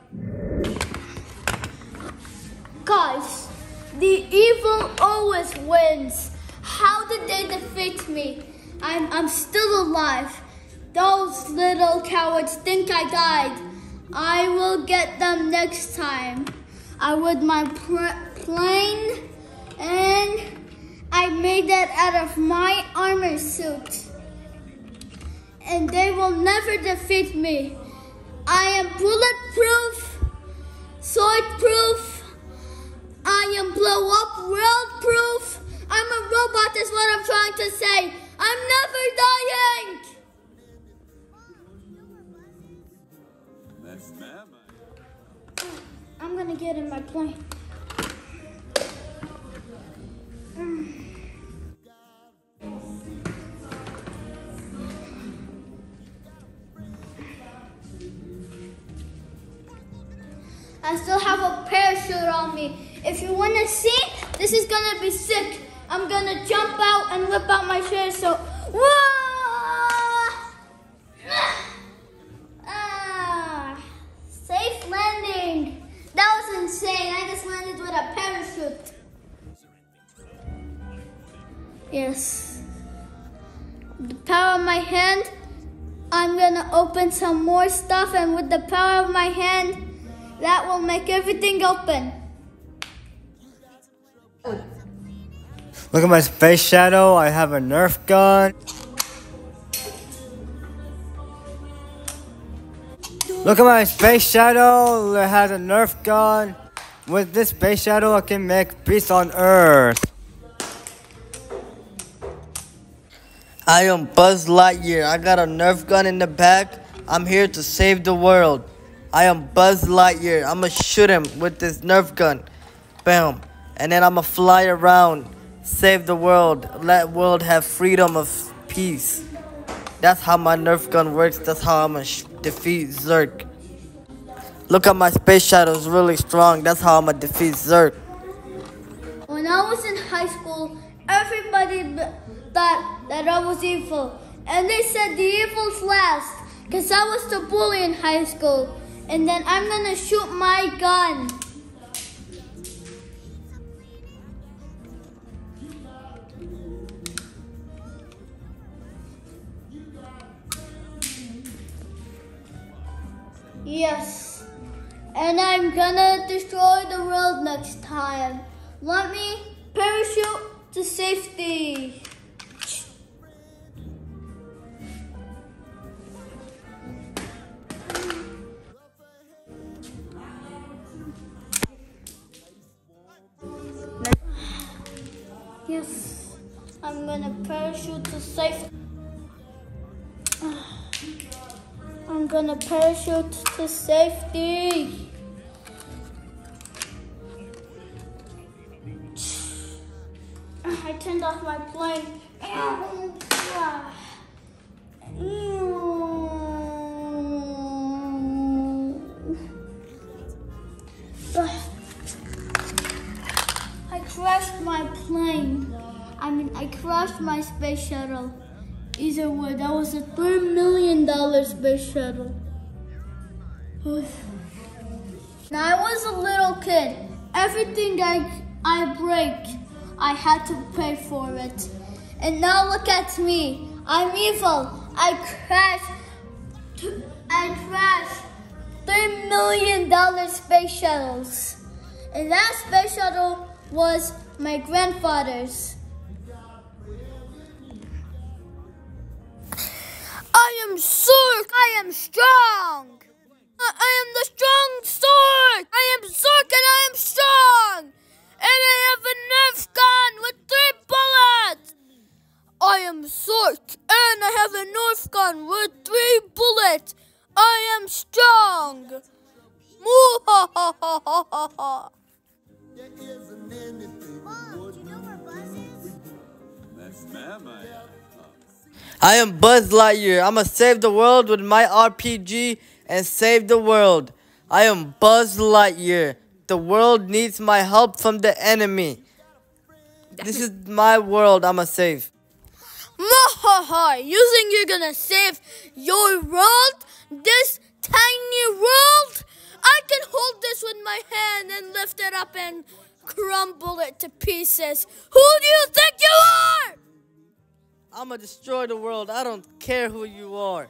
Guys, the evil always wins. How did they defeat me? I'm, I'm still alive. Those little cowards think I died. I will get them next time. I with my pr- plane, and I made that out of my armor suit. And they will never defeat me. I am bulletproof, sword-proof. I am blow-up world-proof. I'm a robot is what I'm trying to say. I'm never dying. That's ma'am. I'm gonna get in my plane. I still have a parachute on me. If you wanna see, this is gonna be sick. I'm gonna jump out and whip out my parachute. Whoa! Ah, safe landing. That was insane. I just landed with a parachute. Yes. The power of my hand, I'm gonna open some more stuff, and with the power of my hand, that will make everything open. Look at my space shuttle. I have a Nerf gun. Look at my space shuttle. It has a Nerf gun. With this space shuttle, I can make peace on Earth. I am Buzz Lightyear. I got a Nerf gun in the back. I'm here to save the world. I am Buzz Lightyear. I'ma shoot him with this Nerf gun. Bam. And then I'ma fly around. Save the world. Let world have freedom of peace. That's how my Nerf gun works. That's how I'ma defeat Zurg. Look at my space shuttle. It's really strong. That's how I'ma defeat Zurg. When I was in high school, everybody b- thought that I was evil. And they said the evil's last. Because I was the bully in high school. And then I'm gonna shoot my gun. Yes. And I'm gonna destroy the world next time. Let me parachute to safety. Yes, I'm gonna parachute to safety. I'm gonna parachute to safety. I turned off my plane. I crashed my plane. I mean, I crashed my space shuttle. Either way, that was a three million dollar space shuttle. When I was a little kid, everything I, I break, I had to pay for it. And now look at me. I'm evil. I crashed, I crashed three million dollar space shuttles. And that space shuttle was my grandfather's. I am Zork. I am strong. I, I am the strong Zork. I am Zork and I am strong. And I have a Nerf gun with three bullets. I am Zork and I have a Nerf gun with three bullets. I am strong. Moo-ha-ha-ha-ha-ha. There isn't anything Mom, do you know where Buzz is? That's ma'am. I, uh, I am Buzz Lightyear. I'ma save the world with my R P G and save the world. I am Buzz Lightyear. The world needs my help from the enemy. This is my world I'ma save. Mwahaha! You think you're gonna save your world? This tiny world? I can hold this with my hand and lift it up and crumble it to pieces. Who do you think you are? I'ma destroy the world. I don't care who you are.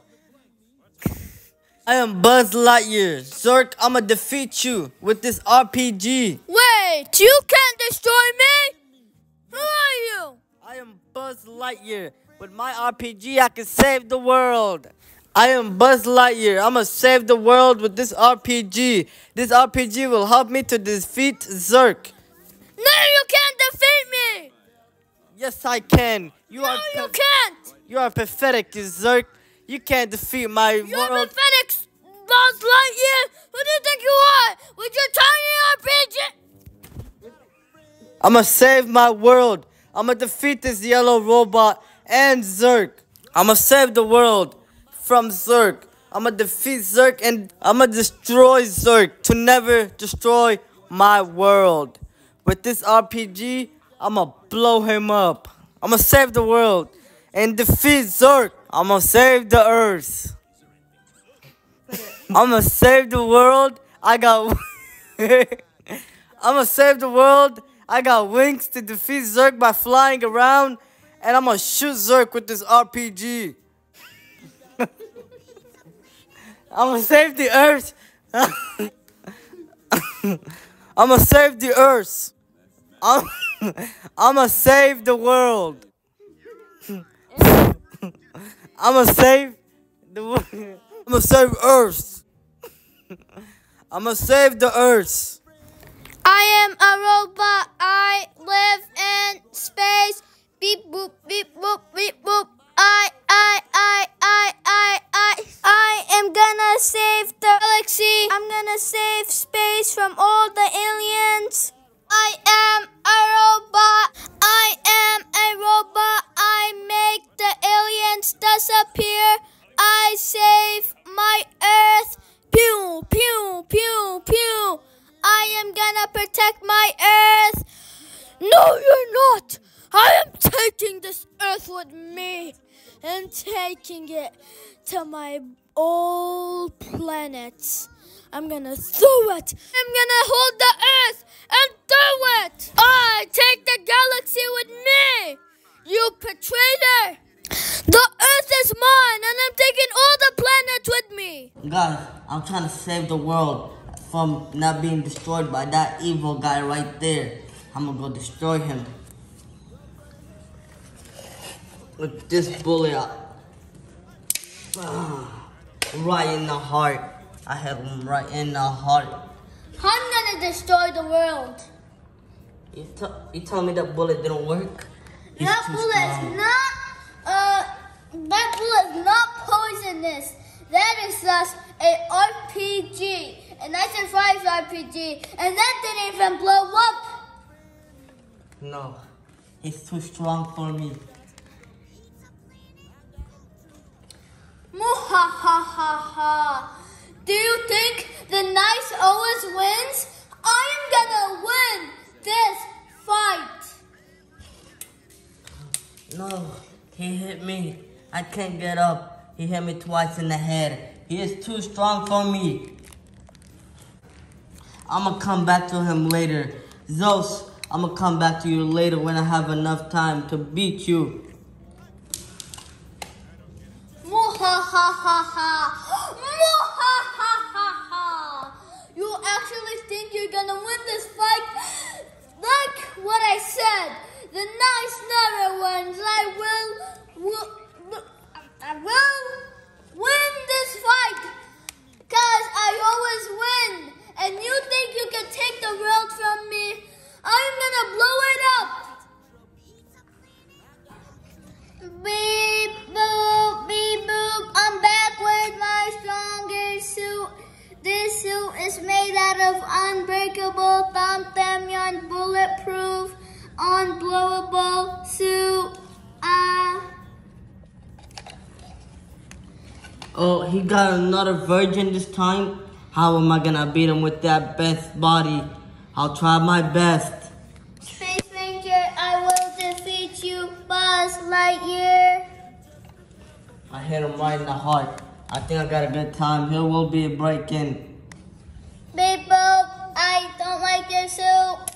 I am Buzz Lightyear. Zurk, I'ma defeat you with this R P G. Wait, you can't destroy me? Who are you? I am Buzz Lightyear. With my R P G, I can save the world. I am Buzz Lightyear. I'ma save the world with this R P G. This R P G will help me to defeat Zurk. No, you can't defeat me. Yes, I can. You no, are you can't. You are pathetic, Zurk. You can't defeat my You're world. pathetic, Buzz Lightyear. Who do you think you are? With your tiny R P G? I'ma save my world. I'ma defeat this yellow robot and Zurk. I'ma save the world from Zurk. I'ma defeat Zurk and I'ma destroy Zurk to never destroy my world. With this R P G, I'ma blow him up. I'ma save the world and defeat Zurk. I'ma save the earth. I'ma save the world. I got I'ma save the world. I got wings to defeat Zurk by flying around, and I'm gonna shoot Zurk with this R P G. I'm gonna save the earth. I'm gonna save the earth. I'm, I'm gonna save the world. I'm gonna save the world. I'm gonna save Earth. I'm gonna save the Earth. I am a robot. I live in space. Beep boop, beep boop, beep boop. I, I, I, I, I, I. I am gonna save the galaxy. I'm gonna save space from all the aliens. I am a robot. I am a robot. I make the aliens disappear. I save my Earth. Pew, pew, pew, pew. I am gonna protect my Earth. No, you're not. I am taking this Earth with me and taking it to my old planets. I'm gonna throw it. I'm gonna hold the Earth and throw it. I take the galaxy with me. You betrayer. The Earth is mine, and I'm taking all the planets with me. Guys, I'm trying to save the world from not being destroyed by that evil guy right there. I'm gonna go destroy him with this bullet. Ah, right in the heart. I hit him right in the heart. I'm gonna destroy the world. You, t you telling me that bullet didn't work? He's that too bullet strong. is not, uh, that bullet is not poisonous. That is just a R P G, a nice and five R P G, and that didn't even blow up. No, he's too strong for me. Muhahaha. Do you think the nice always wins? I am gonna win this fight. No, he hit me. I can't get up. He hit me twice in the head. He is too strong for me. I'm gonna come back to him later. Zeus, I'm gonna come back to you later when I have enough time to beat you. Muhahaha. Muhahaha. You actually think you're gonna win this fight? Like what I said, the nice never wins. I will, will, I will win this fight. Cause I always win. And you think you can take the world from me? I'm gonna blow it up. Beep boop, beep boop. I'm back with my strongest suit. This suit is made out of unbreakable titanium, bullet. bulletproof, unblowable suit. Uh, Oh, he got another virgin this time? How am I gonna beat him with that best body? I'll try my best. Space Ranger, I will defeat you, Buzz Lightyear. I hit him right in the heart. I think I got a good time. Here will be a break-in. Big Bob, I don't like your suit.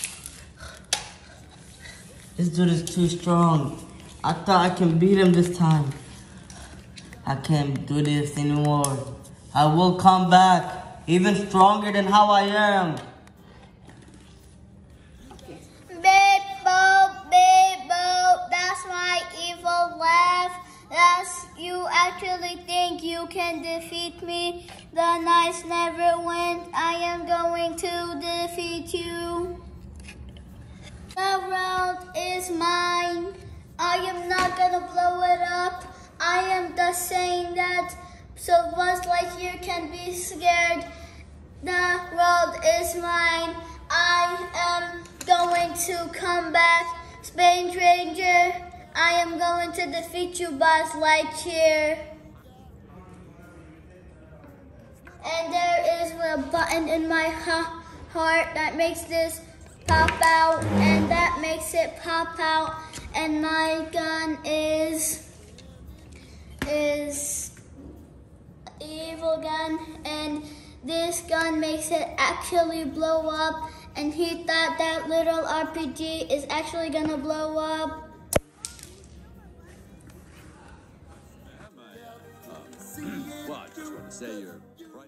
This dude is too strong. I thought I can beat him this time. I can't do this anymore. I will come back, even stronger than how I am. Big Bob, Big Bob, that's my evil laugh. That's you actually think you can defeat me. The nights never went. I am going to defeat you. The world is mine. I am not gonna blow it up. I am just saying that so Buzz Lightyear can be scared. The world is mine. I am going to come back. Space Ranger, I am going to defeat you, Buzz Lightyear. And there is a button in my ha heart that makes this pop out, and that makes it pop out, and my gun is is evil gun, and this gun makes it actually blow up, and he thought that little R P G is actually gonna blow up. Well, I just want to say you're right.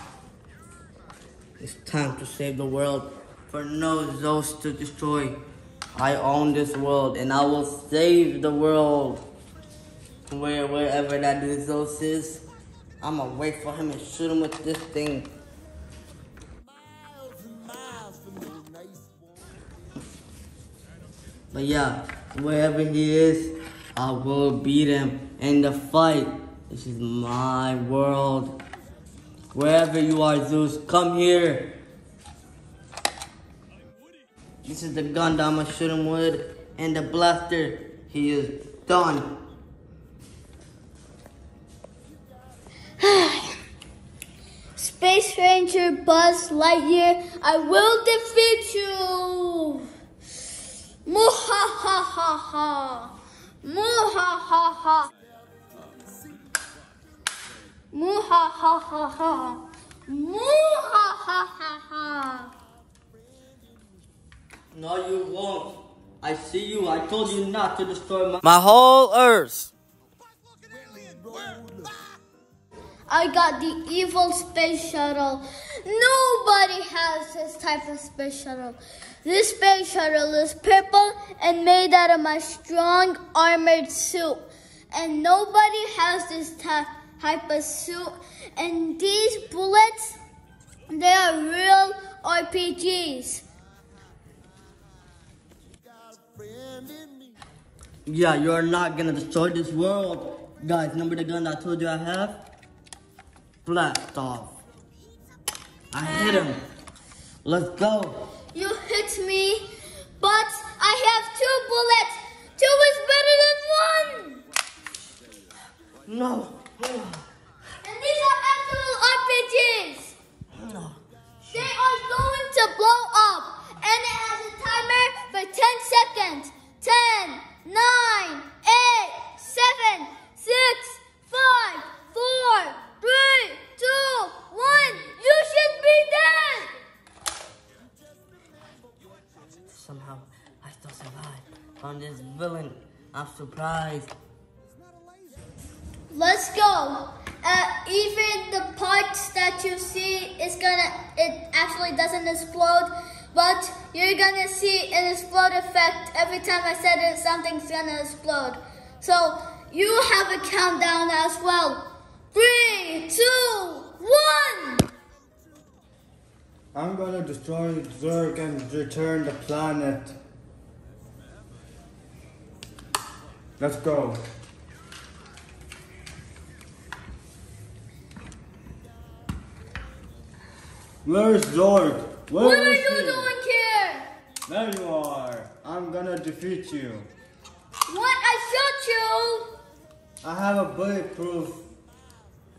It's time to save the world. For no Zeus to destroy. I own this world and I will save the world. Where wherever that Zeus is, I'ma wait for him and shoot him with this thing. But yeah, wherever he is, I will beat him in the fight. This is my world. Wherever you are, Zeus, come here. This is the gun that I'm gonna shoot him with, and the blaster. He is done. Space Ranger Buzz Lightyear, I will defeat you. Muhahaha. Muhahaha. Muhahaha. Muhahaha. No, you won't. I see you. I told you not to destroy my, my whole Earth. I got the evil space shuttle. Nobody has this type of space shuttle. This space shuttle is purple and made out of my strong armored suit. And nobody has this type of suit. And these bullets, they are real R P Gs. Yeah, you're not gonna destroy this world. Guys, remember the gun I told you I have? Blast off. I hit him. Let's go. You hit me, but I have two bullets. Two is better than one. No. And these are actual R P Gs. No. They are going to blow up. And it has a timer for ten seconds. ten, nine, eight, seven, six, five, four, three, two, one. You should be dead. Somehow, I still survived from this villain. I'm surprised. Let's go. Uh, even the parts that you see is gonna, it actually doesn't explode, but you're gonna see an explode effect every time I said it, something's gonna explode. So you have a countdown as well. Three, two, one. I'm gonna destroy Zurg and return the planet. Let's go. Where's Zorg? Where what are is you he? doing here? There you are. I'm gonna defeat you. What? I shot you. I have a bulletproof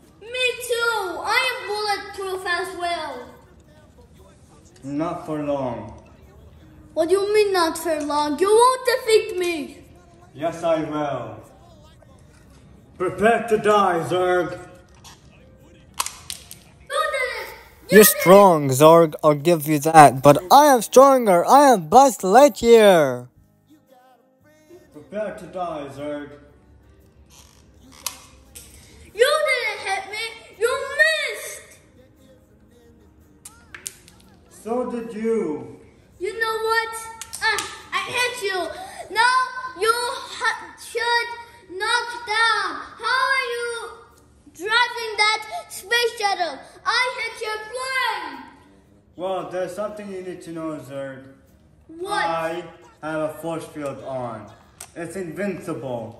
roof as well. Not for long. What do you mean not for long? You won't defeat me. Yes, I will. Prepare to die, Zurg. You did it. You're strong, Zorg, I'll give you that. But I am stronger. I am Buzz Lightyear. Prepare to die, Zurg. You didn't hit me. You missed. So did you. You know what? Ah, I hit you. Now you ha- should knock down. How are you driving that space shuttle? I hit your plane. Well, there's something you need to know, Zurg. What? I have a force field on. It's invincible.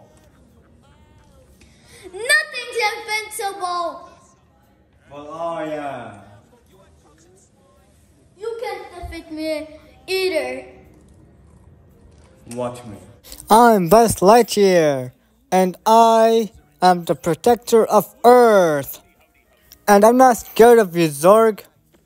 Nothing's invincible. Well, oh yeah. You can't defeat me either. Watch me. I'm Buzz Lightyear, and I am the protector of Earth. And I'm not scared of you, Zorg.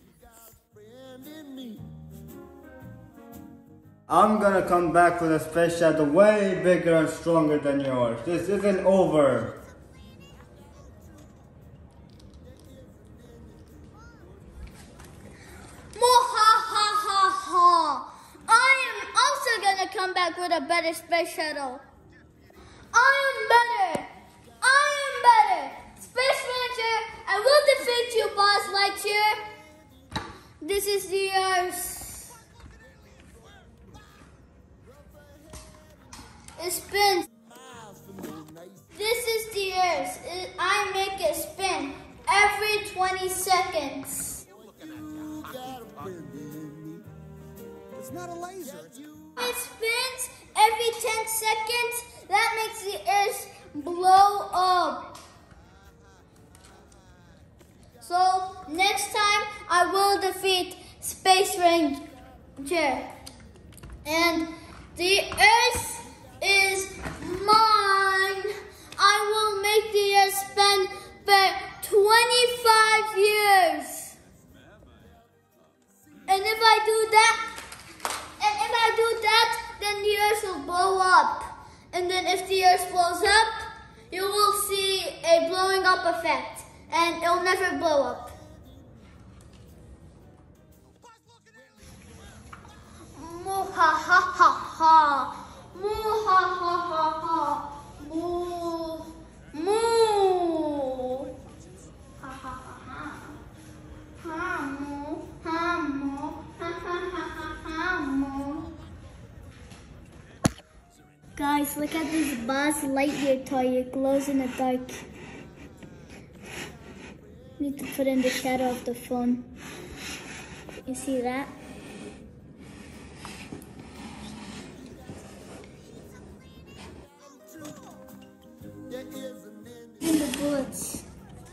I'm gonna come back with a space shuttle way bigger and stronger than yours. This isn't over. Mohahaha! I am also gonna come back with a better space shuttle. I am better. I am better. Space Ranger, I will defeat you, Buzz Lightyear. This is yours. It spins. This is the Earth. It, I make it spin every twenty seconds. It's not a laser. It spins every ten seconds. That makes the Earth blow up. So next time I will defeat Space Ranger. And the Earth is mine. I will make the Earth spend for twenty-five years. And if I do that, and if I do that, then the Earth will blow up. And then if the Earth blows up, you will see a blowing up effect. And it will never blow up. Moo-ha-ha-ha-ha. Moo-ha-ha-ha-ha. Moo. Moo. Ha-ha-ha-ha. Ha-moo. Ha-moo. Ha-ha-ha-ha-ha-moo. Guys, look at this Buzz Lightyear toy. It glows in the dark. Need to put in the shadow of the phone. You see that? In the bullets.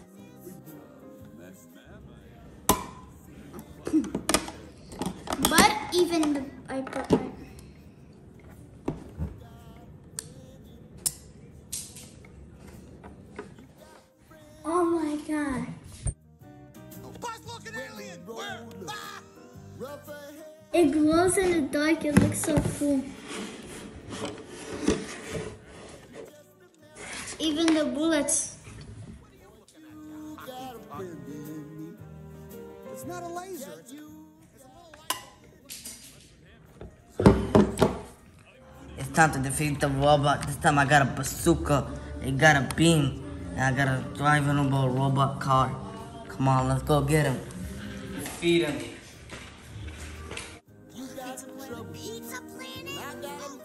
But even the I put my oh my god. It glows in the dark, it looks so cool. Even the bullets. It's not a laser. It's time to defeat the robot. This time I got a bazooka. It got a beam. And I got a drivable robot car. Come on, let's go get him. Defeat him. Pizza Planet.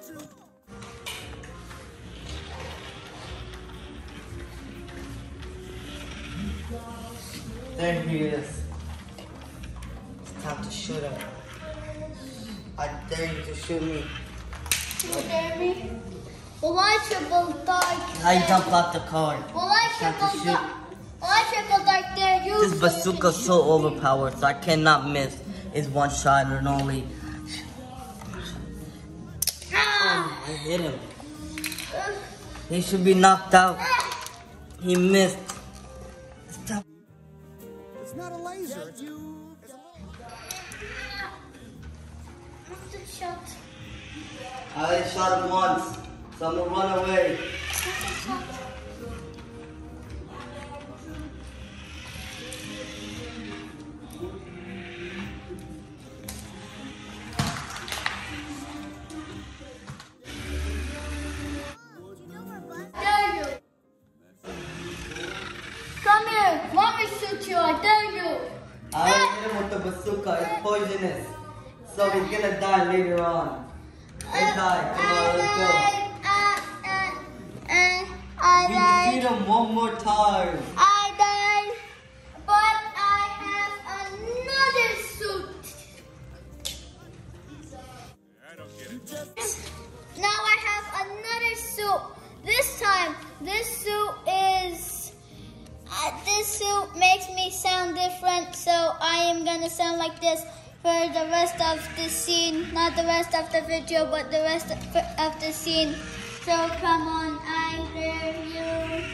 There he is. It's time to shoot him. I dare you to shoot me. You dare me? Well, I triple dark. I jump off the car. Well, I Time to triple shoot. dark. Well, I triple dark there. You. This bazooka's so overpowered, so I cannot miss. It's one shot and only. Ah! I hit him. He should be knocked out. He missed. Stop. It's not a laser. It's What's the shot? I only shot him once, so I'm gonna run away. Dare you? Come here. Let me shoot you. I dare you. I already hit him with the bazooka. It's poisonous, so he's gonna die later on. Hey, die. Come on, let's go. I We died. can beat him one more time. I died. But I have another suit. I don't get it. Now I have another suit. This time, this suit is... Uh, this suit makes me sound different, so I am gonna sound like this for the rest of the scene. Not the rest of the video, but the rest of, of the scene. So come on, I dare you.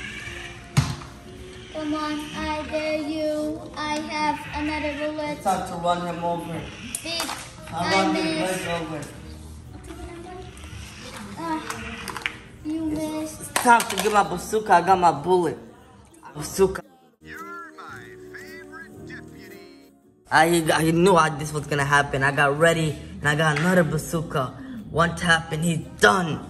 Come on, I dare you. I have another bullet. It's time to run him over. Beep. I'll I run him missed. right over. Ah, you missed. It's time to get my bazooka. I got my bullet. Bazooka. You're my favorite deputy. I, I knew I, this was gonna happen. I got ready and I got another bazooka. One tap and he's done.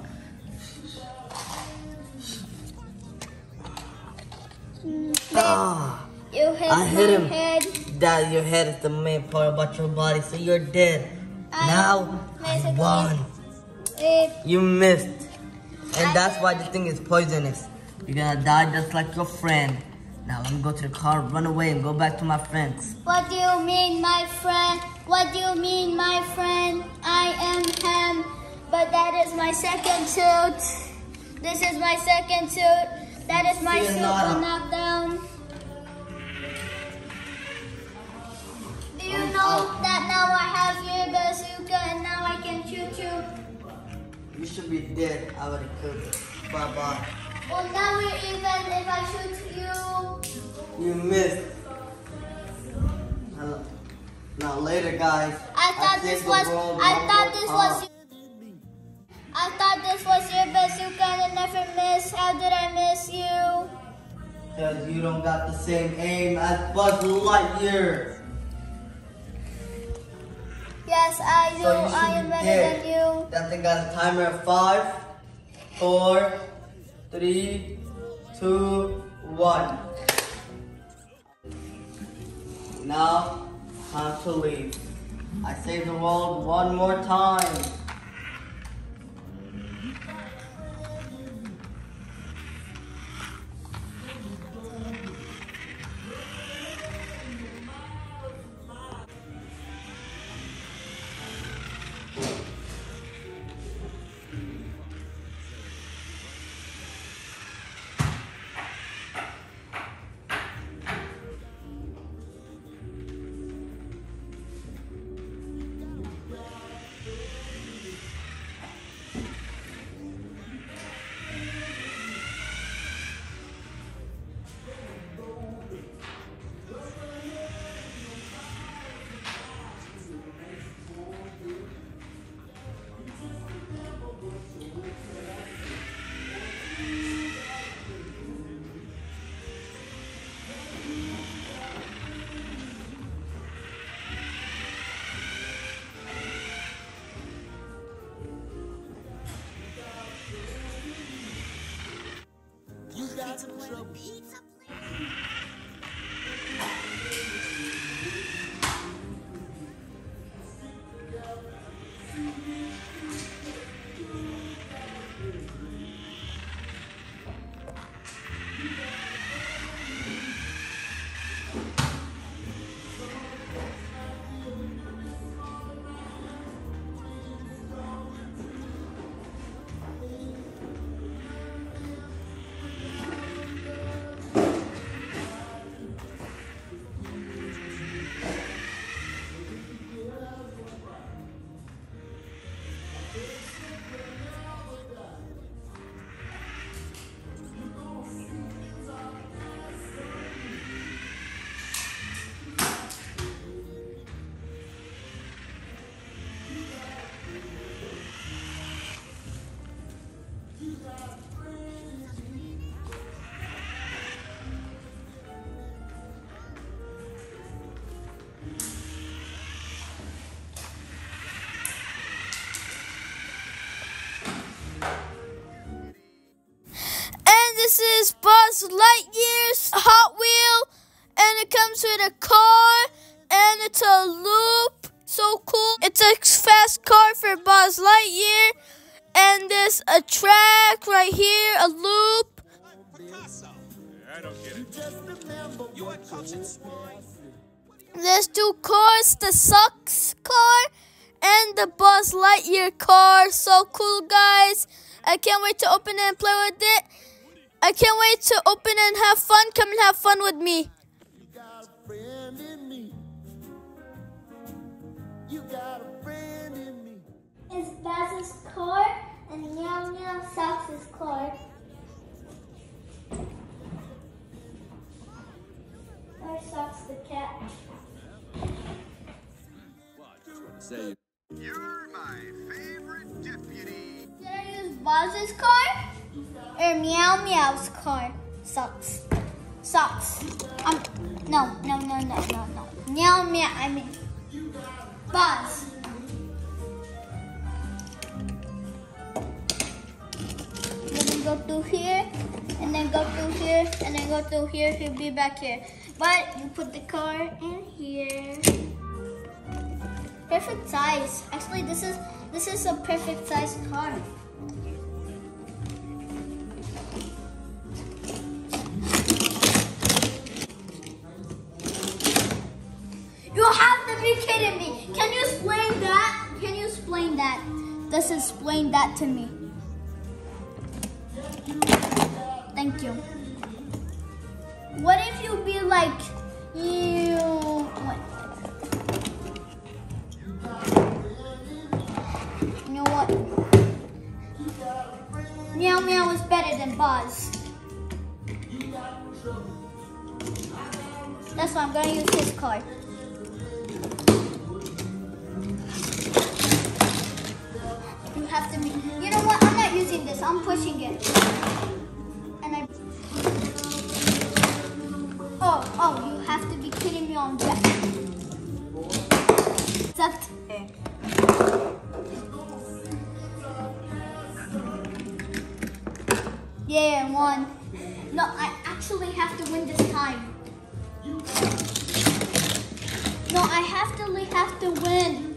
Ah, You hit I my hit him. head. That your head is the main part about your body, so you're dead. I Now I basically- won. It, You missed, and that's why this thing is poisonous. You're gonna die just like your friend. Now let me go to the car, run away, and go back to my friends. what do you mean, my friend? What do you mean, my friend? I am him, but that is my second suit. This is my second suit. That is my See you suit later. for knockdown. Do you know that now I have your bazooka and now I can shoot you? You should be dead. I would have killed you. Bye bye. Well, now we're even if I shoot you. You missed. Hello. Now later, guys. I thought saved this the was. world I one thought more this time. was. I thought this was your bazooka and it never missed. How did I miss you? Because you don't got the same aim as Buzz Lightyear. Yes, I do. So you should I am be better dead. than you. That thing got a timer of five, four, three, two, one. Now, time to leave. I saved the world one more time. You got trouble. Buzz Lightyear's Hot Wheel, and it comes with a car, and it's a loop. So cool. It's a fast car for Buzz Lightyear, and there's a track right here, a loop. Picasso. I don't get it. You are coaches. There's two cars, the Sucks car and the Buzz Lightyear car. So cool, guys. I can't wait to open it and play with it. I can't wait to open it and have fun. Come and have fun with me. You got a friend in me. You got a friend in me. It's Buzz's car and Meow Meow Socks' car. There's Socks the cat. Well, I just want to say You're my favorite deputy. Did I use Buzz's car or Meow Meow's car? Socks. Socks. Um, no, no, no, no, no, no. Meow Meow, I mean Buzz. Then go through here, and then go through here, and then go through here. He'll be back here. But you put the car in here. Perfect size. Actually, this is this is a perfect size car. You have to be kidding me. Can you explain that? Can you explain that? Just explain that to me. Thank you. What if you be like, you... What? You know what? Meow Meow is better than Buzz. That's why I'm gonna use his card. You have to be, you know what? I'm not using this, I'm pushing it. And I, oh, oh, you have to be kidding me on that. Except, yeah, one. No, I actually have to win this time. No, I have to have to win.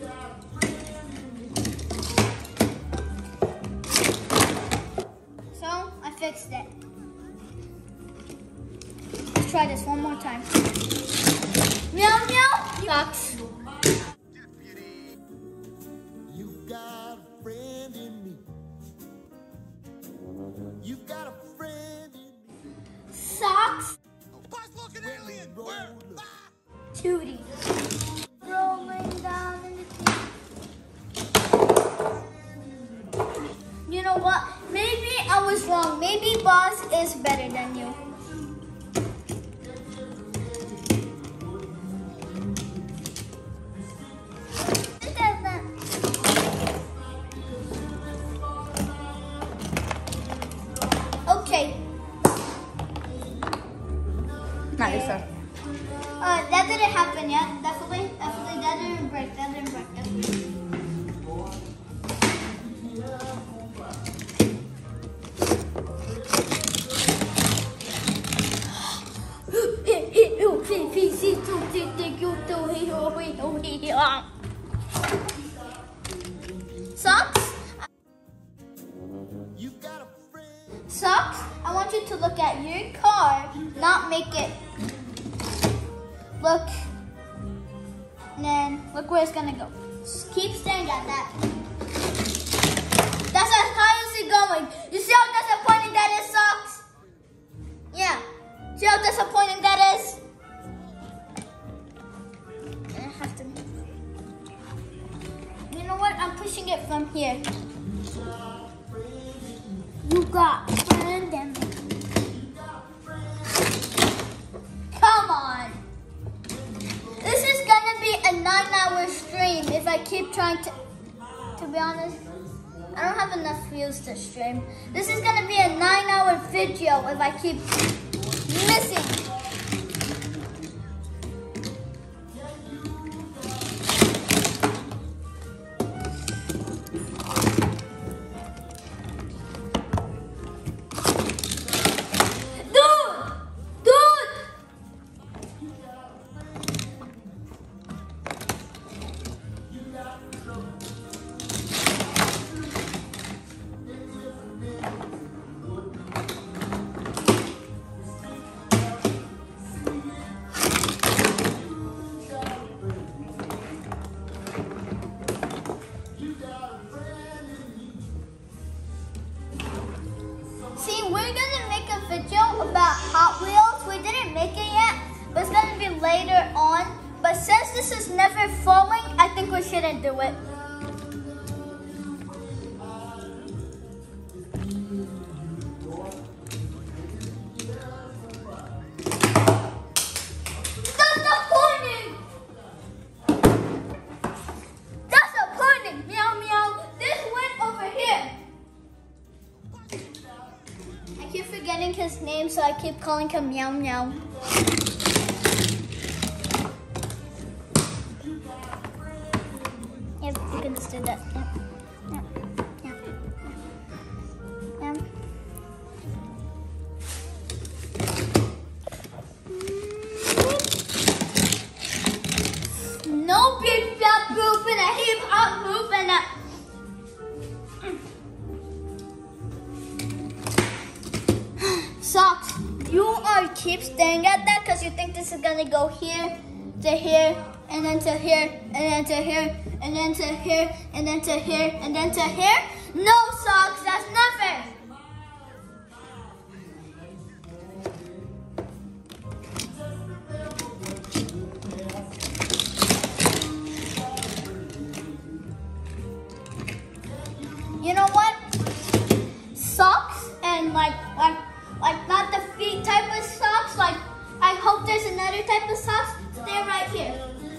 So, I fixed it. Let's try this one more time. Meow meow. Sucks. Deputy, you got a friend in me. You got a friend in me. Socks. Buzz, look, an alien! Where? Ah! Tootie. Rolling down in the deep. You know what? Maybe I was wrong. Maybe Buzz is better than you. Okay. Nice. Uh, that didn't happen yet. Definitely, definitely, that didn't break. That didn't break. Definitely. Socks? You got a friend. Socks, I want you to look at your car, not make it. Look. And then look where it's gonna go. Just keep staring at that. That's as high as it's going. You see how disappointing that is, Socks? Yeah. See how disappointing that is? I have to. You know what? I'm pushing it from here. You got friend in me. Come on. This is gonna be a nine hour stream if I keep trying to, to be honest, I don't have enough views to stream. This is gonna be a nine hour video if I keep missing. Dude! do it. Disappointing! Disappointing! Meow meow. This went over here. I keep forgetting his name, so I keep calling him Meow Meow. Yep, you can just do that. Yep. Yep. Yep. Yep. No big fat poop and a hip hop poop and a. Socks, you are keep staying at that because you think this is gonna go here to here and then to here and then to here and then to here and then to here and then to here. No, Socks, that's never. You know what? Socks and like like like not the feet type of socks. Like I hope there's another type of socks. Stay right here.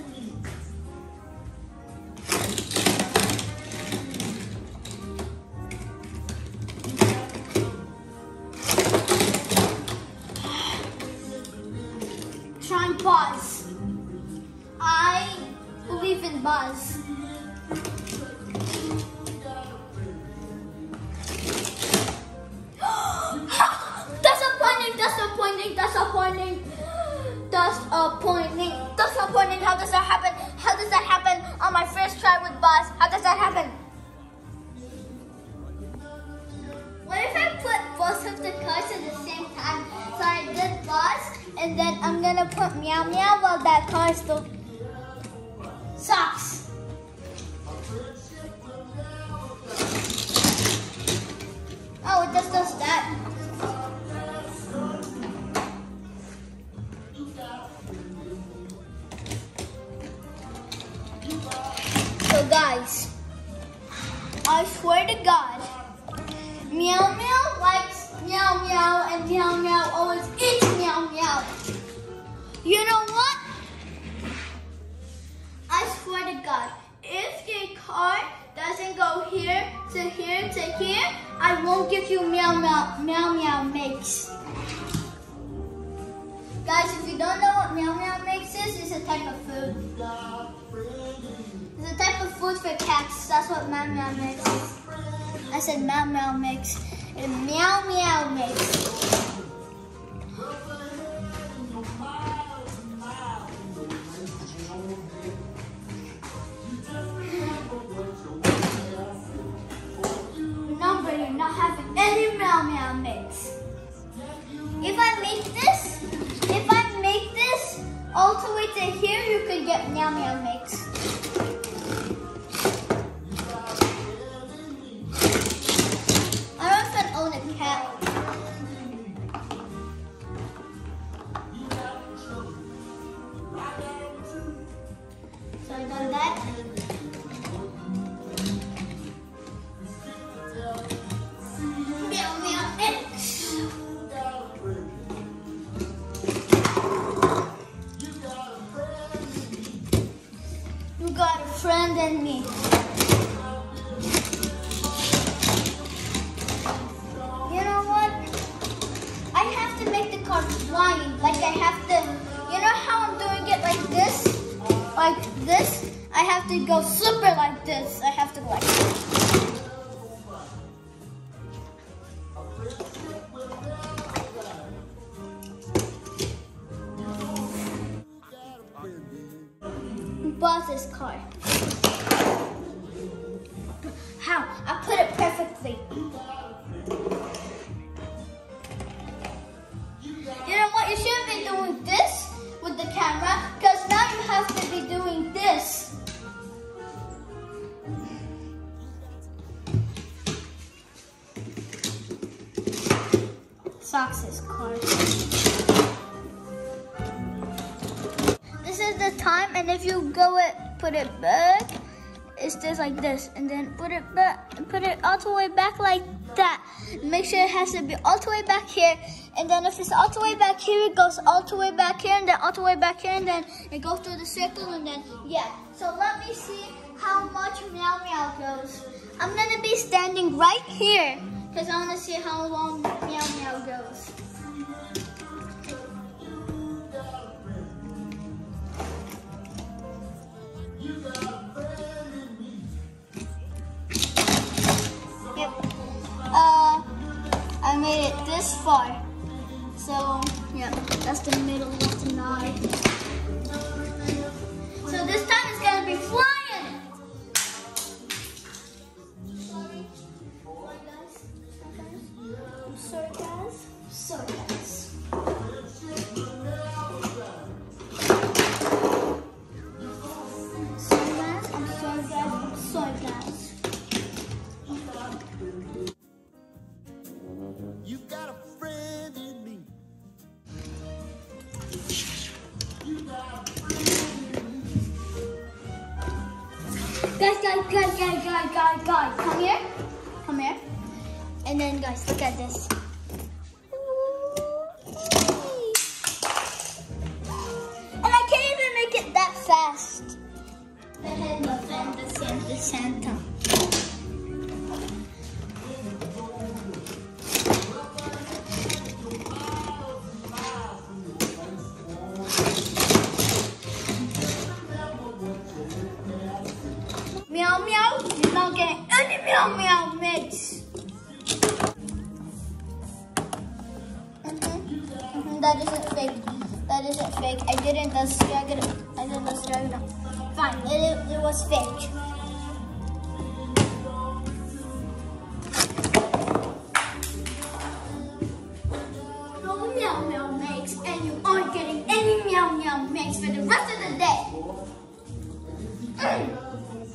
Try and Buzz. I believe in Buzz. Disappointing, disappointing, disappointing, disappointing, disappointing. How does that happen? How does that happen on my first try with Buzz? How does that happen? What if I put both of the cards at the same time? So I did Buzz, and then I'm gonna put Meow Meow while that card still sucks. Oh, it just does that. So guys, I swear to God, Meow Meow likes Meow Meow and Meow Meow always eats Meow Meow. You know what? I swear to God, if the card doesn't go here to here to here, I won't give you Meow Meow Meow Meow Mix. Guys, if you don't know what Meow Meow Mix is, it's a type of food. It's a type of food for cats. That's what Meow Meow Mix is. I said Meow Meow Mix. It's Meow Meow Mix. Remember, you're not having any Meow Meow Mix. If I make this, if I make this all the way to here, you could get Meow Meow Mix. I don't even own a cat. So I done that. Meow Meow Mix. You got a friend in me. You know what? I have to make the card flying. Like I have to, you know how I'm doing it like this? Like this? I have to go super like this. I have to go like this. Buzz's card. How? I put it perfectly. You know what? You shouldn't be doing this with the camera because now you have to be doing this. Socks' card. This is the time, and if you go it, put it back, it's just like this, and then put it back, put it all the way back like that. Make sure it has to be all the way back here, and then if it's all the way back here, it goes all the way back here, and then all the way back here, and then it goes through the circle, and then yeah. So let me see how much meow meow goes. I'm gonna be standing right here because I want to see how long meow meow goes. Yep. Uh, I made it this far. So, yeah, that's the middle, that's the nine. So this time it's gonna be flying. Sorry. Sorry, guys. I'm sorry, guys. Sorry, guys. Sorry, guys. I'm sorry, guys. I'm sorry, guys. You got a friend in me. Guys, guys, guys, guys, guys, guys, guys, come here, come here, and then guys, look at this. And I can't even make it that fast. The head of Santa, Santa, Santa. Meow meow, you're not getting any meow meow mix. Mm-hmm. Mm-hmm. That isn't fake. That isn't fake. I didn't just drag it. I didn't just drag it up. Fine, it, it was fake. No meow meow mix, and you aren't getting any meow meow mix for the rest of the day. Mm.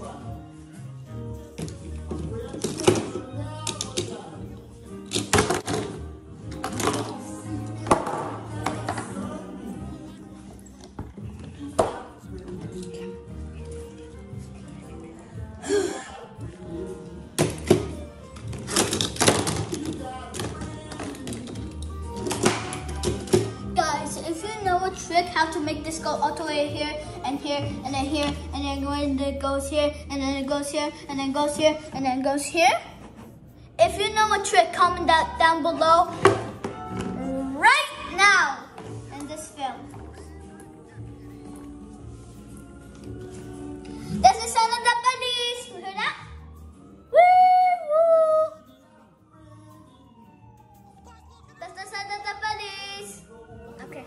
Trick how to make this go all the way here and here and then here and then when it goes here and then it goes here and then goes here and then goes here. If you know a trick, comment that down below right now in this film. That's the sound of the police. You hear that? Woo woo. That's the sound of the police. Okay.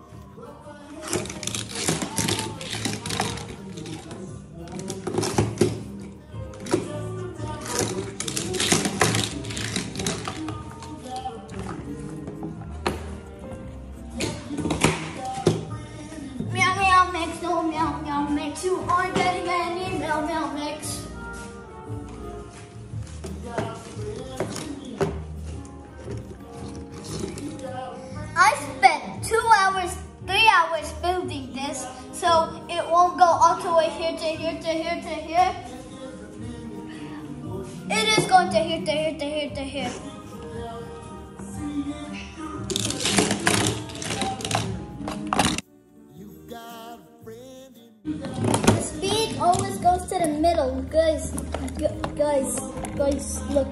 Meow meow mix, no meow meow mix. You aren't getting any meow meow mix. I spent two hours, three hours building this, so it won't go all the way here to here to here to here. It is going to here to here to here to here. The speed always goes to the middle, guys. Guys, guys, look.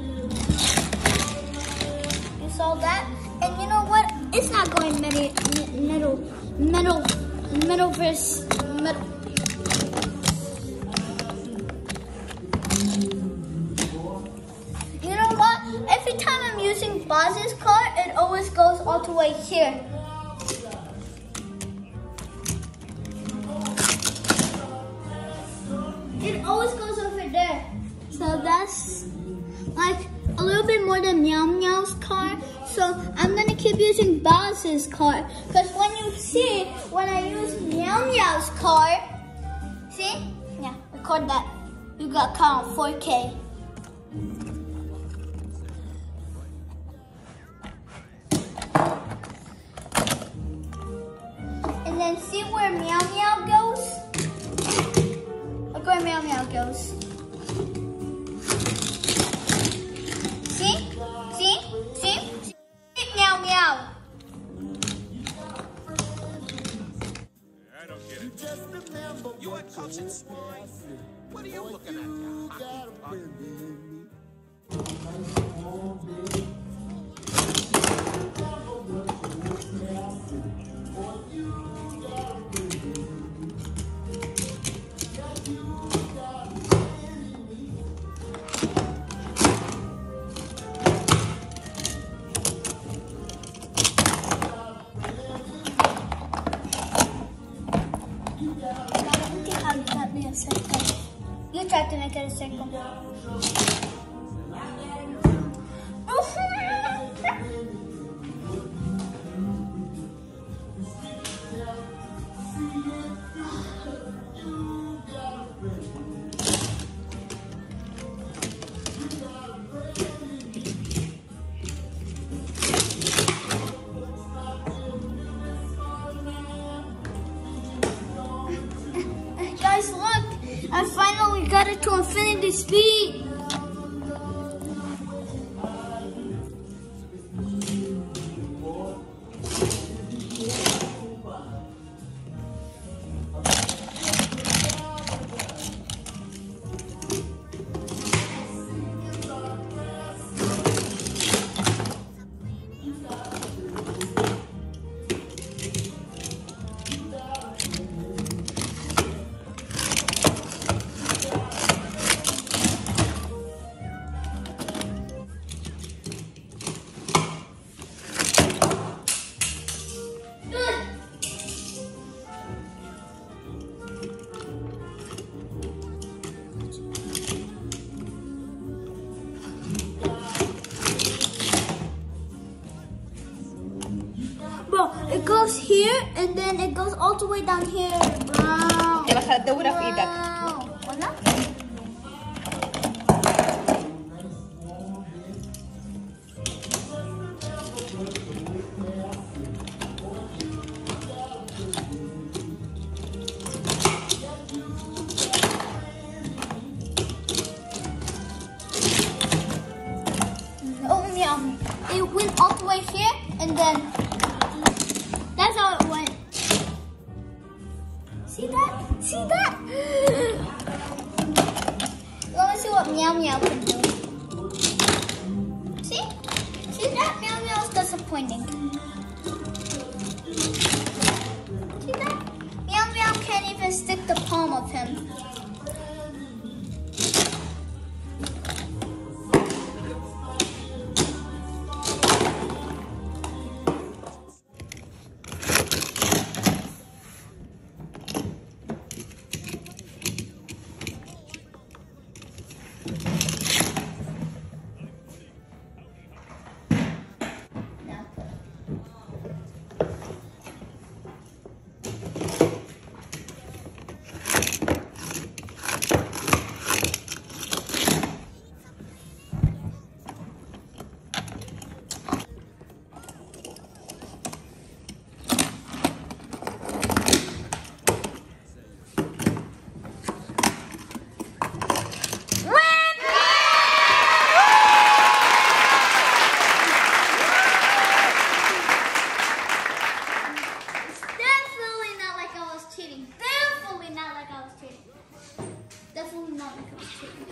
You saw that? And you know what? It's not going middle, middle, middle, middle versus middle. You know what? Every time I'm using Boz's car, it always goes all the way here. It always goes over there. So that's like a little bit more than Meow Meow's car. So I'm gonna keep using Boz's car. Because when you see, when I use Meow Meow's car, see? Yeah, record that. You got car on four K. And then see where Meow Meow goes? Look where Meow Meow goes. See? See? See? See? Meow meow. I don't get it. You at coaching swine? What are you looking at? Hockey You tried to make it a circle. Guys, look! I finally got it to infinity speed! It goes here and then it goes all the way down here. Wow. Te vas a تدورها في ايدك. ولا؟ Oh yeah. It went all the way here and then that's how it went. See that? See that? Let me see what Meow Meow can do. See? See that? Meow Meow is disappointing. See that? Meow Meow can't even stick the palm of him. Definitely not like I was cheating.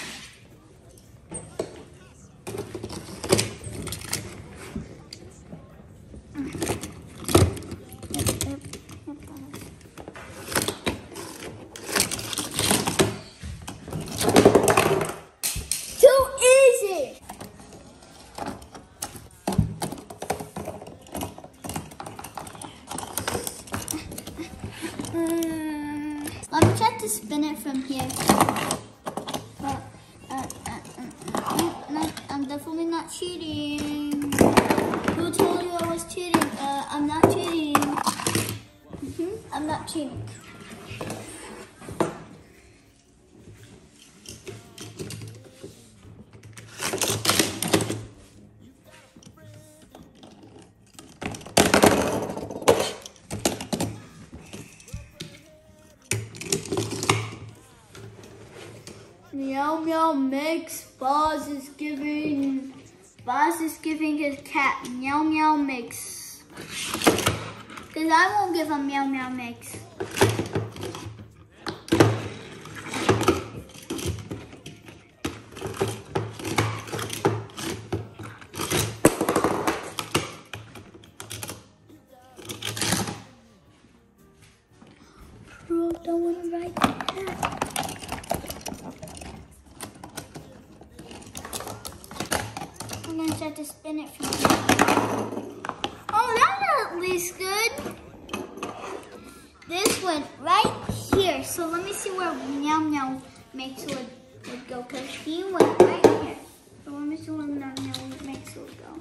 Too easy. Let me try to spin it from here. But, uh, uh, uh, uh, not, I'm definitely not cheating. Who told you I was cheating? Uh, I'm not cheating. Mm-hmm, I'm not cheating. Meow meow mix. Boz is giving Boz is giving his cat meow meow mix. Cause I won't give him meow meow mix. Bro, don't want to ride the cat. I'm gonna try to spin it from here. Oh, that at least good. This went right here. So let me see where Meow Meow Mix would, would go, because he went right here. So let me see where Meow Meow Mix would go.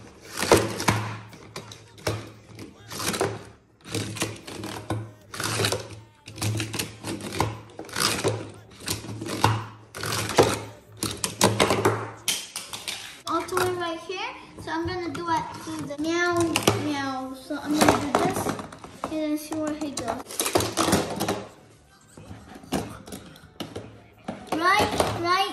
Right here, so I'm gonna do it through the meow meow. So I'm gonna do this and then see where he goes. Right, right.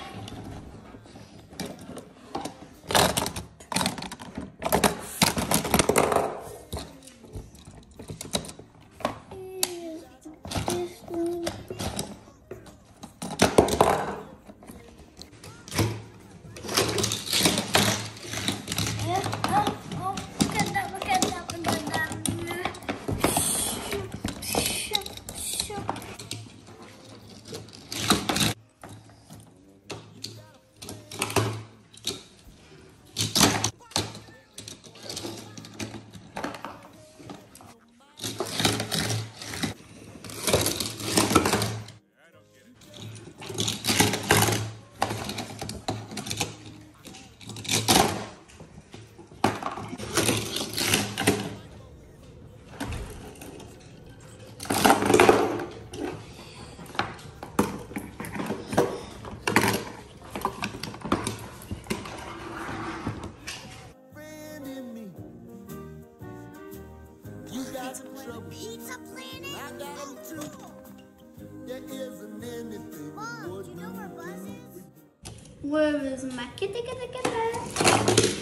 Pizza Planet? I got them too. There isn't anything. Mom, do you know where Buzz is? Where is my kitty kitty kitty?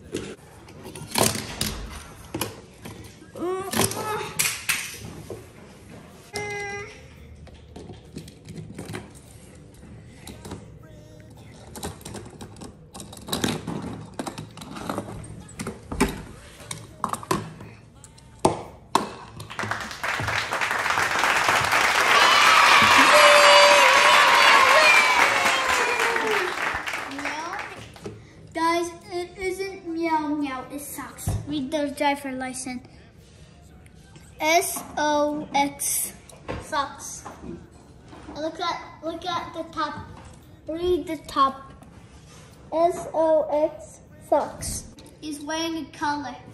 Guys, it isn't meow meow, it sucks. Read the driver license. S O X. Sucks. Look at look at the top. Read the top. S O X sucks. He's wearing a collar.